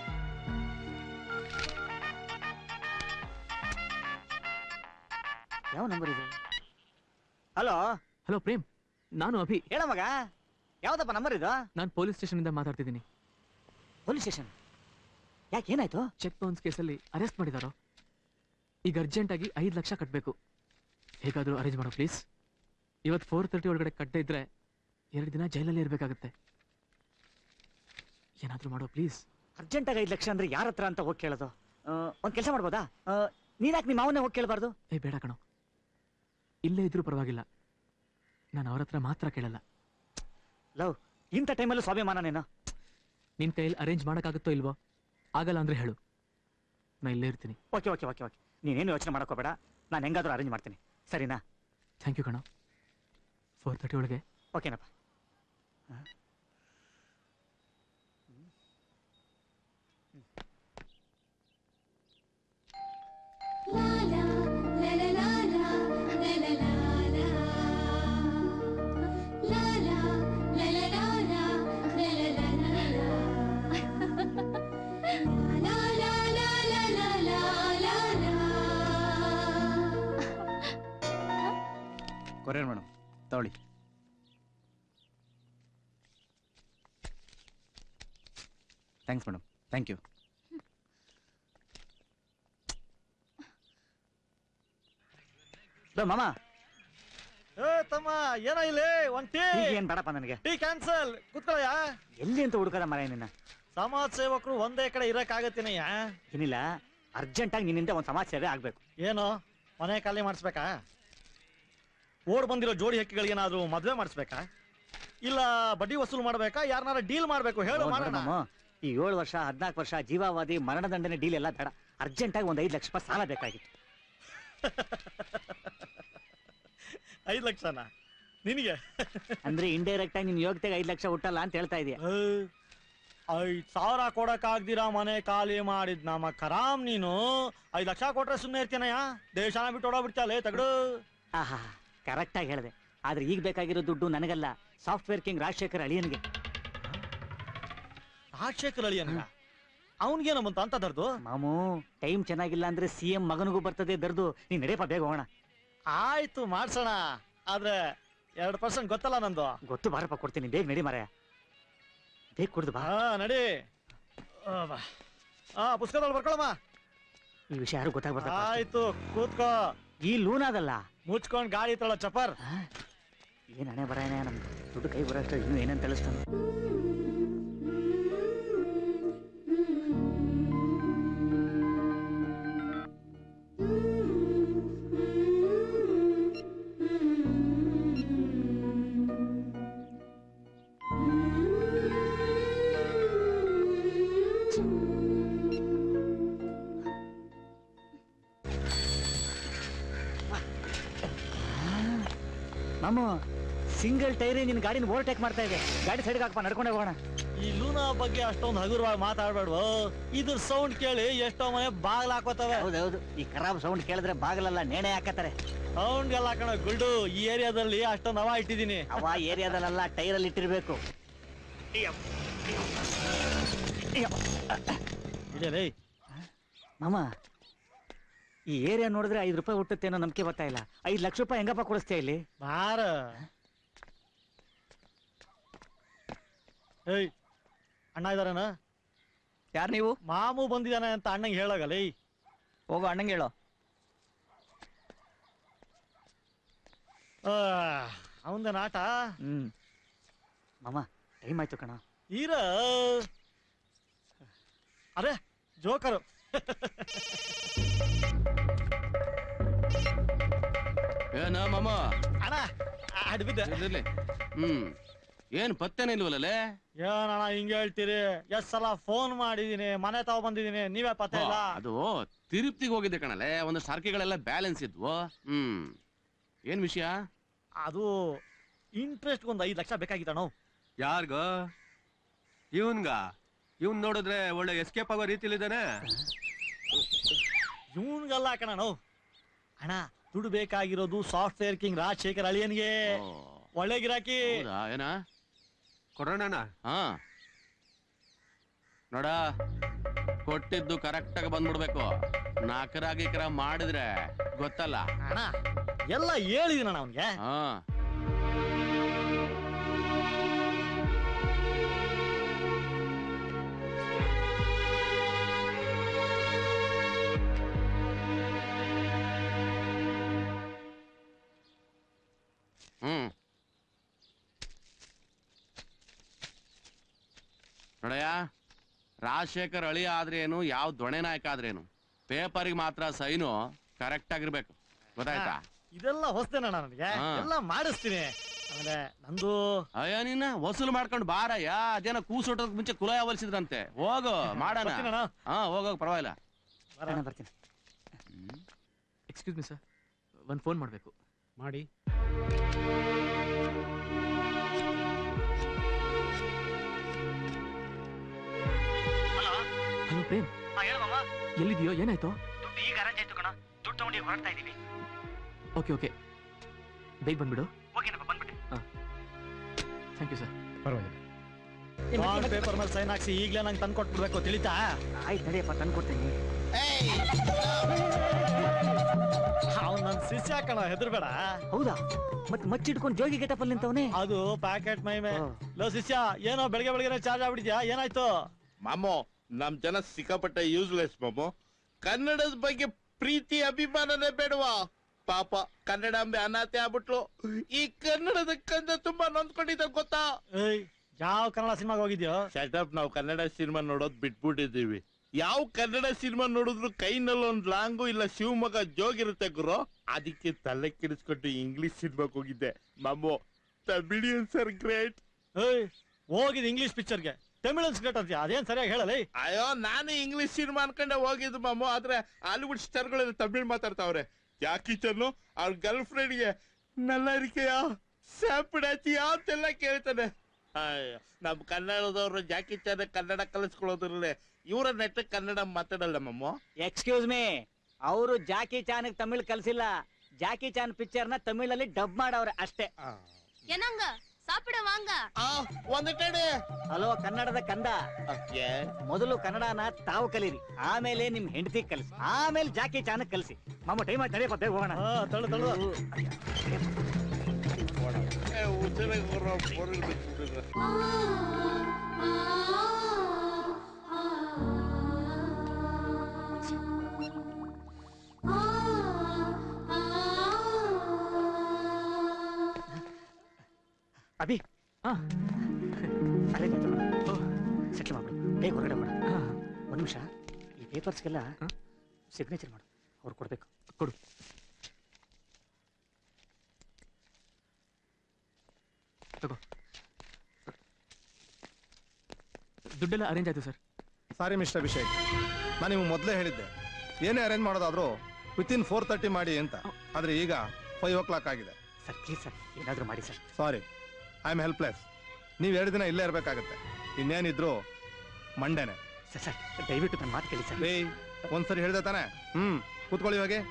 ಯಾವ ನಂಬರ್ ಇದು? ಹಲೋ ಹಲೋ ಪ್ರೇಮ್, ನಾನು ಅಭಿ. ಹೇಳ ಮಗ, ಯಾವ್ದಪ್ಪ ನಂಬರ್ ಇದು? ನಾನು ಪೊಲೀಸ್ ಸ್ಟೇಷನ್ ಇಂದ ಮಾತಾಡ್ತಿದ್ದೀನಿ. Police station? ಯಾಕೆ, ಏನಾಯ್ತು? ಚೆಕ್ ಬೌನ್ಸ್ ಕೇಸಲ್ಲಿ ಅರೆಸ್ಟ್ ಮಾಡಿದಾರೋ. ಈಗ ಅರ್ಜೆಂಟ್ ಆಗಿ 5 ಲಕ್ಷ ಕಟ್ಟಬೇಕು. ಹೇಗಾದ್ರೂ ಅರೇಂಜ್ ಮಾಡೋ ಪ್ಲೀಸ್. ಇವತ್ತು 4:30 ಒಳಗಡೆ ಕಟ್ಟದೇ ಇದ್ರೆ 2 ದಿನ ಜೈಲಲ್ಲಿ ಇರಬೇಕಾಗುತ್ತೆ. ಏನಾದ್ರೂ ಮಾಡೋ ಪ್ಲೀಸ್. ಅರ್ಜೆಂಟಾಗಿ 5 ಲಕ್ಷ ಅಂದ್ರೆ ಯಾರ ಹತ್ರ ಅಂತ ಹೋಗಿ ಕೇಳೋದು? ಒಂದ್ ಕೆಲಸ ಮಾಡ್ಬೋದಾ? ನೀನ್ಯಾಕೆ ನಿಮ್ಮ ಅವನ್ನೇ ಹೋಗಿ ಕೇಳಬಾರ್ದು? ಬೇಡ ಕಣೋ, ಇಲ್ಲೇ ಇದ್ರೂ ಪರವಾಗಿಲ್ಲ, ನಾನು ಅವ್ರ ಹತ್ರ ಮಾತ್ರ ಕೇಳಲ್ಲ. ಲವ್, ಇಂಥ ಟೈಮಲ್ಲೂ ಸ್ವಾಭಿಮಾನನೇನೋ? ನಿನ್ ಕೈಯಲ್ಲಿ ಅರೇಂಜ್ ಮಾಡೋಕ್ಕಾಗುತ್ತೋ ಇಲ್ವೋ? ಆಗಲ್ಲ ಅಂದ್ರೆ ಹೇಳು, ನಾ ಇಲ್ಲೇ ಇರ್ತೀನಿ. ಓಕೆ ಓಕೆ ಓಕೆ ಓಕೆ, ನೀನೇನು ಯೋಚನೆ ಮಾಡೋಕೋಬೇಡ, ನಾನು ಹೆಂಗಾದ್ರೂ ಅರೇಂಜ್ ಮಾಡ್ತೀನಿ, ಸರಿನಾ? ಥ್ಯಾಂಕ್ ಯು ಕಣೋ. 4:30 ಒಳಗೆ. ಓಕೆನಪ್ಪ. ಕೊರಿಯರ್ ಮೇಡಮ್ ತಗೊಳ್ಳಿ. Thanks madam. Thank you. ಮಾಮ, ತಮ್ಮ ಏನೋ ಇಲ್ಲಿ ಒಂದ್ ಟೀ. ಏನ್ ಬೇಡಪ್ಪ ನನಗೆ. Tea cancel. ಕುತ್ಕೊಳ್ಳಯ್ಯ. ಎಲ್ಲಿ ಅಂತ ಹುಡುಕದ ಮರ ನಿನ್ನ? ಸಮಾಜ ಸೇವಕರು ಒಂದೇ ಕಡೆ ಇರಕ್ ಆಗತ್ತೀನಯ್ಯ. ಏನಿಲ್ಲ, ಅರ್ಜೆಂಟಾಗಿ ನಿನ್ನಿಂದ ಒಂದು ಸಮಾಜ ಸೇವೆ ಆಗ್ಬೇಕು. ಏನು ಮನೆ ಖಾಲಿ ಮಾಡಿಸ್ಬೇಕಾ? ಓಡ್ ಬಂದಿರೋ ಜೋಡಿ ಹಕ್ಕಿಗಳಿಗೇನಾದ್ರೂ ಮದ್ವೆ ಮಾಡಿಸ್ಬೇಕಾ? ಇಲ್ಲ ಬಡ್ಡಿ ವಸೂಲು ಮಾಡ್ಬೇಕಾ? ಯಾರನ್ನಾರ ಡೀಲ್ ಮಾಡ್ಬೇಕು? ಹೇಳು ಮಾಡೋಣ. ಈ 7 ವರ್ಷ 14 ವರ್ಷ ಜೀವಾವಧಿ ಮರಣದಂಡನೆ ಡೀಲ್ ಎಲ್ಲ ಬೇಡ. ಅರ್ಜೆಂಟಾಗಿ ಒಂದು 5 ಲಕ್ಷ ರೂಪಾಯಿ ಸಾಲ ಬೇಕಾಗಿತ್ತು. 5 ಲಕ್ಷನಾ ನಿನಗೆ? ಅಂದ್ರೆ ಇಂಡೈರೆಕ್ಟ್ ಆಗಿ ನಿನ್ ಯೋಗ್ಯತೆಗೆ 5 ಲಕ್ಷ ಹುಟ್ಟಲ್ಲ ಅಂತ ಹೇಳ್ತಾ ಇದೀಯ. 5,000 ಕೊಡಕ್ ಆಗ್ದಿರಾ ಮನೆ ಖಾಲಿ ಮಾಡಿದ್ ನಮ್ಮ ಖರಾಮ್. ನೀನು 5 ಲಕ್ಷ ಕೊಟ್ರೆ ಸುಮ್ಮನೆ ಇರ್ತೀನಯ್ಯ? ದೇಶನ ಬಿಟ್ಟು ಓಡೋಗ್ಬಿಡ್ತಲ್ಲ ತಗಡು. ಆಹಾ, ಕರೆಕ್ಟ್ ಆಗಿ ಹೇಳಿದೆ. ಆದ್ರೆ ಈಗ ಬೇಕಾಗಿರೋ ದುಡ್ಡು ನನಗಲ್ಲ, ಸಾಫ್ಟ್ವೇರ್ ಕಿಂಗ್ ರಾಜಶೇಖರ್ ಅಳಿಯನ್ಗೆ. ರಾಜಶೇಖರ್ ಅಳಿಯನ್ಗ? ಅವನ್ಗೇನ ಬಂತ ಅಂತ ದರ್ದು? ಮಾಮೂ, ಟೈಮ್ ಚೆನ್ನಾಗಿಲ್ಲ ಅಂದ್ರೆ CM ಮಗನಿಗೂ ಬರ್ತದೆ ದರ್ದು. ನೀನ್ ನಡೆಯಪ್ಪ, ಬೇಗ ಹೋಗೋಣ. ಆಯ್ತು ಮಾಡ್ಸೋಣ. ಆದ್ರೆ 2% ಗೊತ್ತಲ್ಲ ನಂದು. ಗೊತ್ತು, ಬಾರಪ್ಪ ಕೊಡ್ತೀನಿ. ಬೇಗ ನಡಿ ಮಾರಾಯ, ಬೇಗ ಕುಡ್ದು ಬಾ. ನಡಿ. ಪುಸ್ತಕದಲ್ಲಿ ಬರ್ಕೊಳಮ್ಮ. ಈ ವಿಷಯ ಯಾರು ಗೊತ್ತಾಗ್ಬಾರ್ದು. ಆಯ್ತು ಕೂತ್ಕೋ. ಈ ಲೂನಾದಲ್ಲ, ಮುಚ್ಕೊಂಡ್ ಗಾಡಿ ತೊಳ ಚಪರ್. ಏನ್ ಹಣೆ ಬರಾಯನೆ, ನಮ್ ದುಡ್ಡು ಕೈ ಬರೋಷ್ಟು ಇನ್ನು ಏನಂತ ತಿಳಿಸ್ತಾನೆ. ಮಾಮು, ಸಿಂಗಲ್ ಟೈರೇ ನಿನ್ ಗಾಡಿನ ಓವರ್ಟೇಕ್ ಮಾಡ್ತಾ ಇದೆ. ಗಾಡಿ ಸೈಡ್ಗೆ ಹಾಕಪ್ಪ, ನಡ್ಕೊಂಡೇ ಹೋಗೋಣ. ಈ ಲೂನಾ ಬಗ್ಗೆ ಅಷ್ಟೊಂದು ಹಗುರವಾಗಿ ಮಾತಾಡ್ಬೇಡ್ವ. ಇದ್ರ ಸೌಂಡ್ ಕೇಳಿ ಎಷ್ಟೋ ಮನೆ ಬಾಗ್ಲ ಹಾಕೋತವೆ. ಹೌದೌದು, ಈ ಖರಾಬ್ ಸೌಂಡ್ ಕೇಳಿದ್ರೆ ಬಾಗಲೆಲ್ಲ ನೇಣೆ ಹಾಕತ್ತಾರೆ. ಸೌಂಡ್ ಎಲ್ಲ ಹಾಕೋಣ ಗುಲ್ಡು. ಈ ಏರಿಯಾದಲ್ಲಿ ಅಷ್ಟೊಂದು ಹವಾ ಇಟ್ಟಿದ್ದೀನಿ. ಹವಾ ಏರಿಯಾದಲ್ಲೆಲ್ಲ ಟೈರಲ್ಲಿ ಇಟ್ಟಿರ್ಬೇಕು. ಮಾಮ, ಈ ಏರಿಯಾ ನೋಡಿದ್ರೆ 5 ರೂಪಾಯಿ ಹುಟ್ಟುತ್ತೇನೋ ನಂಬಿಕೆ ಬರ್ತಾ ಇಲ್ಲ. 5 ಲಕ್ಷ ರೂಪಾಯಿ ಹೆಂಗಪ್ಪ ಕೊಡಿಸ್ತೀಯ ಇಲ್ಲಿ? ಬಾರ. ಏಯ್, ಅಣ್ಣ ಇದಾರನ? ಯಾರು ನೀವು? ಮಾಮು ಬಂದಿದ್ದಾನೆ ಅಂತ ಅಣ್ಣಂಗೆ ಹೇಳೋಗಲ್ಲ. ಹೋಗೋ, ಅಣ್ಣಂಗೆ ಹೇಳೋ. ಅವಂದೇನ ಆಟ? ಮಾಮ, ಟೈಮ್ ಆಯ್ತು ಕಣ. ಈರ ಅರೆ ಜೋಕರು. ಏನ ಮಾಮ? ಅಣ್ಣ ಅಡ್ಬಿದ್ದೆ. ಏನ್ ಪತ್ತೆನೇ ಇಲ್ವಲ್ಲೇ? ಏನಣ್ಣ ಹಿಂಗೆ ಹೇಳ್ತೀರಿ? ಎಷ್ಟ್ ಸಲ ಫೋನ್ ಮಾಡಿದೀನಿ, ಮನೆ ತಗೋ ಬಂದಿದೀನಿ, ನೀವೇ ಪತ್ತೆ ಇಲ್ಲ. ಅದು ತಿರುಪ್ತಿಗೆ ಹೋಗಿದ್ದೆ ಕಣಲೆ, ಒಂದು ಸಾರ್ಕೆಗಳೆಲ್ಲ ಬ್ಯಾಲೆನ್ಸ್ ಇದ್ವು. ಏನ್ ವಿಷಯ? ಅದು ಇಂಟ್ರೆಸ್ಟ್ ಒಂದು 5 ಲಕ್ಷ ಬೇಕಾಗಿತ್ತಣ್ಣ. ಯಾರಿಗೋ? ಇವನ್ ನೋಡಿದ್ರೆ ಒಳ್ಳೆ ಎಸ್ಕೇಪ್ ಆಗೋ ರೀತಿಲಿದ್ದಾನೆ. ಇವನ್ಗಲ್ಲ ಕಣ ನಾವು ಅಣ್ಣ, ದುಡ್ಡು ಬೇಕಾಗಿರೋದು ಸಾಫ್ಟ್ವೇರ್ ಕಿಂಗ್ ರಾಜಶೇಖರ್ ಅಳಿಯನ್ಗೆ. ಒಳ್ಳೆ ಗಿರಾಕಿ. ಏನ ಕೊಡೋಣ. ಹಾ ನೋಡ, ಕೊಟ್ಟಿದ್ದು ಕರೆಕ್ಟ್ ಆಗಿ ಬಂದ್ಬಿಡ್ಬೇಕು. ನಾಕರ ಮಾಡಿದ್ರೆ ಗೊತ್ತಲ್ಲ ಅಣ್ಣ. ಎಲ್ಲ ಹೇಳಿದೀನಣ್ಣ ಅವನ್ಗೆ. ಹಾ ನೋಡಯ್ಯ, ರಾಜಶೇಖರ್ ಅಳಿ ಆದ್ರೇನು, ಯಾವ ದೊಣೆ ನಾಯಕ ಆದ್ರೇನು, ಪೇಪರ್ಗೆ ಮಾತ್ರ ಸೈನು ಕರೆಕ್ಟ್ ಆಗಿರ್ಬೇಕು. ಗೊತ್ತಾಯ್ತಾ? ಇದೆಲ್ಲ ಹೊಸ್ತೇನಣ್ಣ ನನಗೆ. ಎಲ್ಲ ಮಾಡಿಸ್ತೀನಿ. ಆಮೇಲೆ ನಂದು ಅಯ್ಯ, ನಿನ್ನ ವಸೂಲು ಮಾಡ್ಕೊಂಡು ಬಾರಯ್ಯ. ಅದೇನೋ ಕೂಸೋಟೋದ್ ಮುಂಚೆ ಕುಲ ಯಾವಲ್ಸಿದ್ರಂತೆ. ಹೋಗು ಮಾಡೋಣ. ಹಾ ಹೋಗೋಗ, ಪರವಾಗಿಲ್ಲ. ಬರ್ತೀನಿ. ಎಕ್ಸ್ಕ್ಯೂಸ್ ಮಿ ಸರ್, ಒಂದು ಫೋನ್ ಮಾಡಬೇಕು. ಮಾಡಿ. ಹಲೋ ಪ್ರೇಮ್, ಎಲ್ಲಿದೆಯೋ? ಏನಾಯ್ತು? ದುಡ್ಡು ಈಗ ಅರೇಂಜ್ ಆಯ್ತು ಕಣ. ದುಡ್ಡು ತಗೊಂಡು ಹೊರಡ್ತಾ ಇದೀವಿ. ಓಕೆ ಓಕೆ, ಬೇಗ ಬಂದ್ಬಿಡು. ಓಕೆನಪ್ಪ, ಬಂದ್ಬಿಟ್ಟೆ. Thank you sir. ಪರವಾಗಿಲ್ಲ. ಪೇಪರ್ ಮೇಲೆ ಸೈನ್ ಹಾಕ್ಸಿ ಈಗಲೇ ನಂಗೆ ತಂದು ಕೊಟ್ಬಿಡ್ಬೇಕು, ತಿಳಿತಾ? ಆಯ್ತು ನಡಿಯಪ್ಪ, ತಂದು ಕೊಡ್ತೀನಿ. ಅವ್ನು ನನ್ನ ಶಿಷ್ಯ ಕಣ, ಹೆದರ್ಬೇಡ. ಹೌದಾ? ಮತ್ ಮಚ್ಚಿಡ್ಕೊಂಡು ಜೋಗಿ ಗೆಟಪಲ್ಲಿ ನಿಂತವನೇ. ಅದು ಪ್ಯಾಕೆಟ್ ಮೈ ಮೇ. ಲೋ ಶಿಷ್ಯ, ಏನೋ ಬೆಳಗ್ಗೆ ಬೆಳಗ್ಗೆ ಚಾರ್ಜ್ ಆಗ್ಬಿಟ್ಟಿದ್ಯಾ? ಏನಾಯ್ತು? ಮಾಮೋ, ನಮ್ ಜನ ಸಿಕ್ಕಾಪಟ್ಟೆ ಯೂಸ್ಲೆಸ್ ಮಾಮೋ. ಕನ್ನಡದ ಬಗ್ಗೆ ಪ್ರೀತಿ ಅಭಿಮಾನನೇ ಬೇಡವಾ? ಪಾಪ ಕನ್ನಡಾಂಬೆ ಅನಾಥೆ ಆಗ್ಬಿಟ್ಲು. ಈ ಕನ್ನಡದ ಕಂದ ತುಂಬಾ ನೊಂದ್ಕೊಂಡಿದ್ದ, ಗೊತ್ತಾ? ಯಾವ ಕನ್ನಡ ಸಿನಿಮಾಗೆ ಹೋಗಿದ್ಯೋ? ಶಟಪ್, ನಾವು ಕನ್ನಡ ಸಿನಿಮಾ ನೋಡೋದ್ ಬಿಟ್ಬಿಟ್ಟಿದೀವಿ. ಯಾವ ಕನ್ನಡ ಸಿನಿಮಾ ನೋಡಿದ್ರು ಕೈನಲ್ಲಿ ಒಂದ್ ಲಾಂಗು ಇಲ್ಲ ಶಿವಮೊಗ್ಗ ಜೋಗಿರುತ್ತೆ ಗುರು. ಅದಕ್ಕೆ ತಲೆ ಕೆಡಿಸ್ಕೊಟ್ಟು ಇಂಗ್ಲಿಷ್ ಸಿನಿಮಾಗೆ ಹೋಗಿದ್ದೆ ಮಾಮೋ. Tamilians are great. ಹೋಗಿದ್ ಇಂಗ್ಲಿಷ್ ಪಿಕ್ಚರ್ಗೆ, ತಮಿಳನ್ಸ್ ಗ್ರೇಟ್ ಅಂತೀಯ? ಅದೇನ್ ಸರಿಯಾಗಿ ಹೇಳಲ್ಲ. ಅಯ್ಯೋ, ನಾನು ಇಂಗ್ಲಿಷ್ ಸಿನಿಮಾ ಅನ್ಕೊಂಡೆ ಹೋಗಿದ್ದು ಮಾಮೋ. ಆದ್ರೆ ಹಾಲಿವುಡ್ ಸ್ಟಾರ್ಗಳೆಲ್ಲ ತಮಿಳ್ ಮಾತಾಡ್ತಾವ್ರೆ. ಜಾಕಿ ಚನ್ನು ಅವ್ರ ಗರ್ಲ್ ಫ್ರೆಂಡ್ಗೆ ನಲ್ಲರಿಕೆಯ ಸ್ಯಾಪಿಡಾಚಿಯಾ ಅಂತೆಲ್ಲ ಕೇಳ್ತಾನೆ. ನಮ್ ಕನ್ನಡದವ್ರು ಜಾಕಿ ಚನ್ನ ಕನ್ನಡ ಕಲಿಸ್ಕೊಳ್ಳೋದ್ರಲ್ಲೇ ಇವರ ನೆಟ್ಟ ಕನ್ನಡ ಮಾತಾಡಲ್ಲ ಮಮ್ಮೋ. ಎಕ್ಸ್ಕ್ಯೂಸ್ ಮೀ, ಅವರು ಜಾಕಿ ಚಾನ್ ತಮಿಳ್ ಕಲ್ಸಿಲ್ಲ. ಜಾಕಿ ಚಾನ್ ಪಿಕ್ಚರ್ ನ ತಮಿಳಲ್ಲಿ ಡಬ್ ಮಾಡವ್ರೆ ಅಷ್ಟೇ. ಏನಂಗ ಸಾಪಿಡ ವಾಂಗ ಹಲೋ ಕನ್ನಡದ ಕಂದ, ಮೊದಲು ಕನ್ನಡನ ತಾವು ಕಲೀರಿ, ಆಮೇಲೆ ನಿಮ್ ಹೆಂಡತಿ ಕಲಿಸಿ, ಆಮೇಲೆ ಜಾಕಿ ಚಾನ್ ಕಲಿಸಿ. ಮಾಮ ಟೈಮ್ ಆಯ್ತು, ನಡೆಯಪ್ಪ, ಬೇಗ ಹೋಗೋಣ. ಅಭಿ, ಸೆಟ್ಲ್ ಮಾಡ್ಬಿಡು, ಬೇಗ ಹೊರಗಡೆ ಮಾಡು. ಒಂದು ನಿಮಿಷ, ಈ ಪೇಪರ್ಸ್ಗೆಲ್ಲ ಸಿಗ್ನೇಚರ್ ಮಾಡು, ಅವ್ರು ಕೊಡ್ಬೇಕು. ಕೊಡು. ತಗೋ, ದುಡ್ಡೆಲ್ಲ ಅರೇಂಜ್ ಆಯ್ತು ಸರ್. ಸಾರಿ ಮಿಸ್ಟರ್ ಅಭಿಷೇಕ್, ನಾನು ನಿಮ್ಗೆ ಮೊದಲೇ ಹೇಳಿದ್ದೆ ಏನೇ ಅರೇಂಜ್ ಮಾಡೋದಾದ್ರೂ ವಿತಿನ್ 4:30 ಮಾಡಿ ಅಂತ. ಆದ್ರೆ ಈಗ 5 o'clock ಆಗಿದೆ. ಸರ್ ಪ್ಲೀಸ್ ಸರ್, ಏನಾದರೂ ಮಾಡಿ sir. Sorry, I am helpless. ನೀವು 2 ದಿನ ಇಲ್ಲೇ ಇರಬೇಕಾಗತ್ತೆ. ಇನ್ನೇನಿದ್ರು ಮಂಡೇನೆ. ಸರ್ ದಯವಿಟ್ಟು ನನ್ನ ಮಾತು ಕೇಳಿ ಸರ್. ಒಂದ್ಸರಿ ಹೇಳ್ದೆ ತಾನೆ? ಕೂತ್ಕೊಳ್ಳಿ ಇವಾಗೆ.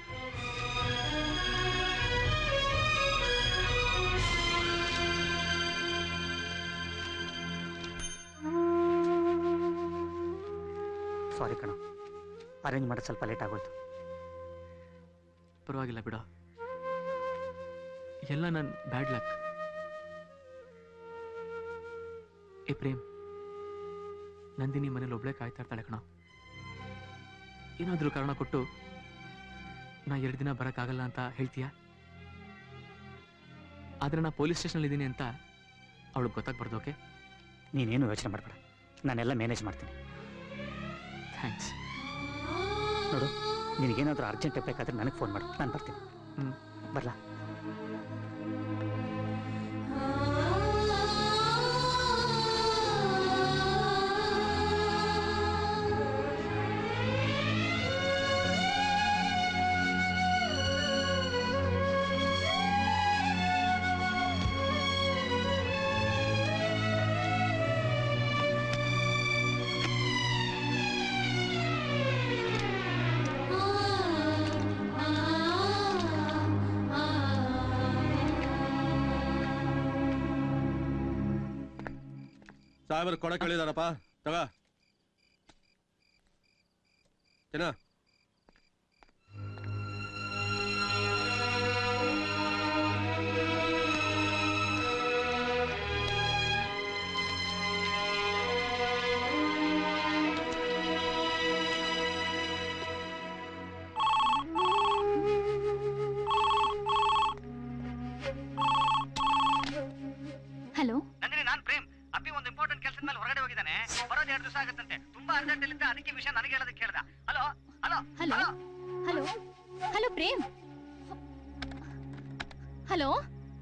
ಸಾರಿ ಕಣ, ಅರೇಂಜ್ ಮಾಡೋದು ಸ್ವಲ್ಪ ಲೇಟ್ ಆಗೋಯ್ತು. ಪರವಾಗಿಲ್ಲ ಬಿಡ, ಎಲ್ಲ ನನ್ನ ಬ್ಯಾಡ್ ಲಕ್. ಏ ಪ್ರೇಮ್, ನಂದಿನಿ ಮನೇಲಿ ಒಬ್ಳೆ ಕಾಯ್ತಾ ಇರ್ತಾಳೆ ಕಣ. ಏನಾದರೂ ಕಾರಣ ಕೊಟ್ಟು ನಾ 2 ದಿನ ಬರೋಕ್ಕಾಗಲ್ಲ ಅಂತ ಹೇಳ್ತೀಯಾ? ಆದ್ರೆ ನಾ ಪೊಲೀಸ್ ಸ್ಟೇಷನ್ ಇದ್ದೀನಿ ಅಂತ ಅವಳಿಗೆ ಗೊತ್ತಾಗ್ಬಾರ್ದು. ಓಕೆ? ನೀನೇನು ಯೋಚನೆ ಮಾಡಬೇಡ, ನಾನೆಲ್ಲ ಮ್ಯಾನೇಜ್ ಮಾಡ್ತೀನಿ. ಥ್ಯಾಂಕ್ಸ್. ನೋಡು, ನಿನಗೇನಾದರೂ ಅರ್ಜೆಂಟ್ ಬೇಕಾದ್ರೆ ನನಗೆ ಫೋನ್ ಮಾಡು, ನಾನು ಬರ್ತೀನಿ. ಬರಲಾ? ಸಾಹೇಬರು ಕೊಡಕ್ಕೆ ಹೇಳಿದಾರಪ್ಪ ತಗ ಚೆನ್ನ ಹಲೋ ನಂದಿನಿ, ನಾನ್ ಪ್ರೇಮ್. ಅಪ್ಪಿ ಒಂದು ಇಂಪಾರ್ಟೆಂಟ್ ಕೆಲಸದ ಮೇಲೆ ಹೊರಗಡೆ ಹೋಗಿದ್ದಾನೆ. ಬರೋದು 2 ದಿವಸ ಆಗುತ್ತಂತೆ. ತುಂಬಾ ಅರ್ಜೆಂಟ್ ಇಲ್ಲಿಂದ ಅದಕ್ಕೆ ವಿಷಯ ನನಗೆ ಹೇಳೋದಕ್ಕೆ ಹೇಳ್ದ. Hello hello hello hello hello Prem. Hello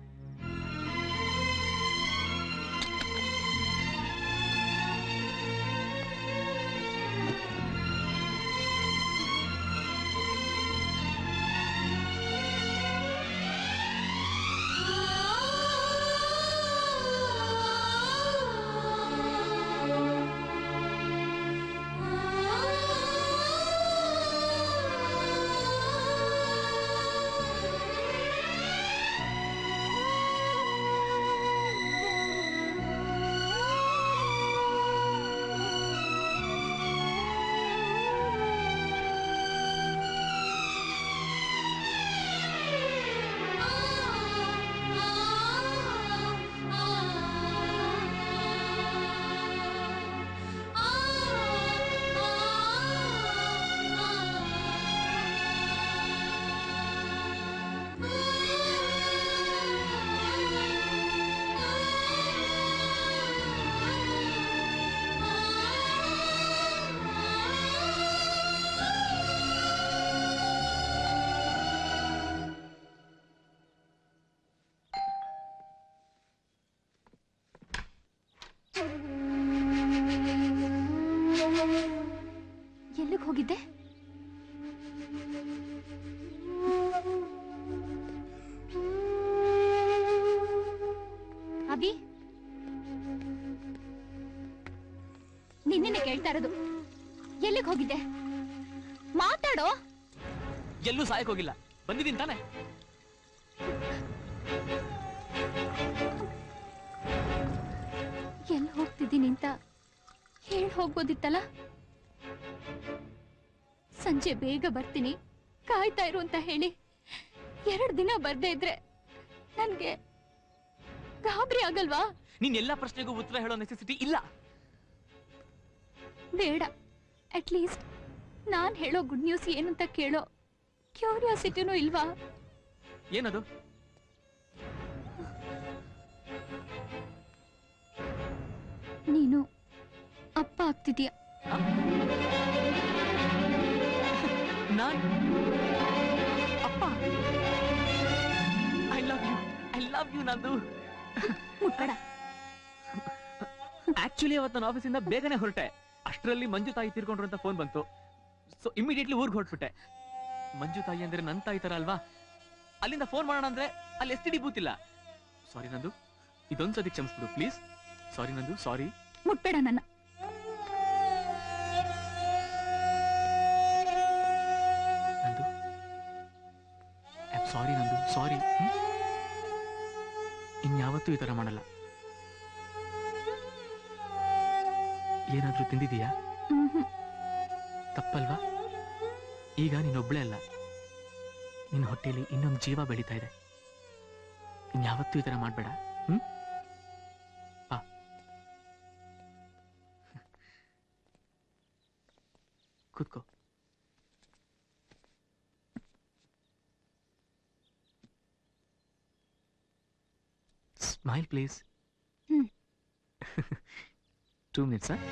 ಎಲ್ಲಿಗೆ ಹೋಗಿದ್ದೆ? ಅಭಿ, ನಿನ್ನೆ ಕೇಳ್ತಾ ಇರೋದು ಎಲ್ಲಿಗೆ ಹೋಗಿದ್ದೆ? ಮಾತಾಡೋ. ಎಲ್ಲೂ ಸಾಯಕ್ ಹೋಗಿಲ್ಲ, ಬಂದಿದ್ದೀನಿ ತಾನೆ. ಎಲ್ಲಿ ಹೋಗ್ತಿದ್ದೀನಿ ಅಂತ ಹೇಳಿ ಹೋಗ್ಬೋದಿತ್ತಲ್ಲ. ಸಂಜೆ ಬೇಗ ಬರ್ತೀನಿ, ಕಾಯ್ತಾ ಇರು ಅಂತ ಹೇಳಿ 2 ದಿನ ಬರ್ದೇ ಇದ್ರೆ ನನ್ಗೆ ಗಾಬರಿ ಆಗಲ್ವಾ? ನೀನ್ ಎಲ್ಲಾ ಪ್ರಶ್ನೆಗೂ ಉತ್ತರ ಹೇಳೋ ನೆಸೆಸಿಟಿ ಇಲ್ಲ. ಬೇಡ, ಅಟ್ಲೀಸ್ಟ್ ನಾನ್ ಹೇಳೋ ಗುಡ್ ನ್ಯೂಸ್ ಏನಂತ ಕೇಳೋ ಕ್ಯೂರಿಯಾಸಿಟಿನೂ ಇಲ್ವಾ? ಏನದು? ನೀನು ಅಪ್ಪ ಆಗ್ತಿದ್ಯಾ. ನಾನ್ ಅಪ್ಪ? ಐ ಲವ್ ಯು ನಂದು. ಮುಟ್ಬೇಡ. ಆಕ್ಚುಲಿ ಅವತ್ತು ನನ್ನ ಆಫೀಸಿಂದ ಬೇಗನೆ ಹೊರಟೆ. ಅಷ್ಟರಲ್ಲಿ ಮಂಜು ತಾಯಿ ತೀರ್ಕೊಂಡ್ರು ಅಂತ ಫೋನ್ ಬಂತು. ಸೊ ಇಮಿಡಿಯೇಟ್ಲಿ ಊರ್ಗ್ ಹೊರಟ್ಬಿಟ್ಟೆ. ಮಂಜು ತಾಯಿ ಅಂದ್ರೆ ನನ್ನ ತಾಯಿ ತರ ಅಲ್ವಾ? ಅಲ್ಲಿಂದ ಫೋನ್ ಮಾಡೋಣ ಅಂದ್ರೆ ಅಲ್ಲಿ STD ಬೂತ್ ಇಲ್ಲ. ಸಾರಿ ನಂದು, ಇದೊಂದ್ಸತಿ ಕ್ಷಮಿಸ್ಬಿಡು ಪ್ಲೀಸ್. ಸಾರಿ ನಂದು, ಸಾರಿ. ಮುಟ್ಬೇಡ ನನ್ನ. ನಂದು, ಸಾರಿ ನಂದು, ಸಾರಿ. ಇನ್ಯಾವತ್ತೂ ಈ ತರ ಮಾಡಲ್ಲ. ಏನಾದ್ರೂ ತಿಂದಿದೀಯಾ? ತಪ್ಪಲ್ವಾ? ಈಗ ನೀನೊಬ್ಳೇ ಅಲ್ಲ, ನಿನ್ನ ಹೊಟ್ಟೆಯಲ್ಲಿ ಇನ್ನೊಂದು ಜೀವ ಬೆಳೀತಾ ಇದೆ. ಇನ್ಯಾವತ್ತೂ ಈ ತರ ಮಾಡ್ಬೇಡ. ಬಾ. ಕೂತ್ಕೋ. Smile please. 2 minutes, huh?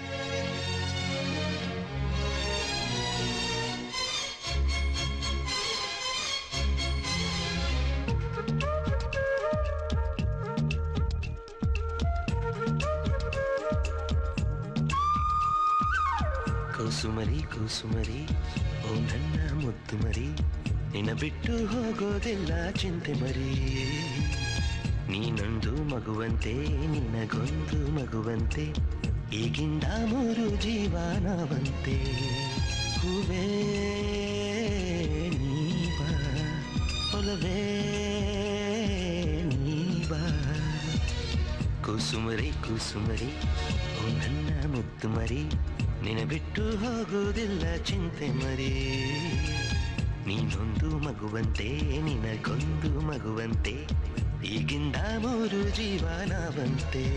ಕೂಸುಮರಿ ಕೂಸುಮರಿ ಓ ನನ್ನ ಮುದ್ದು ಮರಿ, ನಿನ್ನ ಬಿಟ್ಟು ಹೋಗೋದಿಲ್ಲ ಚಿಂತೆ ಮರಿ. ನೀನೊಂದು ಮಗುವಂತೆ ನಿನಗೊಂದು ಮಗುವಂತೆ, ಈಗಿಂದ 3 ಜೀವನವಂತೆ. ಹೂವೇ ನೀಬಾ, ಒಲವೇ ನೀಬಾ, ಕುಸುಮರಿ ಕುಸುಮರಿ ಓ ನನ್ನ ಮುದ್ದು ಮರಿ ನಿನ ಬಿಟ್ಟು ಹೋಗುವುದಿಲ್ಲ ಚಿಂತೆ ಮರಿ ನೀನೊಂದು ಮಗುವಂತೆ ನಿನಗೊಂದು ಮಗುವಂತೆ ಈಗಿಂದ 3 ಜೀವನವಂತೆ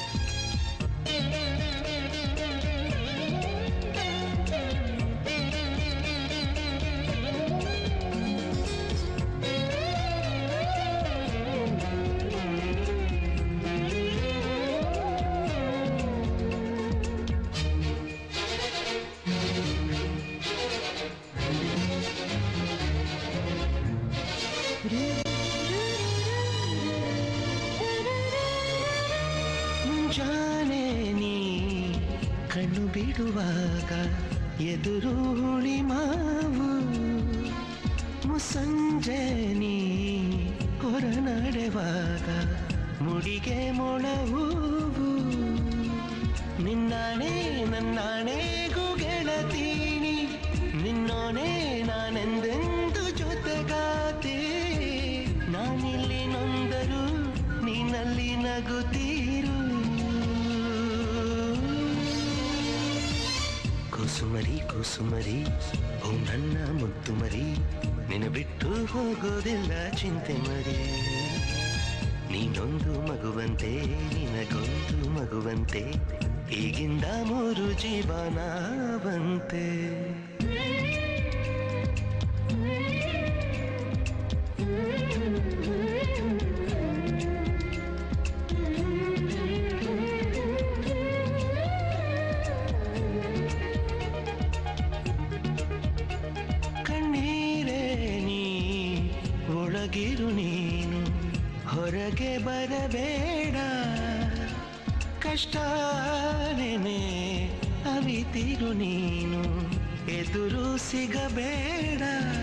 ಮುಂಜಾನೆ ನೀ ಕಣ್ಣು ಬಿಡುವಾಗ ಎದುರು ಹುಳಿ ಮಾವು ಮುಸ್ಸಂಜೆ ನೀ ಹೊರ ನಡೆವಾಗ ಮುಡಿಗೆ ಮೊಳವು ನಿನ್ನಾಣೆ ನನ್ನಾಣೆಗೂ ಗೆಳತೀನಿ ನಿನ್ನೋಣೆ ನಾನೆಂದೆಂದು ಜೊತೆಗಾತೆ ನಾನಿಲ್ಲಿ ನೊಂದರು ನೀನಲ್ಲಿ ನಗುತ್ತೀರು ಕುಸುಮರಿ ಕುಸುಮರಿ ಓ ನನ್ನ ಮುದ್ದು ಮರಿ ನಿನ ಬಿಟ್ಟು ಹೋಗೋದಿಲ್ಲ ಚಿಂತೆ ಮರಿ ನೀನೊಂದು ಮಗುವಂತೆ ನಿನಗೊಂದು ಮಗುವಂತೆ ಈಗಿಂದ 3 ಜೀವನವಂತೆ ಕಣ್ಣೀರೇ ನೀ ಒಳಗಿರು ನೀನು ಹೊರಗೆ ಬರಬೇಡ ಕಷ್ಟನೇ ಅವಿತಿರು ನೀನು ಎದುರು ಸಿಗಬೇಡ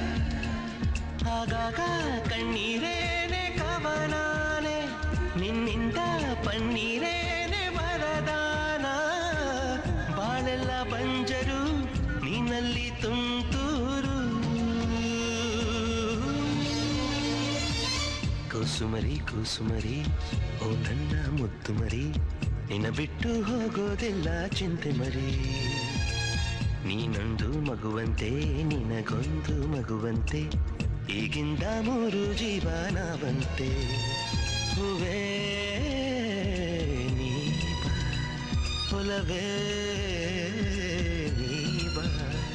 ಆಗಾಗ ಕಣ್ಣೀರೇನೆ ಕವನಾನೆ ನಿನ್ನಿಂದ ಪನ್ನೀರೇನೆ ವರದಾನ ಬಾಳೆಲ್ಲ ಬಂಜರು ನೀನಲ್ಲಿ ತುಂತೂರು ಕುಸುಮರಿ ಕುಸುಮರಿ ಓ ನನ್ನ ಮುದ್ದು ಮರಿ ನಿನ್ನ ಬಿಟ್ಟು ಹೋಗೋದಿಲ್ಲ ಚಿಂತೆ ಮರಿ ನೀನೊಂದು ಮಗುವಂತೆ ನಿನಗೊಂದು ಮಗುವಂತೆ ಈಗಿಂದ 3 ಜೀವನವಂತೆ ಹೂವೇ ನೀ ಬಾ ಹೊಲವೇ ನೀ ಬಾ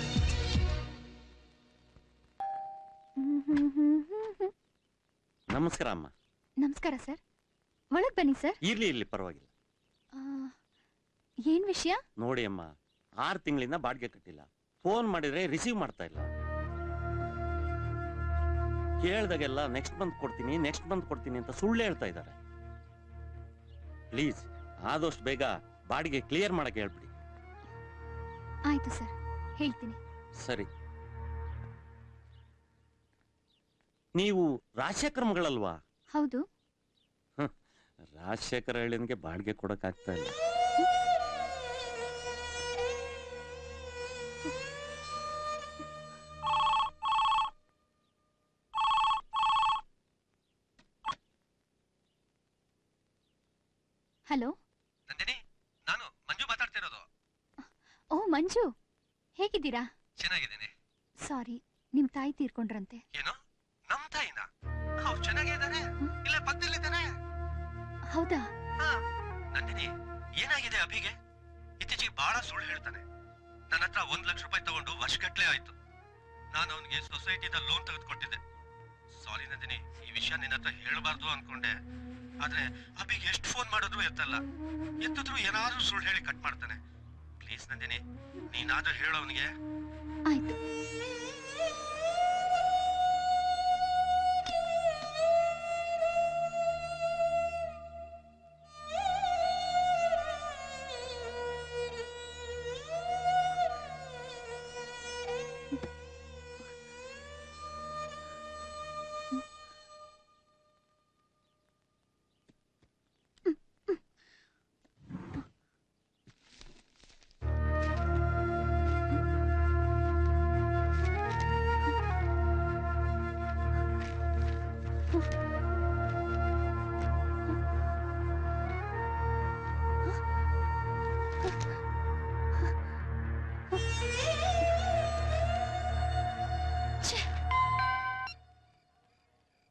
ನಮಸ್ಕಾರ ಅಮ್ಮ. ನಮಸ್ಕಾರ ಸರ್. ಒಳಗ್ ಬನ್ನಿ ಸರ್. ಇರ್ಲಿ ಪರವಾಗಿಲ್ಲ. ಏನ್ ವಿಷಯ? ನೋಡಿ ಅಮ್ಮ, 6 ತಿಂಗಳಿಂದ ಬಾಡಿಗೆ ಕಟ್ಟಿಲ್ಲ. ಫೋನ್ ಮಾಡಿದ್ರೆ ರಿಸೀವ್ ಮಾಡ್ತಾ ಇಲ್ಲ. ಕೇಳ್ದಾಗೆಲ್ಲ ನೆಕ್ಸ್ಟ್ ಮಂತ್ ಕೊಡ್ತೀನಿ ಅಂತ ಸುಳ್ಳು ಹೇಳ್ತಾ ಇದ್ದಾರೆ. ಪ್ಲೀಸ್ ಆದಷ್ಟು ಬೇಗ ಬಾಡಿಗೆ ಕ್ಲಿಯರ್ ಮಾಡಕ್ಕೆ ಹೇಳ್ಬಿಡಿ. ಆಯ್ತು ಸರ್, ಹೇಳ್ತೀನಿ. ಸರಿ. ನೀವು ರಾಜಶೇಖರ್ ಮಗಳಲ್ವಾ? ಹೌದು. ರಾಜಶೇಖರ್ ಹೇಳಿನ್ಗೆ ಬಾಡಿಗೆ ಕೊಡಕ್ಕಾಗ್ತಾ ಇಲ್ಲ. ಹಲೋ ನಂದಿನಿ, ನಾನು ಮಂಜು ಮಾತಾಡ್ತಿರೋದು. ಓ ಮಂಜು, ಹೇಗಿದ್ದೀರಾ? ಚೆನ್ನಾಗಿದ್ದೀನಿ. ಸಾರಿ, ನಿಮ್ ತಾಯಿ ತೀರ್ಕೊಂಡ್ರಂತೆ. ಏನು? ನಮ್ ತಾಯಿನ? ಅವ್ರು ಚೆನ್ನಾಗಿದ್ದಾರೆ, ಇಲ್ಲ ಪಕ್ಕದಲ್ಲಿದ್ದಾರೆ. ಹೌದಾ? ನಂದಿನಿ, ಏನಾಗಿದೆ ಅಭಿಗೆ? ಇತ್ತೀಚೆಗೆ ಬಹಳ ಸುಳ್ಳು ಹೇಳ್ತಾನೆ. ನನ್ನ ಹತ್ರ 1 ಲಕ್ಷ ರೂಪಾಯಿ ತಗೊಂಡು ವರ್ಷಗಟ್ಲೆ ಆಯ್ತು. ನಾನು ಅವನಿಗೆ ಸೊಸೈಟಿದ ಲೋನ್ ತೆಗೆದುಕೊಟ್ಟಿದ್ದೆ. ಸಾರಿ ನಂದಿನಿ, ಈ ವಿಷಯ ನಿನ್ನ ಹತ್ರ ಹೇಳಬಾರ್ದು ಅನ್ಕೊಂಡೆ. ಆದ್ರೆ ಅಭಿಗೆ ಎಷ್ಟು ಫೋನ್ ಮಾಡಿದ್ರು ಎತ್ತಲ್ಲ. ಎತ್ತಿದ್ರು ಏನಾದ್ರೂ ಸುಳ್ಳು ಹೇಳಿ ಕಟ್ ಮಾಡ್ತಾನೆ. ಪ್ಲೀಸ್ ನಂದಿನಿ, ನೀನಾದ್ರೂ ಹೇಳು ಅವನಿಗೆ. ಆಯ್ತು.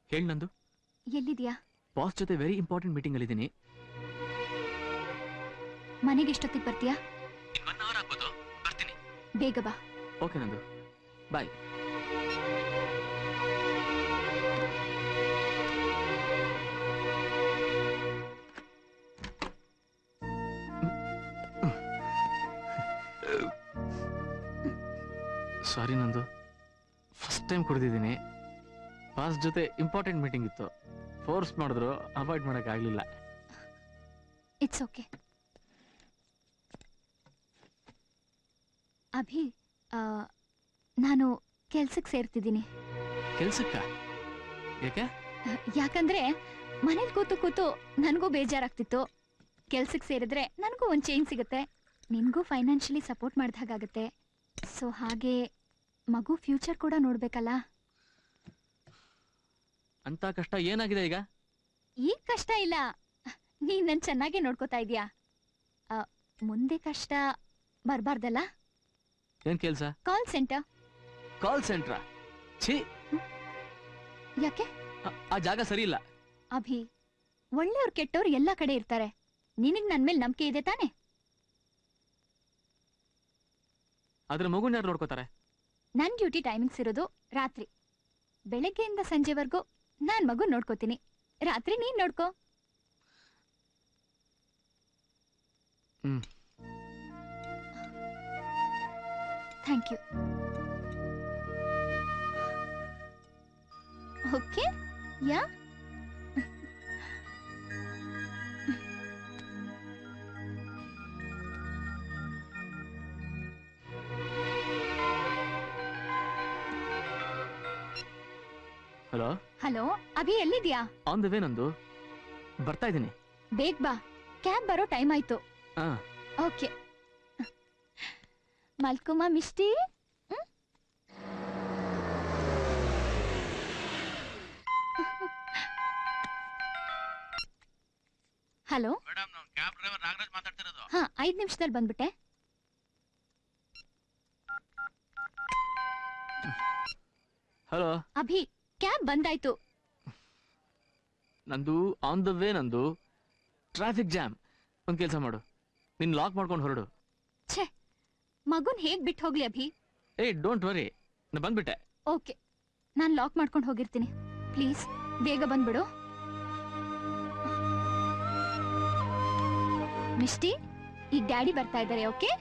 ಹೇಳಿ ನಂದು. ಎಲ್ಲಿದ್ಯಾ? ಬಾಸ್ ಜೊತೆ ವೆರಿ ಇಂಪಾರ್ಟೆಂಟ್ ಮೀಟಿಂಗ್ ಅಲ್ಲಿ ಇದ್ದೀನಿ. ಮನೆಗೆ ಎಷ್ಟೊತ್ತಿಗೆ ಬರ್ತೀಯಾ? ಇನ್ 1 ಅವರ್ ಆಗ್ಬೋದು, ಬರ್ತೀನಿ. ಬೇಗ ಬಾ. ಓಕೆ ನಂದು, bye. Sorry Nandu, first time ಕುಡಿದಿದ್ದೀನಿ. ಬಾಸ್ ಜೊತೆ ಇಂಪಾರ್ಟೆಂಟ್ ಮೀಟಿಂಗ್ ಇತ್ತು, ಫೋರ್ಸ್ ಮಾಡಿದ್ರು, ಅವಾಯ್ಡ್ ಮಾಡೋಕ್ಕಾಗಲಿಲ್ಲ. It's okay. ಅಭಿ, ನಾನು ಕೆಲ್ಸಕ್ಕೆ ಸೇರ್ತಿದ್ದೀನಿ. ಕೆಲ್ಸಕ್ಕ? ಯಾಕೆ? ಯಾಕಂದ್ರೆ ಮನೇಲಿ ಕೂತು ಕೂತು ನನಗೂ ಬೇಜಾರಾಗ್ತಿತ್ತು. ಕೆಲ್ಸಕ್ಕೆ ಸೇರಿದ್ರೆ ನನಗೂ ಒಂದು ಚೇಂಜ್ ಸಿಗುತ್ತೆ, ನಿನಗೂ ಫೈನಾನ್ಷಿಯಲಿ ಸಪೋರ್ಟ್ ಮಾಡಿದ ಹಾಗಾಗುತ್ತೆ. ಸೊ ಹಾಗೆ ಮಗು ಫ್ಯೂಚರ್ ಕೂಡ ನೋಡ್ಬೇಕಲ್ಲ. ಅಂತ ಕಷ್ಟ ಏನಾಗಿದೆ ಈಗ? ಈಗ ಕಷ್ಟ ಇಲ್ಲ, ನೀನ್ ನನ್ ಚೆನ್ನಾಗೇ ನೋಡ್ಕೋತಾ ಇದೀಯಾ. ಮುಂದೆ ಕಷ್ಟ ಬರ್ಬಾರ್ದಲ್ಲ. ಏನ್ ಕೆಲ್ಸ? Call centre. ಕಾಲ್ ಸೆಂಟ್ರಾ? ಛೀ, ಯಾಕೆ? ಆ ಜಾಗ ಸರಿ ಇಲ್ಲ. ಅಭಿ, ಒಳ್ಳೆಯವ್ರು ಕೆಟ್ಟವ್ರು ಎಲ್ಲಾ ಕಡೆ ಇರ್ತಾರೆ. ನಿನಗ್ ನನ್ ಮೇಲೆ ನಂಬಿಕೆ ಇದೆ ತಾನೆ? ಅದ್ರ ಮಗುನ್ ಯಾರು ನೋಡ್ಕೋತಾರೆ? ನನ್ ಡ್ಯೂಟಿ ಟೈಮಿಂಗ್ಸ್ ಇರೋದು ರಾತ್ರಿ. ಬೆಳಗ್ಗೆಯಿಂದ ಸಂಜೆವರೆಗೂ ನಾನ್ ಮಗು ನೋಡ್ಕೋತೀನಿ, ರಾತ್ರಿ ನೀನ್ ನೋಡ್ಕೋ. Thank you. Okay, yeah. Hello. Hello Abhi, ಎಲ್ಲಿದ್ಯಾ? ಆನ್ ದ ವೇ ನಂದು, ಬರ್ತಾ ಇದ್ದೀನಿ. ಬೇಗ ಬಾ, ಕ್ಯಾಬ್ ಬರೋ ಟೈಮ್ ಆಯ್ತು. ಓಕೆ, ಮಲ್ಕುಮ ಮಿಷ್ಟಿ. ಹಲೋ ಮೇಡಮ್, ನಾನು ಕ್ಯಾಬ್ ಡ್ರೈವರ್ ನಾಗರಾಜ್ ಮಾತಾಡ್ತಿರೋದು. ಹಾ, 5 ನಿಮಿಷದಲ್ಲಿ ಬಂದ್ಬಿಟ್ಟೆ. ಹಲೋ ಅಭಿ, ಕ್ಯಾಬ್ ಬಂದಾಯ್ತು. Nandu on the way Nandu. Traffic jam. ಒಂದ್ ಕೆಲಸ ಮಾಡು, ನಿನ್ ಲಾಕ್ ಮಾಡ್ಕೊಂಡು ಹೊರಡು. ಛೇ, ಮಗುನ್ ಹೇಗ್ ಬಿಟ್ಟು ಹೋಗ್ಲಿ ಅಭಿ? ಏಯ್, ಡೋಂಟ್ ವರಿ, ನಾ ಬಂದ್ಬಿಟ್ಟೆ. ಓಕೆ, ನಾನ್ ಲಾಕ್ ಮಾಡ್ಕೊಂಡು ಹೋಗಿರ್ತೀನಿ. ಪ್ಲೀಸ್ ಬೇಗ ಬಂದ್ಬಿಡು. ಮಿಷ್ಟಿ, ಈಗ ಡ್ಯಾಡಿ ಬರ್ತಾ ಇದ್ದಾರೆ. ಓಕೆ?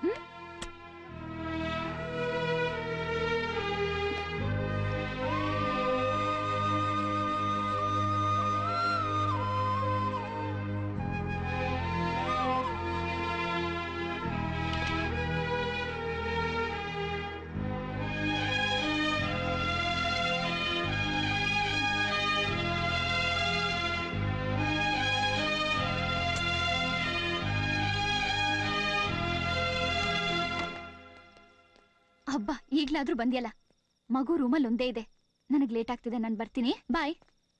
ಹಬ್ಬ, ಈಗ್ಲಾದ್ರೂ ಬಂದ್ಯಲ್ಲ. ಮಗು ರೂಮಲ್ಲಿ ಒಂದೇ ಇದೆ. ನನಗ್ ಲೇಟ್ ಆಗ್ತಿದೆ, ನಾನು ಬರ್ತೀನಿ. ಬಾಯ್.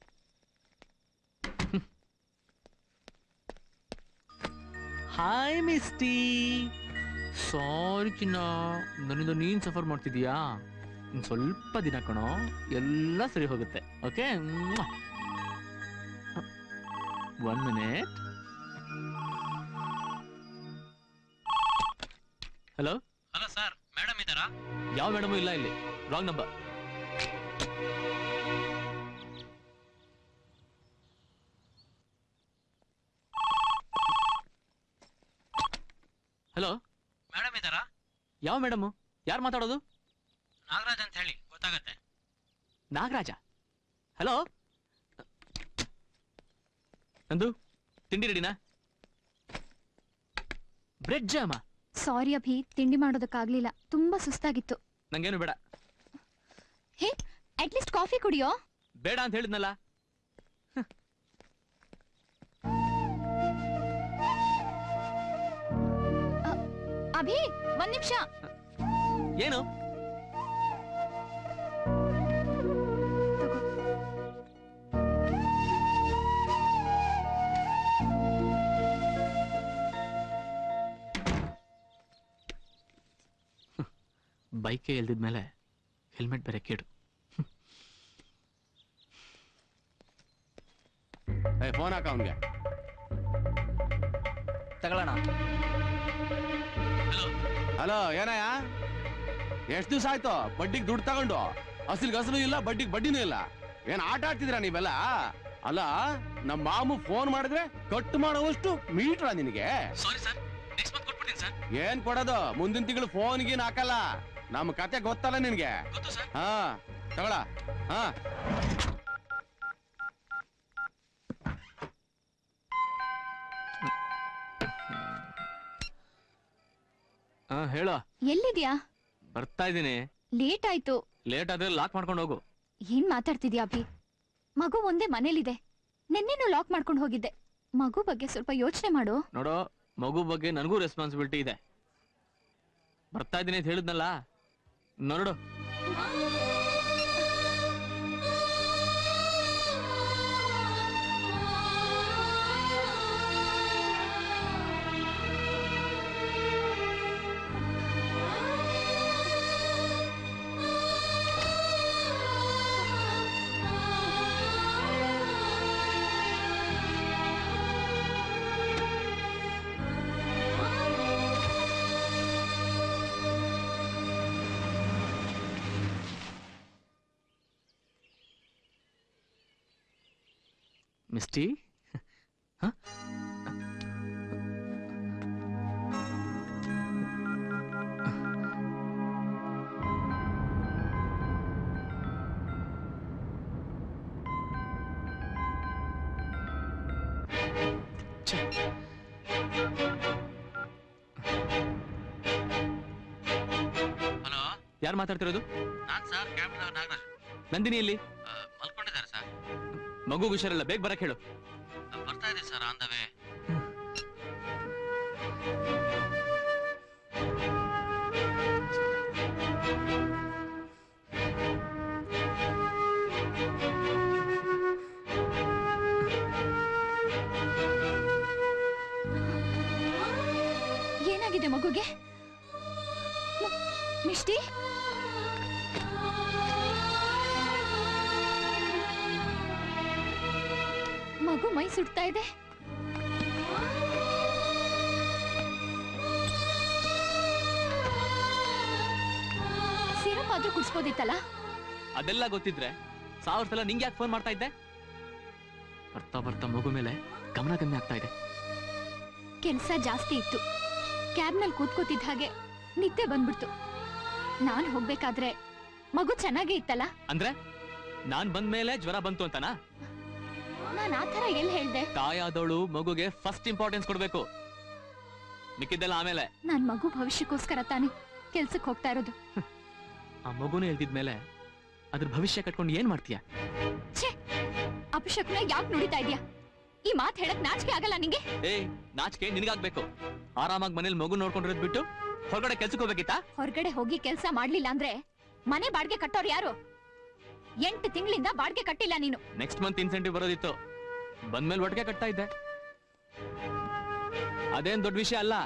Hi Misty. ಸಾರಿ ಚಿನ್ನ, ನನ್ನಿಂದ ನೀನ್ ಸಫರ್ ಮಾಡ್ತಿದೀಯಾ? ಇನ್ ಸ್ವಲ್ಪ ದಿನ ಕಣೋ, ಎಲ್ಲ ಸರಿ ಹೋಗುತ್ತೆ. Okay, 1 minute. Hello. Hello sir, madam ಇದ್ದಾರಾ? ಯಾವ ಮೇಡಮು ಇಲ್ಲ ಇಲ್ಲಿ. Wrong number. ಹಲೋ. ಮೇಡಮ್ ಇದ್ದಾರಾ? ಯಾವ ಮೇಡಮು? ಯಾರು ಮಾತಾಡೋದು? ನಾಗರಾಜ್ ಅಂತ ಹೇಳಿ, ಗೊತ್ತಾಗತ್ತೆ. ನಾಗರಾಜ? ಹಲೋ. ನಂದು ತಿಂಡಿ ರೆಡಿನಾ? ಬ್ರೆಡ್ ಜಾಮ? ಸಾರಿ ಅಭಿ, ತಿಂಡಿ ಮಾಡೋದಕ್ಕಾಗ್ಲಿಲ್ಲ, ತುಂಬಾ ಸುಸ್ತಾಗಿತ್ತು. ನಂಗೇನು ಬೇಡ. ಹೇ, ಅಟ್ಲೀಸ್ಟ್ ಕಾಫಿ ಕುಡಿಯೋ. ಬೇಡ ಅಂತ ಹೇಳಿದ್ನಲ್ಲ. ಅಭಿ, 1 ನಿಮಿಷ. ಏನು? ಬೈಕೆ ಎಲ್ದಿದ್ಮೇಲೆ ಹೆಲ್ಮೆಟ್ ಬೇರೆ ಕೇಡು. ಫೋನ್ ಹಾಕ ಅವನ್ಗೆ. ತಗೊಳ್ಳೋಣ. ಹಲೋ, ಏನಯ್ಯ? ಎಷ್ಟ್ ದಿವ್ಸ ಆಯ್ತು ಬಡ್ಡಿಗೆ ದುಡ್ಡು ತಗೊಂಡು? ಅಸಲಿಗೆ ಅಸಲು ಇಲ್ಲ, ಬಡ್ಡಿಗೆ ಬಡ್ಡಿನೂ ಇಲ್ಲ. ಏನ್ ಆಟ ಆಡ್ತಿದ್ದೀರಾ ನೀವೆಲ್ಲ? ಅಲ್ಲ, ನಮ್ಮ ಮಾಮು ಫೋನ್ ಮಾಡಿದ್ರೆ ಕಟ್ ಮಾಡೋವಷ್ಟು ಮೀಟ್ರ ನಿನಗೆ? ಸಾರಿ ಸರ್, ನೆಕ್ಸ್ಟ್ ಮಂತ್ ಕೊಟ್ಬಿಡ್ತೀನಿ ಸರ್. ಏನ್ ಕೊಡೋದು? ಮುಂದಿನ ತಿಂಗಳು ಫೋನ್ ಗೀನ್ ಹಾಕಲ್ಲ. ನಮ್ಮ ಕತೆ ಗೊತ್ತಲ್ಲ ನಿನ್ಗೆ? ಹಾ, ತಗೊಳ. ಹಾ, ಹೇಳೋ. ಎಲ್ಲಿದ್ಯಾ? ಬರ್ತಾ ಇದ್ದೀನಿ. ಲೇಟ್ ಆಯ್ತು. ಲೇಟ್ ಆದ್ರೆ ಲಾಕ್ ಮಾಡ್ಕೊಂಡು ಹೋಗು. ಏನ್ ಮಾತಾಡ್ತಿದ್ಯಾ ಅಭಿ? ಮಗು ಒಂದೇ ಮನೇಲಿದೆ. ನಿನ್ನೆನೂ ಲಾಕ್ ಮಾಡ್ಕೊಂಡು ಹೋಗಿದ್ದೆ. ಮಗು ಬಗ್ಗೆ ಸ್ವಲ್ಪ ಯೋಚನೆ ಮಾಡು. ನೋಡೋ, ಮಗು ಬಗ್ಗೆ ನನಗೂ ರೆಸ್ಪಾನ್ಸಿಬಿಲಿಟಿ ಇದೆ. ಬರ್ತಾ ಇದ್ದೀನಿ ಅಂತ ಹೇಳಿದ್ನಲ್ಲ, ನೋಡು. ಮಿಸ್ಟಿ, ಹಲೋ, ಯಾರು ಮಾತಾಡ್ತಿರೋದು? ನಾನ್ ಸರ್, ಕ್ಯಾಬ್ನ ನಾಗರಾಜ್. ನಂದಿನಿ ಎಲ್ಲಿ? ಮಲ್ಕೊಂಡಿದ್ದಾರೆ ಸರ್. ಮಗು ಹುಷಾರಿಲ್ಲ, ಬೇಗ ಬರಕ್ ಹೇಳು. ಬರ್ತಾ ಇದೆ ಸರ್, ಆನ್ ದ ವೇ. ಏನಾಗಿದೆ ಮಗುಗೆ? ಮಿಷ್ಟಿ, ಮಗು ಮೈ ಸುಡ್ತಾ ಇದೆ. ಸಿರಪ್ ಆದ್ರೂ ಕುಡಿಸ್ಬೋದಿತ್ತಲ್ಲ? ಅದೆಲ್ಲ ಗೊತ್ತಿದ್ರೆ 1000 ಸಲ ನಿಂಗೆ ಯಾಕೆ ಫೋನ್ ಮಾಡ್ತಾ ಇದ್ದೆ? ಬರ್ತಾ ಬರ್ತಾ ಮಗು ಮೇಲೆ ಗಮನ ಕಮ್ಮಿ ಆಗ್ತಾ ಇದೆ. ಕೆಲಸ ಜಾಸ್ತಿ ಇತ್ತು. ಕ್ಯಾಬ್ನಲ್ಲಿ ಕೂತ್ಕೋತಿದ್ದ ಹಾಗೆ ನಿದ್ದೆ ಬಂದ್ಬಿಡ್ತು. ನಾನ್ ಹೋಗ್ಬೇಕಾದ್ರೆ ಮಗು ಚೆನ್ನಾಗೇ ಇತ್ತಲ್ಲ? ಅಂದ್ರೆ ನಾನ್ ಬಂದ್ಮೇಲೆ ಜ್ವರ ಬಂತು ಅಂತನಾ? ನಾನ್ ಆ ಥರ ಎಲ್ಲಿ ಹೇಳ್ದೆ? ತಾಯಾದವಳು ಮಗುಗೆ ಫಸ್ಟ್ ಇಂಪಾರ್ಟೆನ್ಸ್ ಕೊಡ್ಬೇಕು, ಮಿಕ್ಕಿದ್ದೆಲ್ಲ ಆಮೇಲೆ. ನಾನ್ ಮಗು ಭವಿಷ್ಯಕ್ಕೋಸ್ಕರ ತಾನೇ ಕೆಲ್ಸಕ್ಕೆ ಹೋಗ್ತಾ ಇರೋದು. ಆ ಮಗುನ ಹೇಳ್ತಿದ್ಮೇಲೆ ಅದ್ರ ಭವಿಷ್ಯ ಕಟ್ಕೊಂಡು ಏನ್ ಮಾಡ್ತೀಯ? ಛೇ, ಅಪಶಕ್ನ ಯಾಕೆ ನುಡಿತಾ ಇದ್ಯಾ? ಈ ಮಾತ್ ಹೇಳಕ್ ನಾಚಿಕೆ ಆಗಲ್ಲ ನಿಂಗೆ? ನಾಚಿಕೆ ನಿನಗಾಗ್ಬೇಕು. ಆರಾಮಾಗಿ ಮನೇಲಿ ಮಗು ನೋಡ್ಕೊಂಡಿರೋದ್ ಬಿಟ್ಟು ಹೊರಗಡೆ ಕೆಲ್ಸಕ್ಕೆ ಹೋಗ್ಬೇಕಿತ್ತಾ? ಹೊರಗಡೆ ಹೋಗಿ ಕೆಲ್ಸ ಮಾಡ್ಲಿಲ್ಲ ಅಂದ್ರೆ ಮನೆ ಬಾಡ್ಗೆ ಕಟ್ಟೋರು ಯಾರು? 8 ತಿಂಗಳಿಂದ ಬಾಡ್ಗೆ ಕಟ್ಟಿಲ್ಲ ನೀನು. ನೆಕ್ಸ್ಟ್ ಮಂತ್ ಇನ್ಸೆಂಟಿವ್ ಬರೋದಿತ್ತು, ಬಂದ್ಮೇಲೆ ಒಟ್ಟಿಗೆ ಕಟ್ತಾ ಇದ್ದೆ. ಅದೇನ್ ದೊಡ್ಡ ವಿಷಯ ಅಲ್ಲ.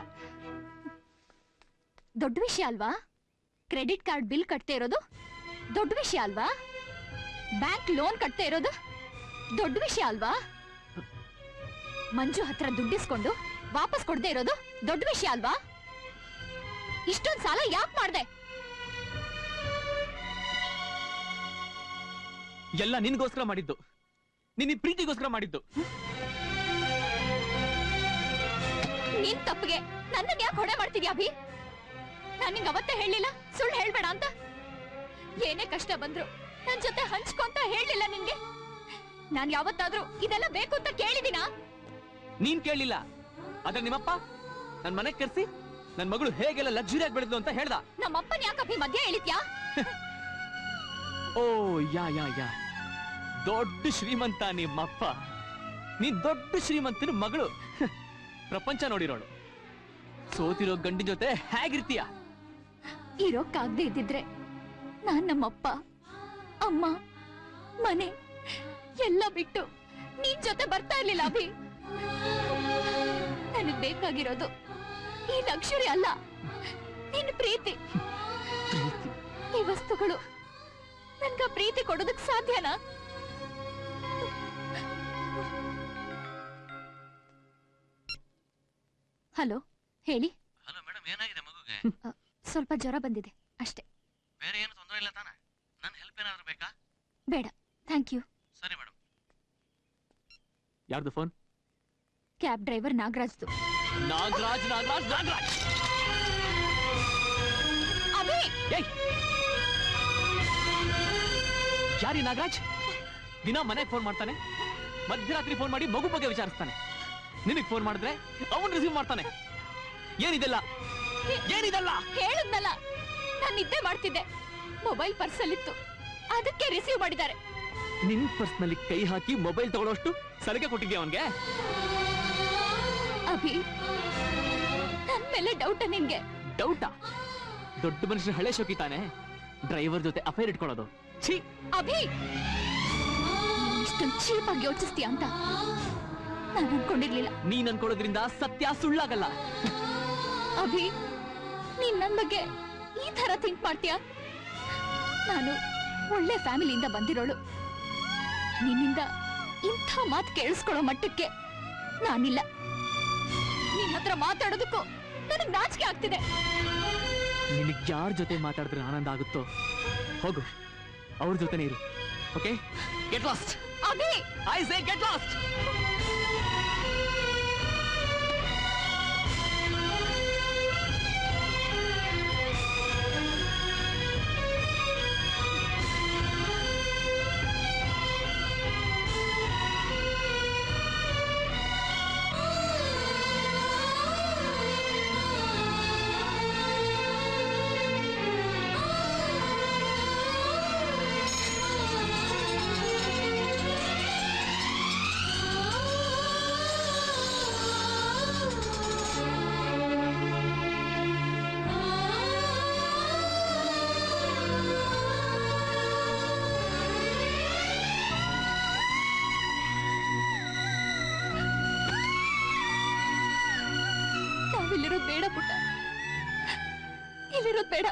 ದೊಡ್ಡ ವಿಷಯ ಅಲ್ವಾ? ಕ್ರೆಡಿಟ್ ಕಾರ್ಡ್ ಬಿಲ್ ಕಟ್ತಾ ಇರೋದು ದೊಡ್ಡ ವಿಷಯ ಅಲ್ವಾ? ಬ್ಯಾಂಕ್ ಲೋನ್ ಕಟ್ತಾ ಇರೋದು ದೊಡ್ಡ ವಿಷಯ ಅಲ್ವಾ? ಮಂಜು ಹತ್ರ ದುಡ್ಡಿಸ್ಕೊಂಡು ವಾಪಸ್ ಕೊಡದೆ ಇರೋದು ದೊಡ್ಡ ವಿಷಯ ಅಲ್ವಾ? ಇಷ್ಟೊಂದ್ ಸಾಲ ಯಾಕೆ ಮಾಡ್ದೆ? ಎಲ್ಲ ನಿನ್ಗೋಸ್ಕರ ಮಾಡಿದ್ದು, ನಿನ್ನ ಪ್ರೀತಿಗೋಸ್ಕರ ಮಾಡಿದ್ದು. ನಿನ್ ತಪ್ಪಿಗೆ ನನ್ನನ್ನ ಯಾಕೆ ಹೊಡೆ ಮಾಡ್ತಿದ್ಯಾ ಅಭಿ? ನಾನು ನಿಂಗೆ ಅವತ್ತೇ ಹೇಳಿಲ್ಲ ಸುಳ್ಳು ಹೇಳ್ಬೇಡ ಅಂತ. ಏನೇ ಕಷ್ಟ ಬಂದ್ರು ನನ್ ಜೊತೆ ಹಂಚ್ಕೊಂತ ಹೇಳಿಲ್ಲ ನಿನ್ಗೆ? ನಾನ್ ಯಾವತ್ತಾದ್ರೂ ಇದೆಲ್ಲ ಬೇಕು ಅಂತ ಕೇಳಿದಿನಾ? ನೀನ್ ಕೇಳಿಲ್ಲ, ಆದ್ರೆ ನಿಮ್ಮಪ್ಪ ನನ್ ಮನೆಗ್ ಕರ್ಸಿ ನನ್ ಮಗಳು ಹೇಗೆಲ್ಲ ಲಕ್ಸುರಿಯಾಗಿ ಬೆಳೆದ್ಲು ಅಂತ ಹೇಳ್ದ. ನಮ್ಮಪ್ಪನ್ ಯಾಕೆ ಅಭಿ ಮಧ್ಯ ಹೇಳಿದ್ಯಾ? ಓ ಯಾ ಯಾ ಯಾ, ದೊಡ್ಡ ಶ್ರೀಮಂತ ನಿಮ್ಮಪ್ಪ. ನೀನ್ ದೊಡ್ಡ ಶ್ರೀಮಂತನ ಮಗಳು, ಪ್ರಪಂಚ ನೋಡಿರೋಳು. ಸೋತಿರೋ ಗಂಡಿನ ಜೊತೆ ಹೇಗಿರ್ತೀಯ? ಇರೋಕ್ಕಾಗ್ದೇ ಇದ್ದಿದ್ರೆ ನಾನ್ ನಮ್ಮಪ್ಪ ಅಮ್ಮ ಮನೆ ಎಲ್ಲ ಬಿಟ್ಟು ನೀನ್ ಜೊತೆ ಬರ್ತಾ ಇರ್ಲಿಲ್ಲ ಅಭಿ. ನನಗ್ ಬೇಕಾಗಿರೋದು ಈ ಲಕ್ಷರಿ ಅಲ್ಲ, ನಿನ್ ಪ್ರೀತಿ. ಈ ವಸ್ತುಗಳು ನನ್ಗ ಪ್ರೀತಿ ಕೊಡೋದಕ್ ಸಾಧ್ಯನಾ? ಹಲೋ, ಹೇಳಿ. ಹಲೋ ಮೇಡಮ್, ಏನಾಗಿದೆ ಮಗುಗೆ? ಸ್ವಲ್ಪ ಜ್ವರ ಬಂದಿದೆ ಅಷ್ಟೇ. ಬೇರೆ ಏನು ತೊಂದರೆ ಇಲ್ಲ ತಾನೆ? ನನ್ನ ಹೆಲ್ಪ್ ಏನಾದರೂ ಬೇಕಾ? ಬೇಡ, ಥ್ಯಾಂಕ್ ಯು. ಸರಿ ಮೇಡಮ್. ಯಾರ್ದು ಫೋನ್? ಕ್ಯಾಬ್ ಡ್ರೈವರ್ ನಾಗರಾಜ್ದು. ನಾಗರಾಜ್ ನಾಗರಾಜ್ ನಾಗರಾಜ್ ಅಭಿ! ಯಾರಿ ನಾಗರಾಜ್? ದಿನ ಮನೆಗೆ ಫೋನ್ ಮಾಡ್ತಾನೆ, ಮಧ್ಯರಾತ್ರಿ ಫೋನ್ ಮಾಡಿ ಮಗು ಬಗ್ಗೆ ವಿಚಾರಿಸ್ತಾನೆ. ನಿನಗೆ ಫೋನ್ ಮಾಡಿದ್ರೆ ಅವನು ರಿಸೀವ್ ಮಾಡ್ತಾನೆ. ಏನಿದೆಲ್ಲ? ಏನಿದೆಲ್ಲ? ಹೇಳಿದ್ನಲ್ಲ, ನಾನು ನಿದ್ದೆ ಮಾಡ್ತಿದ್ದೆ, ಮೊಬೈಲ್ ಪರ್ಸಲ್ಲಿತ್ತು, ಅದಕ್ಕೆ ರಿಸೀವ್ ಮಾಡಿದ್ದಾರೆ. ನಿನ್ ಪರ್ಸ್ನಲ್ಲಿ ಕೈ ಹಾಕಿ ಮೊಬೈಲ್ ತಗೊಳ್ಳೋಷ್ಟು ಸಲಿಗೆ ಕೊಟ್ಟಿದ್ಯಾ ಅವನ್ಗೆ? ಅಭಿ, ನನ್ ಮೇಲೆ ಡೌಟ ನಿನ್ಗೆ? ಡೌಟಾ? ದೊಡ್ಡ ಮನುಷ್ಯನ ಹಳೆ ಶೋಕಿ ತಾನೆ ಡ್ರೈವರ್ ಜೊತೆ ಅಫೇರ್ ಇಟ್ಕೊಳ್ಳೋದು. ಛೀ! ಅಭಿ, ಇಷ್ಟೊಂದು ಚೀಪ್ ಆಗಿ ಯೋಚಿಸ್ತೀಯ ಅಂತ ನಾನು ಅನ್ಕೊಂಡಿರ್ಲಿಲ್ಲ. ನೀನ್ ಅನ್ಕೊಳ್ಳೋದ್ರಿಂದ ಸತ್ಯ ಸುಳ್ಳಾಗಲ್ಲ. ಅಭಿ, ನೀನ್ ನನ್ ಬಗ್ಗೆ ಈ ತರ ಥಿಂಕ್ ಮಾಡ್ತೀಯ? ನಾನು ಒಳ್ಳೆ ಫ್ಯಾಮಿಲಿಯಿಂದ ಬಂದಿರೋಳು. ನಿನ್ನಿಂದ ಇಂಥ ಮಾತು ಕೇಳಿಸ್ಕೊಳ್ಳೋ ಮಟ್ಟಕ್ಕೆ ನಾನಿಲ್ಲ. ನಿನ್ ಹತ್ರ ಮಾತಾಡೋದಕ್ಕೂ ನನಗ್ ನಾಚಿಕೆ ಆಗ್ತಿದೆ. ನಿನಗ್ ಯಾರ ಜೊತೆ ಮಾತಾಡಿದ್ರೆ ಆನಂದ ಆಗುತ್ತೋ ಹೋಗು, ಅವ್ರ ಜೊತೆನೇ ಇರು. Okay? Get lost. Abhi, I say get lost. ನಾವಿಲ್ಲಿರೋದು ಬೇಡ ಪುಟ್ಟ, ಇಲ್ಲಿರೋದು ಬೇಡ.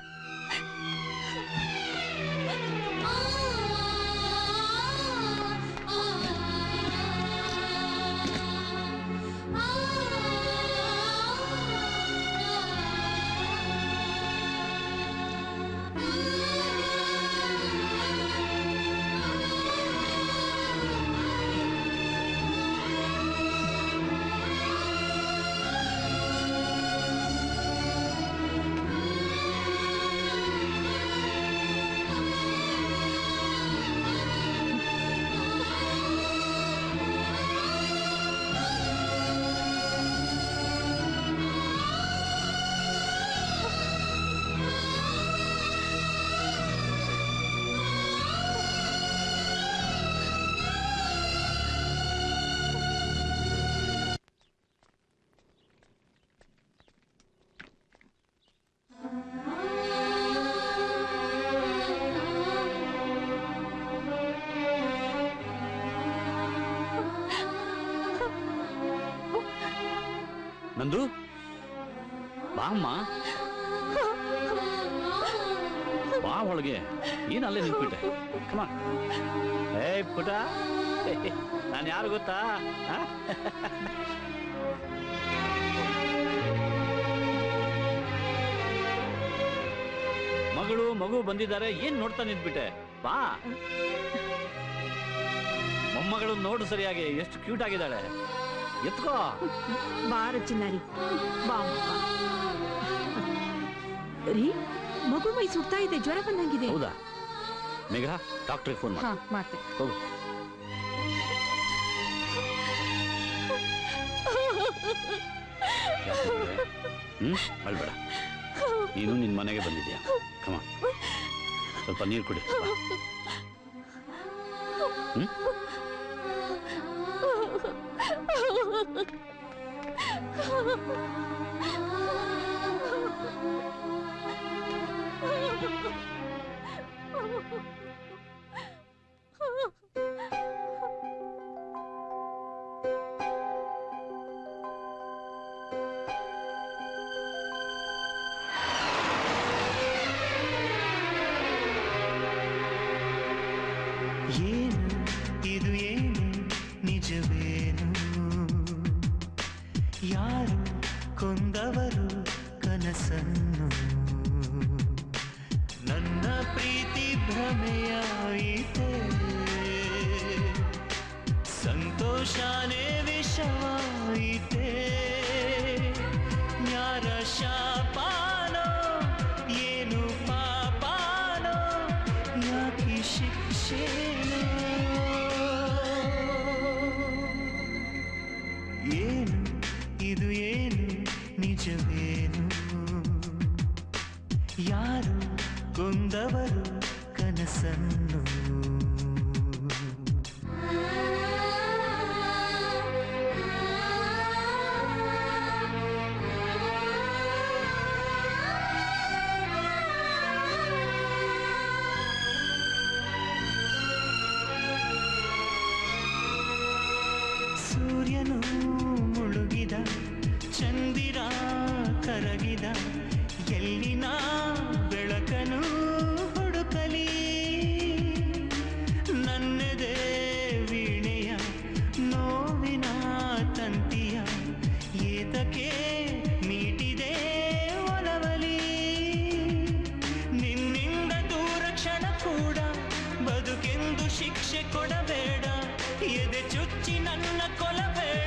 ನಂದು ಬಾಮ್ಮ, ಬಾ ಒಳಗೆ. ಏನ್ ಅಲ್ಲೇ ನಿಂತ್ಬಿಟ್ಟೆ? ಕಮಾನ್. ಏ ಪುಟ, ನಾನು ಯಾರು ಗೊತ್ತಾ? ಮಗು ಬಂದಿದ್ದಾರೆ. ಏನ್ ನೋಡ್ತಾ ನಿಂತ್ಬಿಟ್ಟೆ? ಬಾ. ಮೊಮ್ಮಗಳು ನೋಡು ಸರಿಯಾಗಿ, ಎಷ್ಟು ಕ್ಯೂಟ್ ಆಗಿದ್ದಾಳೆ. ಎತ್ಕೋ. ಬಾರ ಚಿನ್ನಾರಿ, ಬಾ. ರೀ, ಮಗು ಮೈ ಸುಡ್ತಾ ಇದೆ, ಜ್ವರ ಬಂದಂಗಿದೆ. ಹೌದಾ? ಮೇಘ, ಡಾಕ್ಟ್ರಿಗೆ ಫೋನ್ ಮಾಡಿ. ಮಾಡ್ತೀನಿ. ಹೋಗು. ಅಳ್ಬೇಡ, ನೀನು ನಿನ್ ಮನೆಗೆ ಬಂದಿದ್ಯಾ. ಕಮ, ಸ್ವಲ್ಪ ನೀರು ಕುಡಿ. ಏನು ಇದು, ಏನು ನಿಜವೇನು, ಯಾರು ಕೊಂದವರು ಕನಸನ್ನು ನನ್ನ ಪ್ರೀತಿ ಭ್ರಮೆಯಾಯಿತೆ ಸಂತೋಷನೇ ವಿಷವಾಯಿತೆ ಯಾರ ಶಾಪಾನೋ ಏನು ಪಾಪಾನೋ ಯಾಕೆ ಶಿಕ್ಷೆನೋ ಏನು ಇದು ಏನು ನಿಜವೇನು ಯಾರು ಕೊಂದವರು ಕನಸನ್ನು ಸೂರ್ಯನು ಮುಳುಗಿದ ಚಂದಿರ ಕರಗಿದ ಎಲ್ಲಿನ ಬೆಳಕನು ಹುಡುಕಲಿ ನನ್ನದೇ ವೀಣೆಯ ನೋವಿನ ತಂತಿಯ ಏತಕ್ಕೆ ಮೀಟಿದೆ ಒಲವಲಿ ನಿನ್ನಿಂದ ದೂರ ಕ್ಷಣ ಕೂಡ ಬದುಕೆಂದು ಶಿಕ್ಷೆ ಕೊಡಬೇಡ ಎದೆ ಚುಚ್ಚಿ ನನ್ನ ಕೊಲಬೇಡ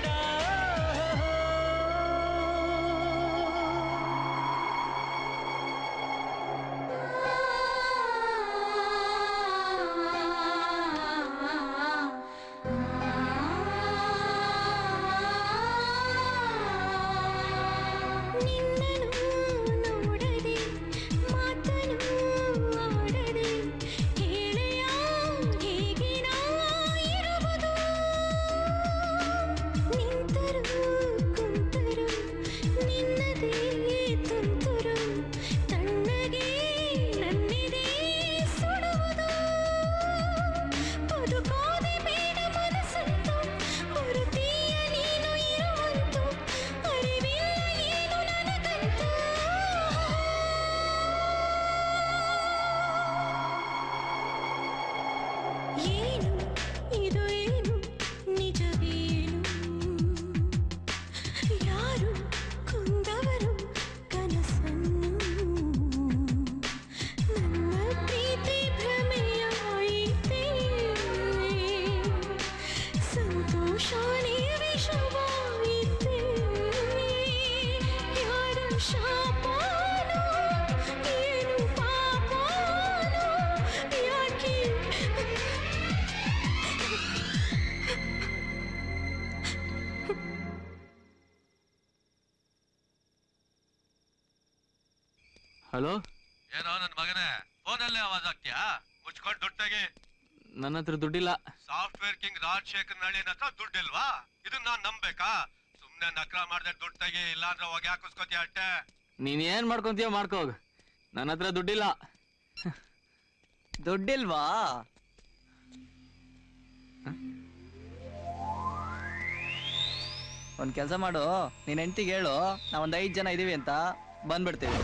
ಹಲೋ ಏನೋ ನನ್ನ ಮಗನೇ ಫೋನಲ್ಲೇ ಆವಾಜ್ ಆಗ್ತೀಯಾ ಮುಚ್ಕೊಂಡು ದುಡ್ಡಾಗಿ ನನ್ನ ಹತ್ರ ದುಡ್ಡಿಲ್ಲ. ಸಾಫ್ಟ್ವೇರ್ ಕಿಂಗ್ ರಾಜಶೇಖರ್ ನಳಿನ್ ಹತ್ರ ದುಡ್ಡಿಲ್ವಾ ಇದನ್ನ ನಾನ್ ನಂಬೇಕಾ ಸುಮ್ನೆ ನಕ್ರ ಮಾಡ್ದೆ ದುಡ್ಡು ತೆಗಿ ಇಲ್ಲಾಂದ್ರೆ ಹೊಗೆ ಹಾಕಿಸ್ಕೋತೀಯ ಅಟ್ಟೆ ನೀನ್ ಏನ್ ಮಾಡ್ಕೊಂತೀಯ ಮಾಡ್ಕೋಗ್ ನನ್ನ ಹತ್ರ ದುಡ್ಡಿಲ್ಲ. ದುಡ್ಡಿಲ್ವಾ? ಒಂದ್ ಕೆಲ್ಸ ಮಾಡು, ನೀನ್ ಹೆಂಡತಿಗೆ ಹೇಳು ನಾವೊಂದ್ 5 ಜನ ಇದೀವಿ ಅಂತ ಬಂದ್ಬಿಡ್ತೀವಿ.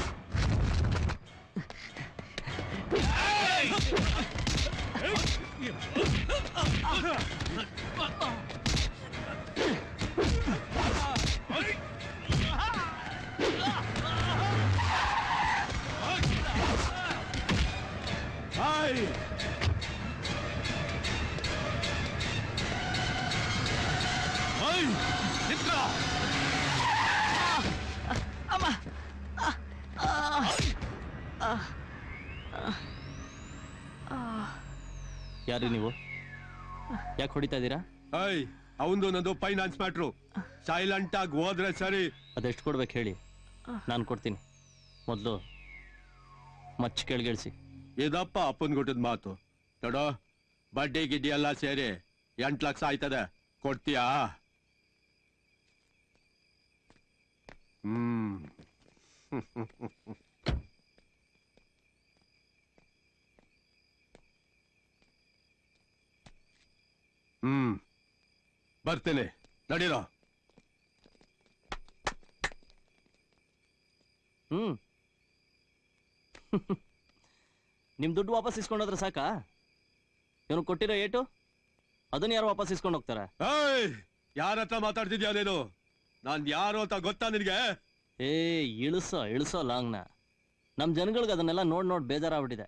ಯಾರು ನೀವು? ಯಾಕೆ ಹೊಡಿತಾ ಇದ್ದೀರಾ? ಅವಂದು ನಂದು ಫೈನಾನ್ಸ್ ಮ್ಯಾಟ್ರು ಸೈಲೆಂಟ್ ಆಗಿ ಹೋದ್ರೆ ಸರಿ. ಅದೆಷ್ಟು ಕೊಡ್ಬೇಕು ಹೇಳಿ, ನಾನು ಕೊಡ್ತೀನಿ. ಮೊದಲು ಮಚ್ಚ ಕೆಳಗಿಳಿಸಿ. ಇದಪ್ಪ ಅಪ್ಪನ್ ಗುಟ್ಟದ ಮಾತು. ನೋಡೋ ಬಡ್ಡಿ ಗಿಡ್ಡಿ ಎಲ್ಲ ಸೇರಿ 8 ಲಕ್ಷ ಆಯ್ತದೆ, ಕೊಡ್ತೀಯಾ? ಬರ್ತೇನೆ, ನಡೀರೋ. ನಿಮ್ ದುಡ್ಡು ವಾಪಸ್ ಇಸ್ಕೊಂಡೋದ್ರೆ ಸಾಕಾ? ಇವನು ಕೊಟ್ಟಿರೋ ಏಟು ಅದನ್ನ ಯಾರು ವಾಪಸ್ ಇಸ್ಕೊಂಡು ಹೋಗ್ತಾರ? ಯಾರ ಹತ್ರ ಮಾತಾಡ್ತಿದ್ಯಾ ನೀನು? ನಾನ್ ಯಾರು ಅಂತ ಗೊತ್ತಾ ನಿನ್ಗೆ? ಏ ಇಳಿಸೋ ಲಾಂಗ್ನ. ನಮ್ ಜನಗಳಿಗೆ ಅದನ್ನೆಲ್ಲ ನೋಡ್ ಬೇಜಾರಾಗ್ಬಿಟ್ಟಿದೆ.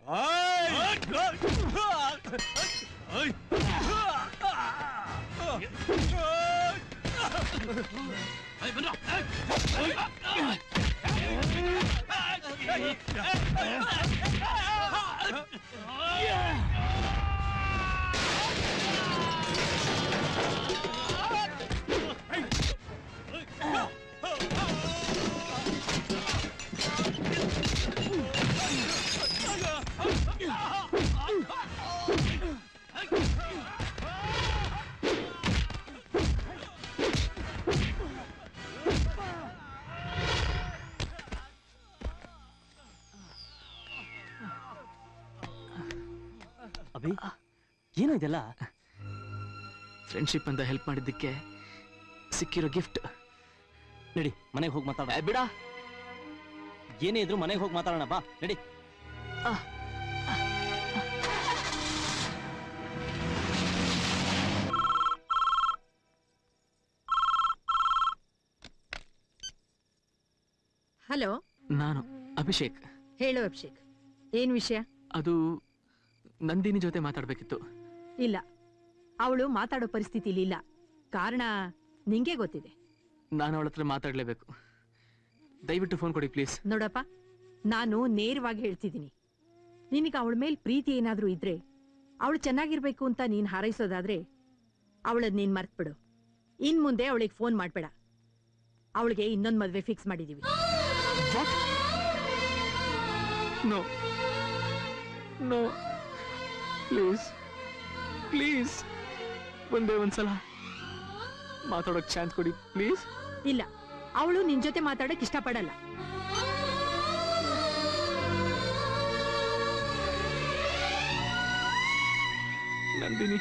ಅಭಿ ಏನೋ ಇದೆಲ್ಲ? ಫ್ರೆಂಡ್ಶಿಪ್ ಅಂತ ಹೆಲ್ಪ್ ಮಾಡಿದ್ದಕ್ಕೆ ಸಿಕ್ಕಿರೋ ಗಿಫ್ಟ್. ನಡಿ ಮನೆಗೆ ಹೋಗಿ ಮಾತಾಡ. ಬಿಡ, ಏನೇ ಇದ್ರು ಮನೆಗೆ ಹೋಗಿ ಮಾತಾಡೋಣ ಬಾ. ನಡಿ. ಹಲೋ, ನಾನು ಅಭಿಷೇಕ್. ಹೇಳು ಅಭಿಷೇಕ್, ಏನ್ ವಿಷಯ? ಅದು ನಂದಿನಿ ಜೊತೆ ಮಾತಾಡ್ಬೇಕಿತ್ತು. ಇಲ್ಲ, ಅವಳು ಮಾತಾಡೋ ಪರಿಸ್ಥಿತಿಲಿ ಇಲ್ಲ. ಕಾರಣ ನಿಂಗೆ ಗೊತ್ತಿದೆ. ನಾನು ಅವಳ ಹತ್ರ ಮಾತಾಡ್ಲೇಬೇಕು. ದಯವಿಟ್ಟು ಫೋನ್ ಕೊಡಿ ಪ್ಲೀಸ್. ನೋಡಪ್ಪ, ನಾನು ನೇರವಾಗಿ ಹೇಳ್ತಿದ್ದೀನಿ, ನಿನಗೆ ಅವಳ ಮೇಲೆ ಪ್ರೀತಿ ಏನಾದ್ರೂ ಇದ್ರೆ, ಅವಳು ಚೆನ್ನಾಗಿರ್ಬೇಕು ಅಂತ ನೀನ್ ಹಾರೈಸೋದಾದ್ರೆ ಅವಳದ್ ನೀನ್ ಮರ್ತ್ಬಿಡು. ಇನ್ ಮುಂದೆ ಅವಳಿಗೆ ಫೋನ್ ಮಾಡ್ಬೇಡ. ಅವಳಿಗೆ ಇನ್ನೊಂದು ಮದ್ವೆ ಫಿಕ್ಸ್ ಮಾಡಿದೀವಿ. ನೋ ನೋ, ಪ್ಲೀಸ್ ಪ್ಲೀಸ್, ಒಂದೇ ಒಂದ್ಸಲ ಮಾತಾಡೋಕ್ ಚಾನ್ಸ್ ಕೊಡಿ ಪ್ಲೀಸ್. ಇಲ್ಲ, ಅವಳು ನಿನ್ ಜೊತೆ ಮಾತಾಡಕ್ ಇಷ್ಟಪಡಲ್ಲ. ನಂದಿನಿ,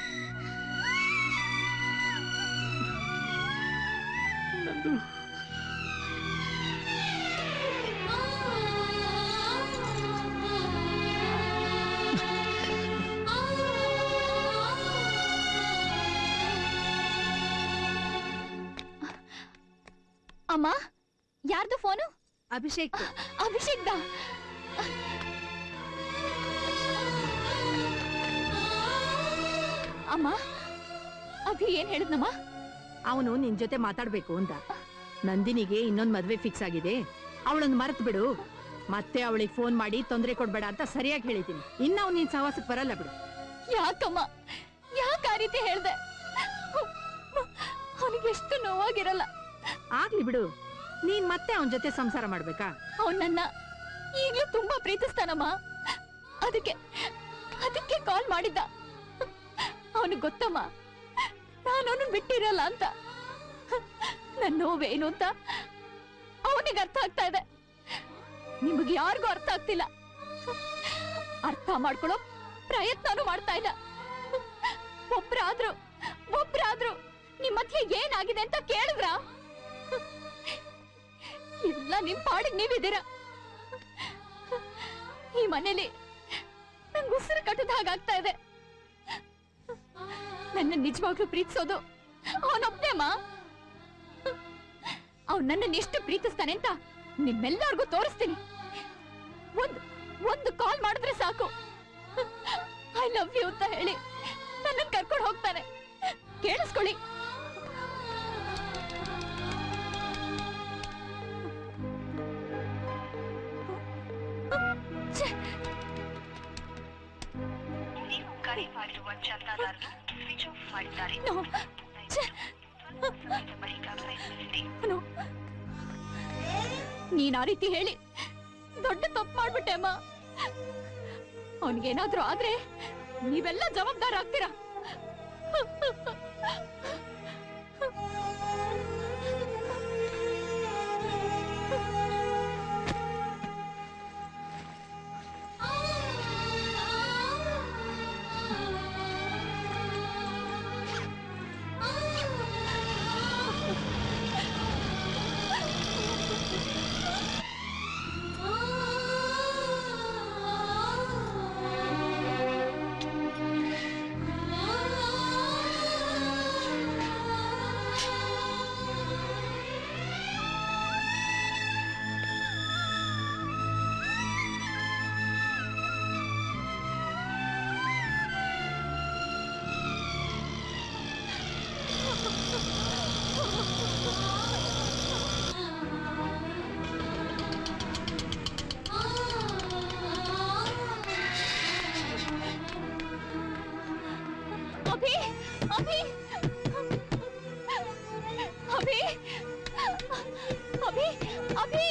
ನಂದು ಅಮ್ಮ, ಯಾರ್ದು ಫೋನು? ಅಭಿಷೇಕ್. ಅಭಿಷೇಕ್ ದಾ? ಅಮ್ಮ, ಅಭಿ ಏನ್ ಹೇಳಿದ್ನಮ್ಮ? ಅವನು ನಿನ್ ಜೊತೆ ಮಾತಾಡ್ಬೇಕು ಅಂತ. ನಂದಿನಿಗೆ ಇನ್ನೊಂದ್ ಮದ್ವೆ ಫಿಕ್ಸ್ ಆಗಿದೆ, ಅವಳನ್ನ ಮರೆತು ಬಿಡು, ಮತ್ತೆ ಅವಳಿಗೆ ಫೋನ್ ಮಾಡಿ ತೊಂದರೆ ಕೊಡ್ಬೇಡ ಅಂತ ಸರಿಯಾಗಿ ಹೇಳಿದ್ದೀನಿ. ಇನ್ನ ಅವ್ನು ನಿನ್ ಸಹವಾಸಕ್ಕೆ ಬರಲ್ಲ ಬಿಡು. ಯಾಕಮ್ಮ, ಯಾಕೆ ಆ ರೀತಿ ಹೇಳ್ದೆ? ಅವನಿಗೆ ಎಷ್ಟು ನೋವಾಗಿರಲ್ಲ. ಆಗ್ಲಿ ಬಿಡು, ನೀನ್ ಮತ್ತೆ ಅವನ ಜೊತೆ ಸಂಸಾರ ಮಾಡ್ಬೇಕಾ? ಅವನನ್ನ ಈಗ್ಲೂ ತುಂಬಾ ಪ್ರೀತಿಸ್ತಾನಮ್ಮ. ಅದಕ್ಕೆ ಕಾಲ್ ಮಾಡಿದ್ದ. ಅವನು ಗೊತ್ತಮ್ಮ, ನಾನು ಅವನು ಬಿಟ್ಟಿರಲ್ಲ ಅಂತ. ನನ್ನ ನೋವೇನು ಅಂತ ಅವನಿಗೆ ಅರ್ಥ ಆಗ್ತಾ ಇದೆ. ನಿಮಗೆ ಯಾರಿಗೂ ಅರ್ಥ ಆಗ್ತಿಲ್ಲ. ಅರ್ಥ ಮಾಡ್ಕೊಳ್ಳೋ ಪ್ರಯತ್ನನೂ ಮಾಡ್ತಾ ಇಲ್ಲ. ಒಬ್ರಾದ್ರೂ ನಿಮ್ ಮಧ್ಯೆ ಏನಾಗಿದೆ ಅಂತ ಕೇಳಿದ್ರ? ಇಲ್ಲ, ನಿಮ್ ಪಾಡಿಗೆ ನೀವಿದ್ದೀರ. ಈ ಮನೇಲಿ ನಂಗೆ ಉಸಿರು ಕಟ್ಟದ ಹಾಗಾಗ್ತಾ ಇದೆ. ನನ್ನ ನಿಜವಾಗ್ಲೂ ಪ್ರೀತಿಸೋದು ಅವನೊಬ್ಬನೇ ಅಮ್ಮ. ಅವ್ನು ನನ್ನನ್ನು ಎಷ್ಟು ಪ್ರೀತಿಸ್ತಾನೆ ಅಂತ ನಿಮ್ಮೆಲ್ಲರಿಗೂ ತೋರಿಸ್ತೀನಿ. ಒಂದು ಕಾಲ್ ಮಾಡಿದ್ರೆ ಸಾಕು, ಐ ಲವ್ ಯು ಅಂತ ಹೇಳಿ ನನ್ನನ್ನು ಕರ್ಕೊಂಡು ಹೋಗ್ತಾನೆ. ಕೇಳಿಸ್ಕೊಳ್ಳಿ. ಕರೆ ಮಾಡಿರುವ ಚಂದಾದಾರರು ಸ್ವಿಚ್ ಆಫ್ ಮಾಡಿದ್ದಾರೆ. ನೀನ್ ಆ ರೀತಿ ಹೇಳಿ ದೊಡ್ಡ ತಪ್ಪು ಮಾಡ್ಬಿಟ್ಟೆ ಅಮ್ಮ. ಅವನಿಗೇನಾದ್ರೂ ಆದ್ರೆ ನೀವೆಲ್ಲ ಜವಾಬ್ದಾರ ಆಗ್ತೀರಾ. ಅಭಿ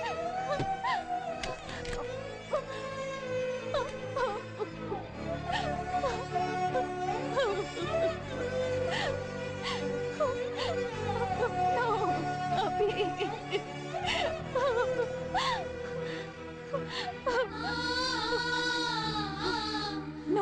No.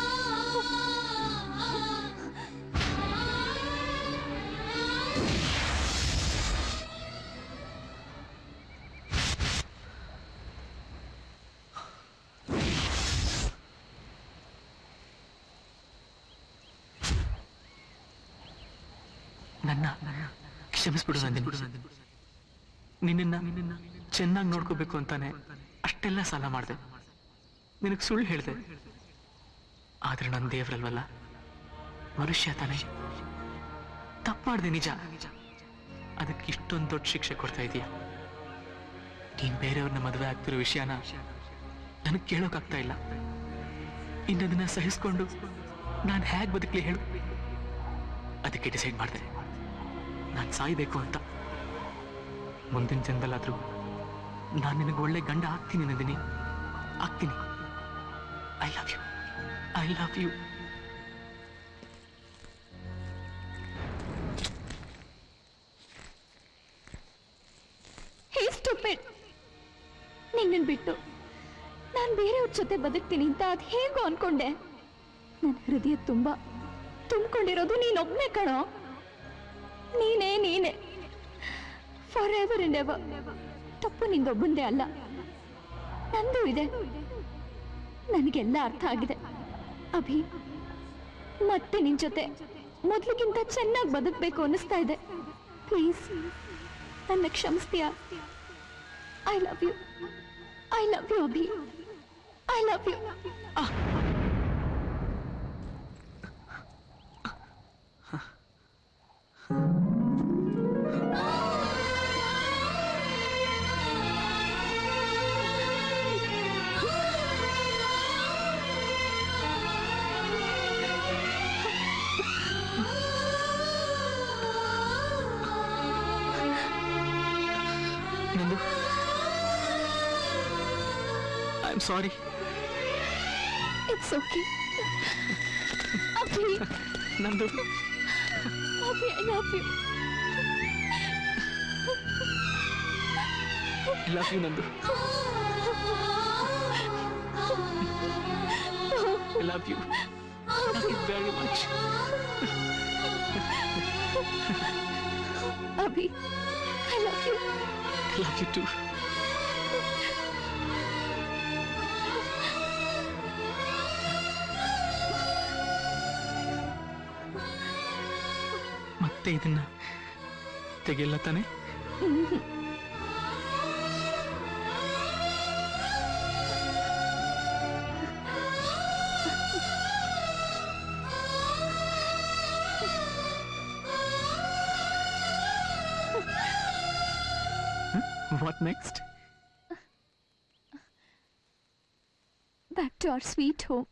ನನ್ನ ಕ್ಷಮಿಸ್ಬಿಡು ನಂದಿನಿ. ನಿನ್ನ ಚೆನ್ನಾಗಿ ನೋಡ್ಕೋಬೇಕು ಅಂತಾನೆ ಅಷ್ಟೆಲ್ಲ ಸಾಲ ಮಾಡಿದೆ, ನಿನಗೆ ಸುಳ್ಳು ಹೇಳಿದೆ. ಆದ್ರೆ ನನ್ನ ದೇವ್ರಲ್ವಲ್ಲ, ಮನುಷ್ಯ ತಾನೆ. ತಪ್ಪು ಮಾಡಿದೆ ನಿಜ, ಅದಕ್ಕೆ ಇಷ್ಟೊಂದು ದೊಡ್ಡ ಶಿಕ್ಷೆ ಕೊಡ್ತಾ ಇದೀಯ. ನೀನ್ ಬೇರೆಯವ್ರನ್ನ ಮದುವೆ ಆಗ್ತಿರೋ ವಿಷಯನ ನನಗೆ ಕೇಳೋಕಾಗ್ತಾ ಇಲ್ಲ. ಇನ್ನದನ್ನ ಸಹಿಸ್ಕೊಂಡು ನಾನು ಹೇಗೆ ಬದುಕಲಿ ಹೇಳು? ಅದಕ್ಕೆ ಡಿಸೈಡ್ ಮಾಡಿದೆ, ನಾನು ಸಾಯ್ಬೇಕು ಅಂತ. ಮುಂದಿನ ಜನ್ಮದಲ್ಲಾದ್ರೂ ನಾನು ನಿನಗೆ ಒಳ್ಳೆ ಗಂಡ ಆಗ್ತೀನಿ ನಂದಿನಿ, ಆಗ್ತೀನಿ. I love you, I love you. Hey stupid, ನಿನ್ನ ಬಿಟ್ಟು ನಾನು ಬೇರೆಯವ್ರ ಜೊತೆ ಬದುಕ್ತೀನಿ ಅಂತ ಅದು ಹೇಗೋ ಅನ್ಕೊಂಡೆ. ನನ್ನ ಹೃದಯ ತುಂಬಾ ತುಂಬಿಕೊಂಡಿರೋದು ನೀನೊಬ್ನೇ ಕಣೋ. ನೀನೇ ಫಾರ್ ಎವರ್ ಅಂಡ್ ಎವರ್. ತಪ್ಪು ನಿಂದೊಬ್ಬಂದೇ ಅಲ್ಲ, ನಂದು ಇದೆ. ನನಗೆಲ್ಲ ಅರ್ಥ ಆಗಿದೆ ಅಭಿ. ಮತ್ತೆ ನಿನ್ ಜೊತೆ ಮೊದ್ಲಿಗಿಂತ ಚೆನ್ನಾಗಿ ಬದುಕಬೇಕು ಅನ್ನಿಸ್ತಾ ಇದೆ. ಪ್ಲೀಸ್ ನನ್ನ ಕ್ಷಮಿಸ್ತೀಯಾ? I love you, I love you Abhi, I love you. Nandu, I am sorry. It's okay Abhi. Nandu, Abhi, I love you. I love you Nandu. I love you. I love you very much. Abhi, I love you. I love you too. ಮತ್ತೆ ಇದನ್ನ ತೆಗೆಯಲ್ಲ ತಾನೆ? What next? Back to our sweet home.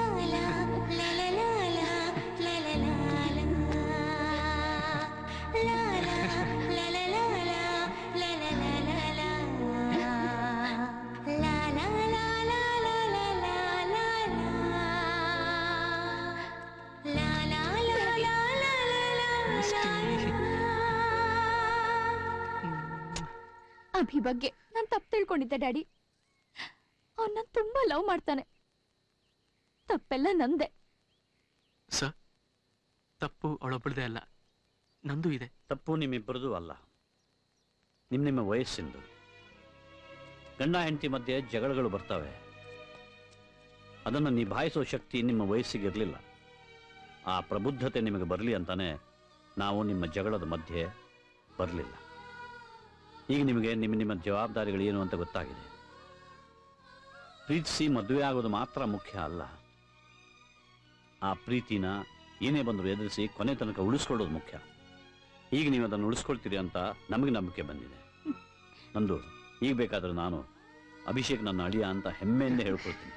Abhi ಬಗ್ಗೆ ನಾನು ತಪ್ಪು ತಿಳ್ಕೊಂಡಿದ್ದೆ daddy. ಅವನ್ನ ತುಂಬಾ love ಮಾಡ್ತಾನೆ. ತಪ್ಪೆಲ್ಲ ನಂದೆ. ಸರ್, ತಪ್ಪು ಅವಳೊಬ್ಬಳದೇ ಅಲ್ಲ, ನಂದು ಇದೆ. ತಪ್ಪು ನಿಮ್ಮಿಬ್ಬರದು ಅಲ್ಲ, ನಿಮ್ಮ ವಯಸ್ಸಿಂದು. ಗಂಡ ಹೆಂಡತಿ ಮಧ್ಯೆ ಜಗಳಗಳು ಬರ್ತವೆ, ಅದನ್ನು ನಿಭಾಯಿಸೋ ಶಕ್ತಿ ನಿಮ್ಮ ವಯಸ್ಸಿಗೆ ಇರಲಿಲ್ಲ. ಆ ಪ್ರಬುದ್ಧತೆ ನಿಮಗೆ ಬರಲಿ ಅಂತಾನೆ ನಾವು ನಿಮ್ಮ ಜಗಳದ ಮಧ್ಯೆ ಬರಲಿಲ್ಲ. ಈಗ ನಿಮಗೆ ನಿಮ್ಮ ಜವಾಬ್ದಾರಿಗಳೇನು ಅಂತ ಗೊತ್ತಾಗಿದೆ. ಪ್ರೀತಿಸಿ ಮದುವೆ ಆಗೋದು ಮಾತ್ರ ಮುಖ್ಯ ಅಲ್ಲ, ಆ ಪ್ರೀತಿನ ಏನೇ ಬಂದರೂ ಎದುರಿಸಿ ಕೊನೆ ತನಕ ಉಳಿಸ್ಕೊಳ್ಳೋದು ಮುಖ್ಯ. ಈಗ ನೀವು ಅದನ್ನು ಉಳಿಸ್ಕೊಳ್ತೀರಿ ಅಂತ ನಮಗೆ ನಂಬಿಕೆ ಬಂದಿದೆ. ನಂದು, ಈಗ ಬೇಕಾದ್ರೆ ನಾನು ಅಭಿಷೇಕ್ ನನ್ನ ಅಳಿಯ ಅಂತ ಹೆಮ್ಮೆಯಿಂದ ಹೇಳ್ಕೊಳ್ತೀನಿ.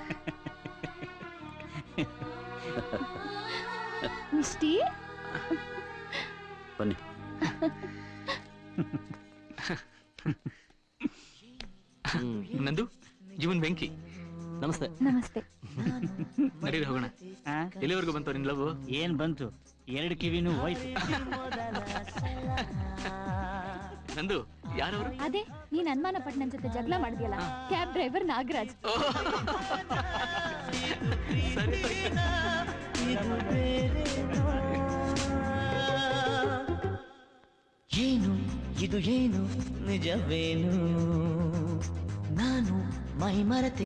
ಮಿಸ್ಟಿ, ಬನ್ನಿ. ನಂದು ಜೀವನ್ ಬೆಂಕಿ. ನಮಸ್ತೆ. ನಮಸ್ತೆ. ನಡೀರಿ ಹೋಗೋಣ. ಎಲ್ಲಿವರೆಗೂ ಬಂತು ನಿನ್ ಲವ್? ಏನ್ ಬಂತು, 2 ಕಿವಿನೂ ಹೋಯ್ತು. ನಂದು ಯಾರವರು? ಅದೇ ನೀನ್ ಅನುಮಾನ ಪಟ್ಟು ನನ್ ಜೊತೆ ಜಗಳ ಮಾಡಿದ್ಯಲ್ಲ, ಕ್ಯಾಬ್ ಡ್ರೈವರ್ ನಾಗರಾಜ್. ಏನು ಇದು ಏನು ನಿಜವೇನು ನಾನು ಮೈ ಮರೆತೆ